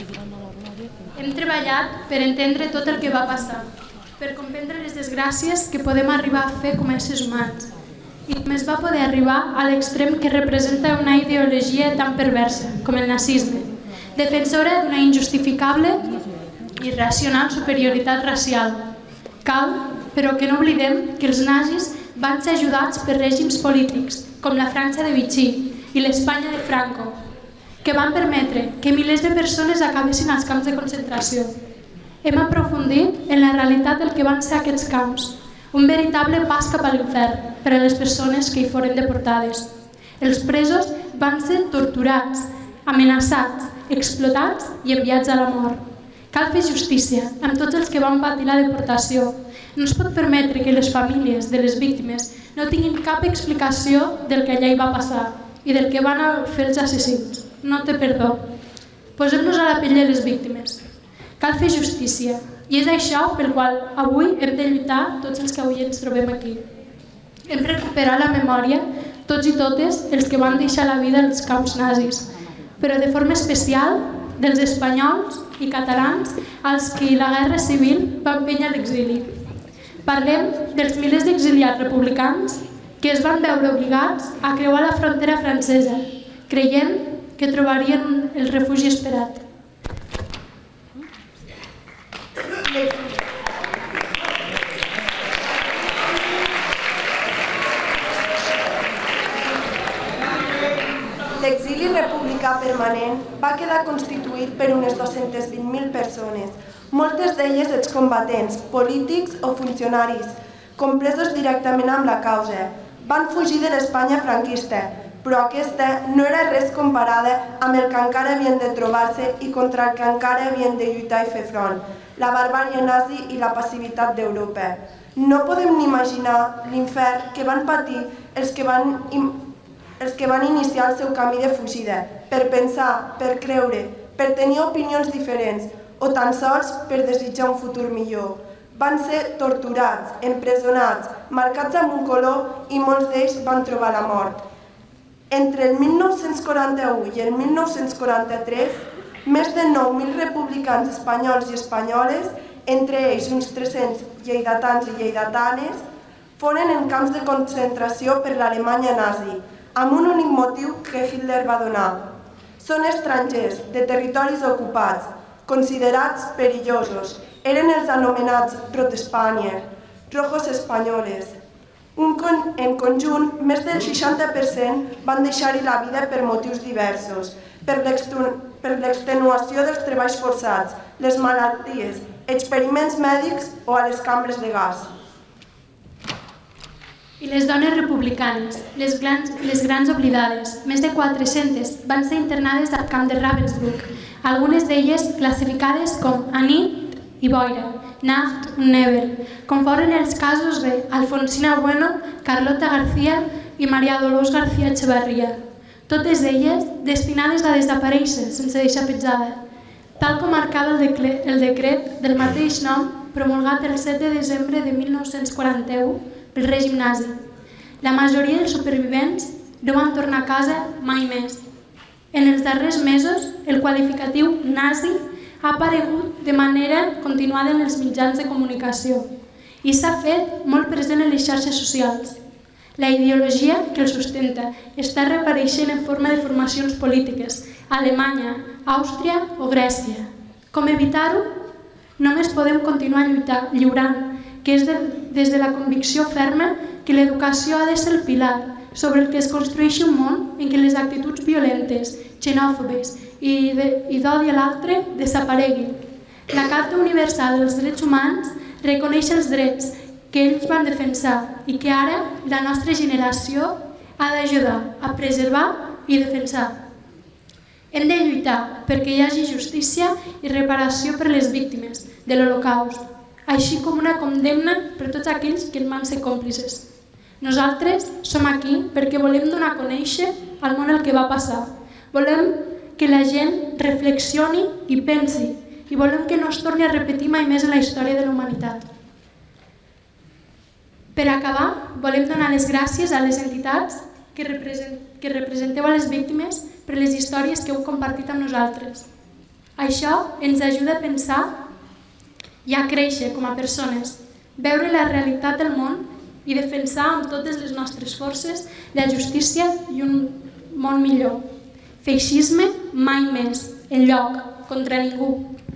Hem treballat per entendre tot el que va passar, per comprendre les desgràcies que podem arribar a fer com a éssers humans. I només va poder arribar a l'extrem que representa una ideologia tan perversa com el nazisme, defensora d'una injustificable i irracional superioritat racial. Cal, però, que no oblidem que els nazis van ser ajudats per règims polítics, com la França de Vichy i l'Espanya de Franco, que van permetre que milers de persones acabessin als camps de concentració. Hem aprofundit en la realitat del que van ser aquests camps, un veritable pas cap a l'infern per a les persones que hi foren deportades. Els presos van ser torturats, amenaçats, explotats i enviats a la mort. Cal fer justícia amb tots els que van patir la deportació. No es pot permetre que les famílies de les víctimes no tinguin cap explicació del que allà hi va passar i del que van fer els assassins. No té perdó. Posem-nos a la pell de les víctimes. Cal fer justícia. I és això pel qual avui hem de lluitar tots els que avui ens trobem aquí. Hem de recuperar la memòria, tots i totes, els que van deixar la vida als camps nazis, però de forma especial dels espanyols i catalans als que la guerra civil va empènyer a l'exili. Parlem dels milers d'exiliats republicans que es van veure obligats a creuar la frontera francesa, creient que trobarien el refugi esperat. L'exili republicà permanent va quedar constituït per unes dues-centes vint mil persones, moltes d'elles excombatents, polítics o funcionaris, compresos directament amb la causa. Van fugir de l'Espanya franquista, però aquesta no era res comparada amb el que encara havien de trobar-se i contra el que encara havien de lluitar i fer front, la barbàrie nazi i la passivitat d'Europa. No podem ni imaginar l'infern que van patir els que van, els que van iniciar el seu camí de fugida, per pensar, per creure, per tenir opinions diferents o tan sols per desitjar un futur millor. Van ser torturats, empresonats, marcats amb un color i molts d'ells van trobar la mort. Entre el mil nou-cents quaranta-u i el mil nou-cents quaranta-tres, més de nou mil republicans espanyols i espanyoles, entre ells uns tres-cents lleidatans i lleidatanes, foren en camps de concentració per l'Alemanya nazi, amb un únic motiu que Hitler va donar. Són estrangers, de territoris ocupats, considerats perillosos. Eren els anomenats Rotespanier, rojos espanyoles. En conjunt, més del seixanta per cent van deixar-hi la vida per motius diversos, per l'extenuació dels treballs forçats, les malalties, experiments mèdics o a les cambres de gas. I les dones republicanes, les grans, les grans oblidades, més de quatre-centes, van ser internades al camp de Ravensbrück, algunes d'elles classificades com Anit i Boira, Nacht und Nebel, com foren els casos de Alfonsina Bueno, Carlota García i Maria Dolors García Echevarría, totes elles destinades a desaparèixer sense deixar petjada, tal com marcava el decret del mateix nom promulgat el set de desembre de mil nou-cents quaranta-u pel règim nazi. La majoria dels supervivents no van tornar a casa mai més. En els darrers mesos, el qualificatiu nazi ha aparegut de manera continuada en els mitjans de comunicació i s'ha fet molt present en les xarxes socials. La ideologia que el sustenta està reapareixent en forma de formacions polítiques a Alemanya, Àustria o Grècia. Com evitar-ho? Només podem continuar lliurant, que és des de la convicció ferma que l'educació ha de ser el pilar sobre el que es construeixi un món en què les actituds violentes, xenòfobes i d'odi a l'altre desapareguin. La Carta Universal dels Drets Humans reconeix els drets que ells van defensar i que ara la nostra generació ha d'ajudar a preservar i defensar. Hem de lluitar perquè hi hagi justícia i reparació per les víctimes de l'Holocaust, així com una condemna per tots aquells que en van ser còmplices. Nosaltres som aquí perquè volem donar a conèixer al món el que va passar. Volem que la gent reflexioni i pensi i volem que no es torni a repetir mai més en la història de la humanitat. Per acabar, volem donar les gràcies a les entitats que representeu a les víctimes per les històries que heu compartit amb nosaltres. Això ens ajuda a pensar i a créixer com a persones, veure la realitat del món i defensar amb totes les nostres forces la justícia i un món millor. Feixisme mai més, enlloc, contra ningú.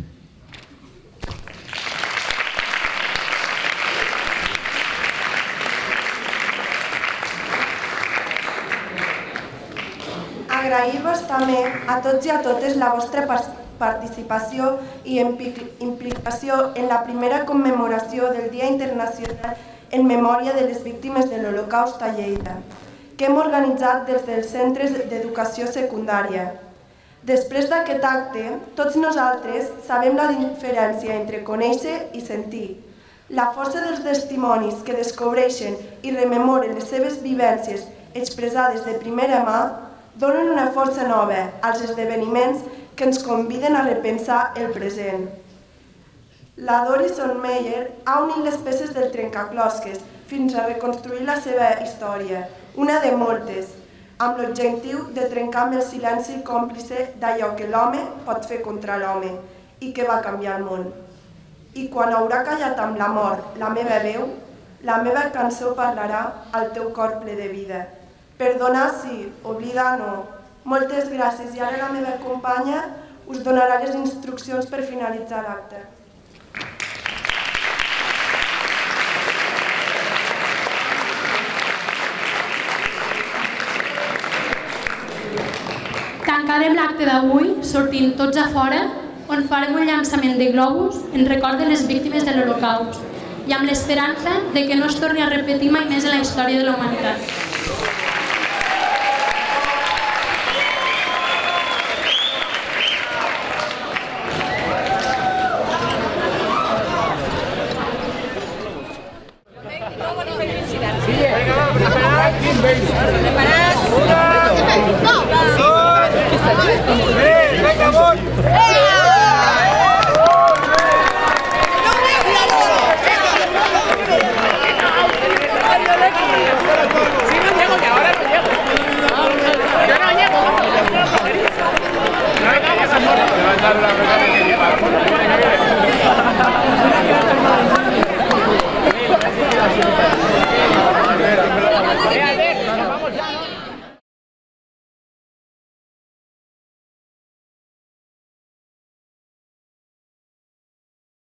Agrair-vos també a tots i a totes la vostra participació i implicació en la primera commemoració del Dia Internacional en memòria de les víctimes de l'Holocaust a Lleida, que hem organitzat des dels centres d'educació secundària. Després d'aquest acte, tots nosaltres sabem la diferència entre conèixer i sentir. La força dels testimonis que descobreixen i rememoren les seves vivències expressades de primera mà donen una força nova als esdeveniments que ens conviden a repensar el present. La Doris Sonmeyer ha unit les peces del trencaclosques fins a reconstruir la seva història, una de moltes, amb l'objectiu de trencar amb el silenci còmplice d'allò que l'home pot fer contra l'home i que va canviar el món. I quan haurà callat amb la mort la meva veu, la meva cançó parlarà al teu cor ple de vida. Perdonar sí, oblidar no. Moltes gràcies i ara la meva companya us donarà les instruccions per finalitzar l'acte. Tancarem l'acte d'avui sortint tots a fora on farem un llançament de globus en record de les víctimes de l'Holocaust i amb l'esperança de que no es torni a repetir mai més en la història de la humanitat. Venga.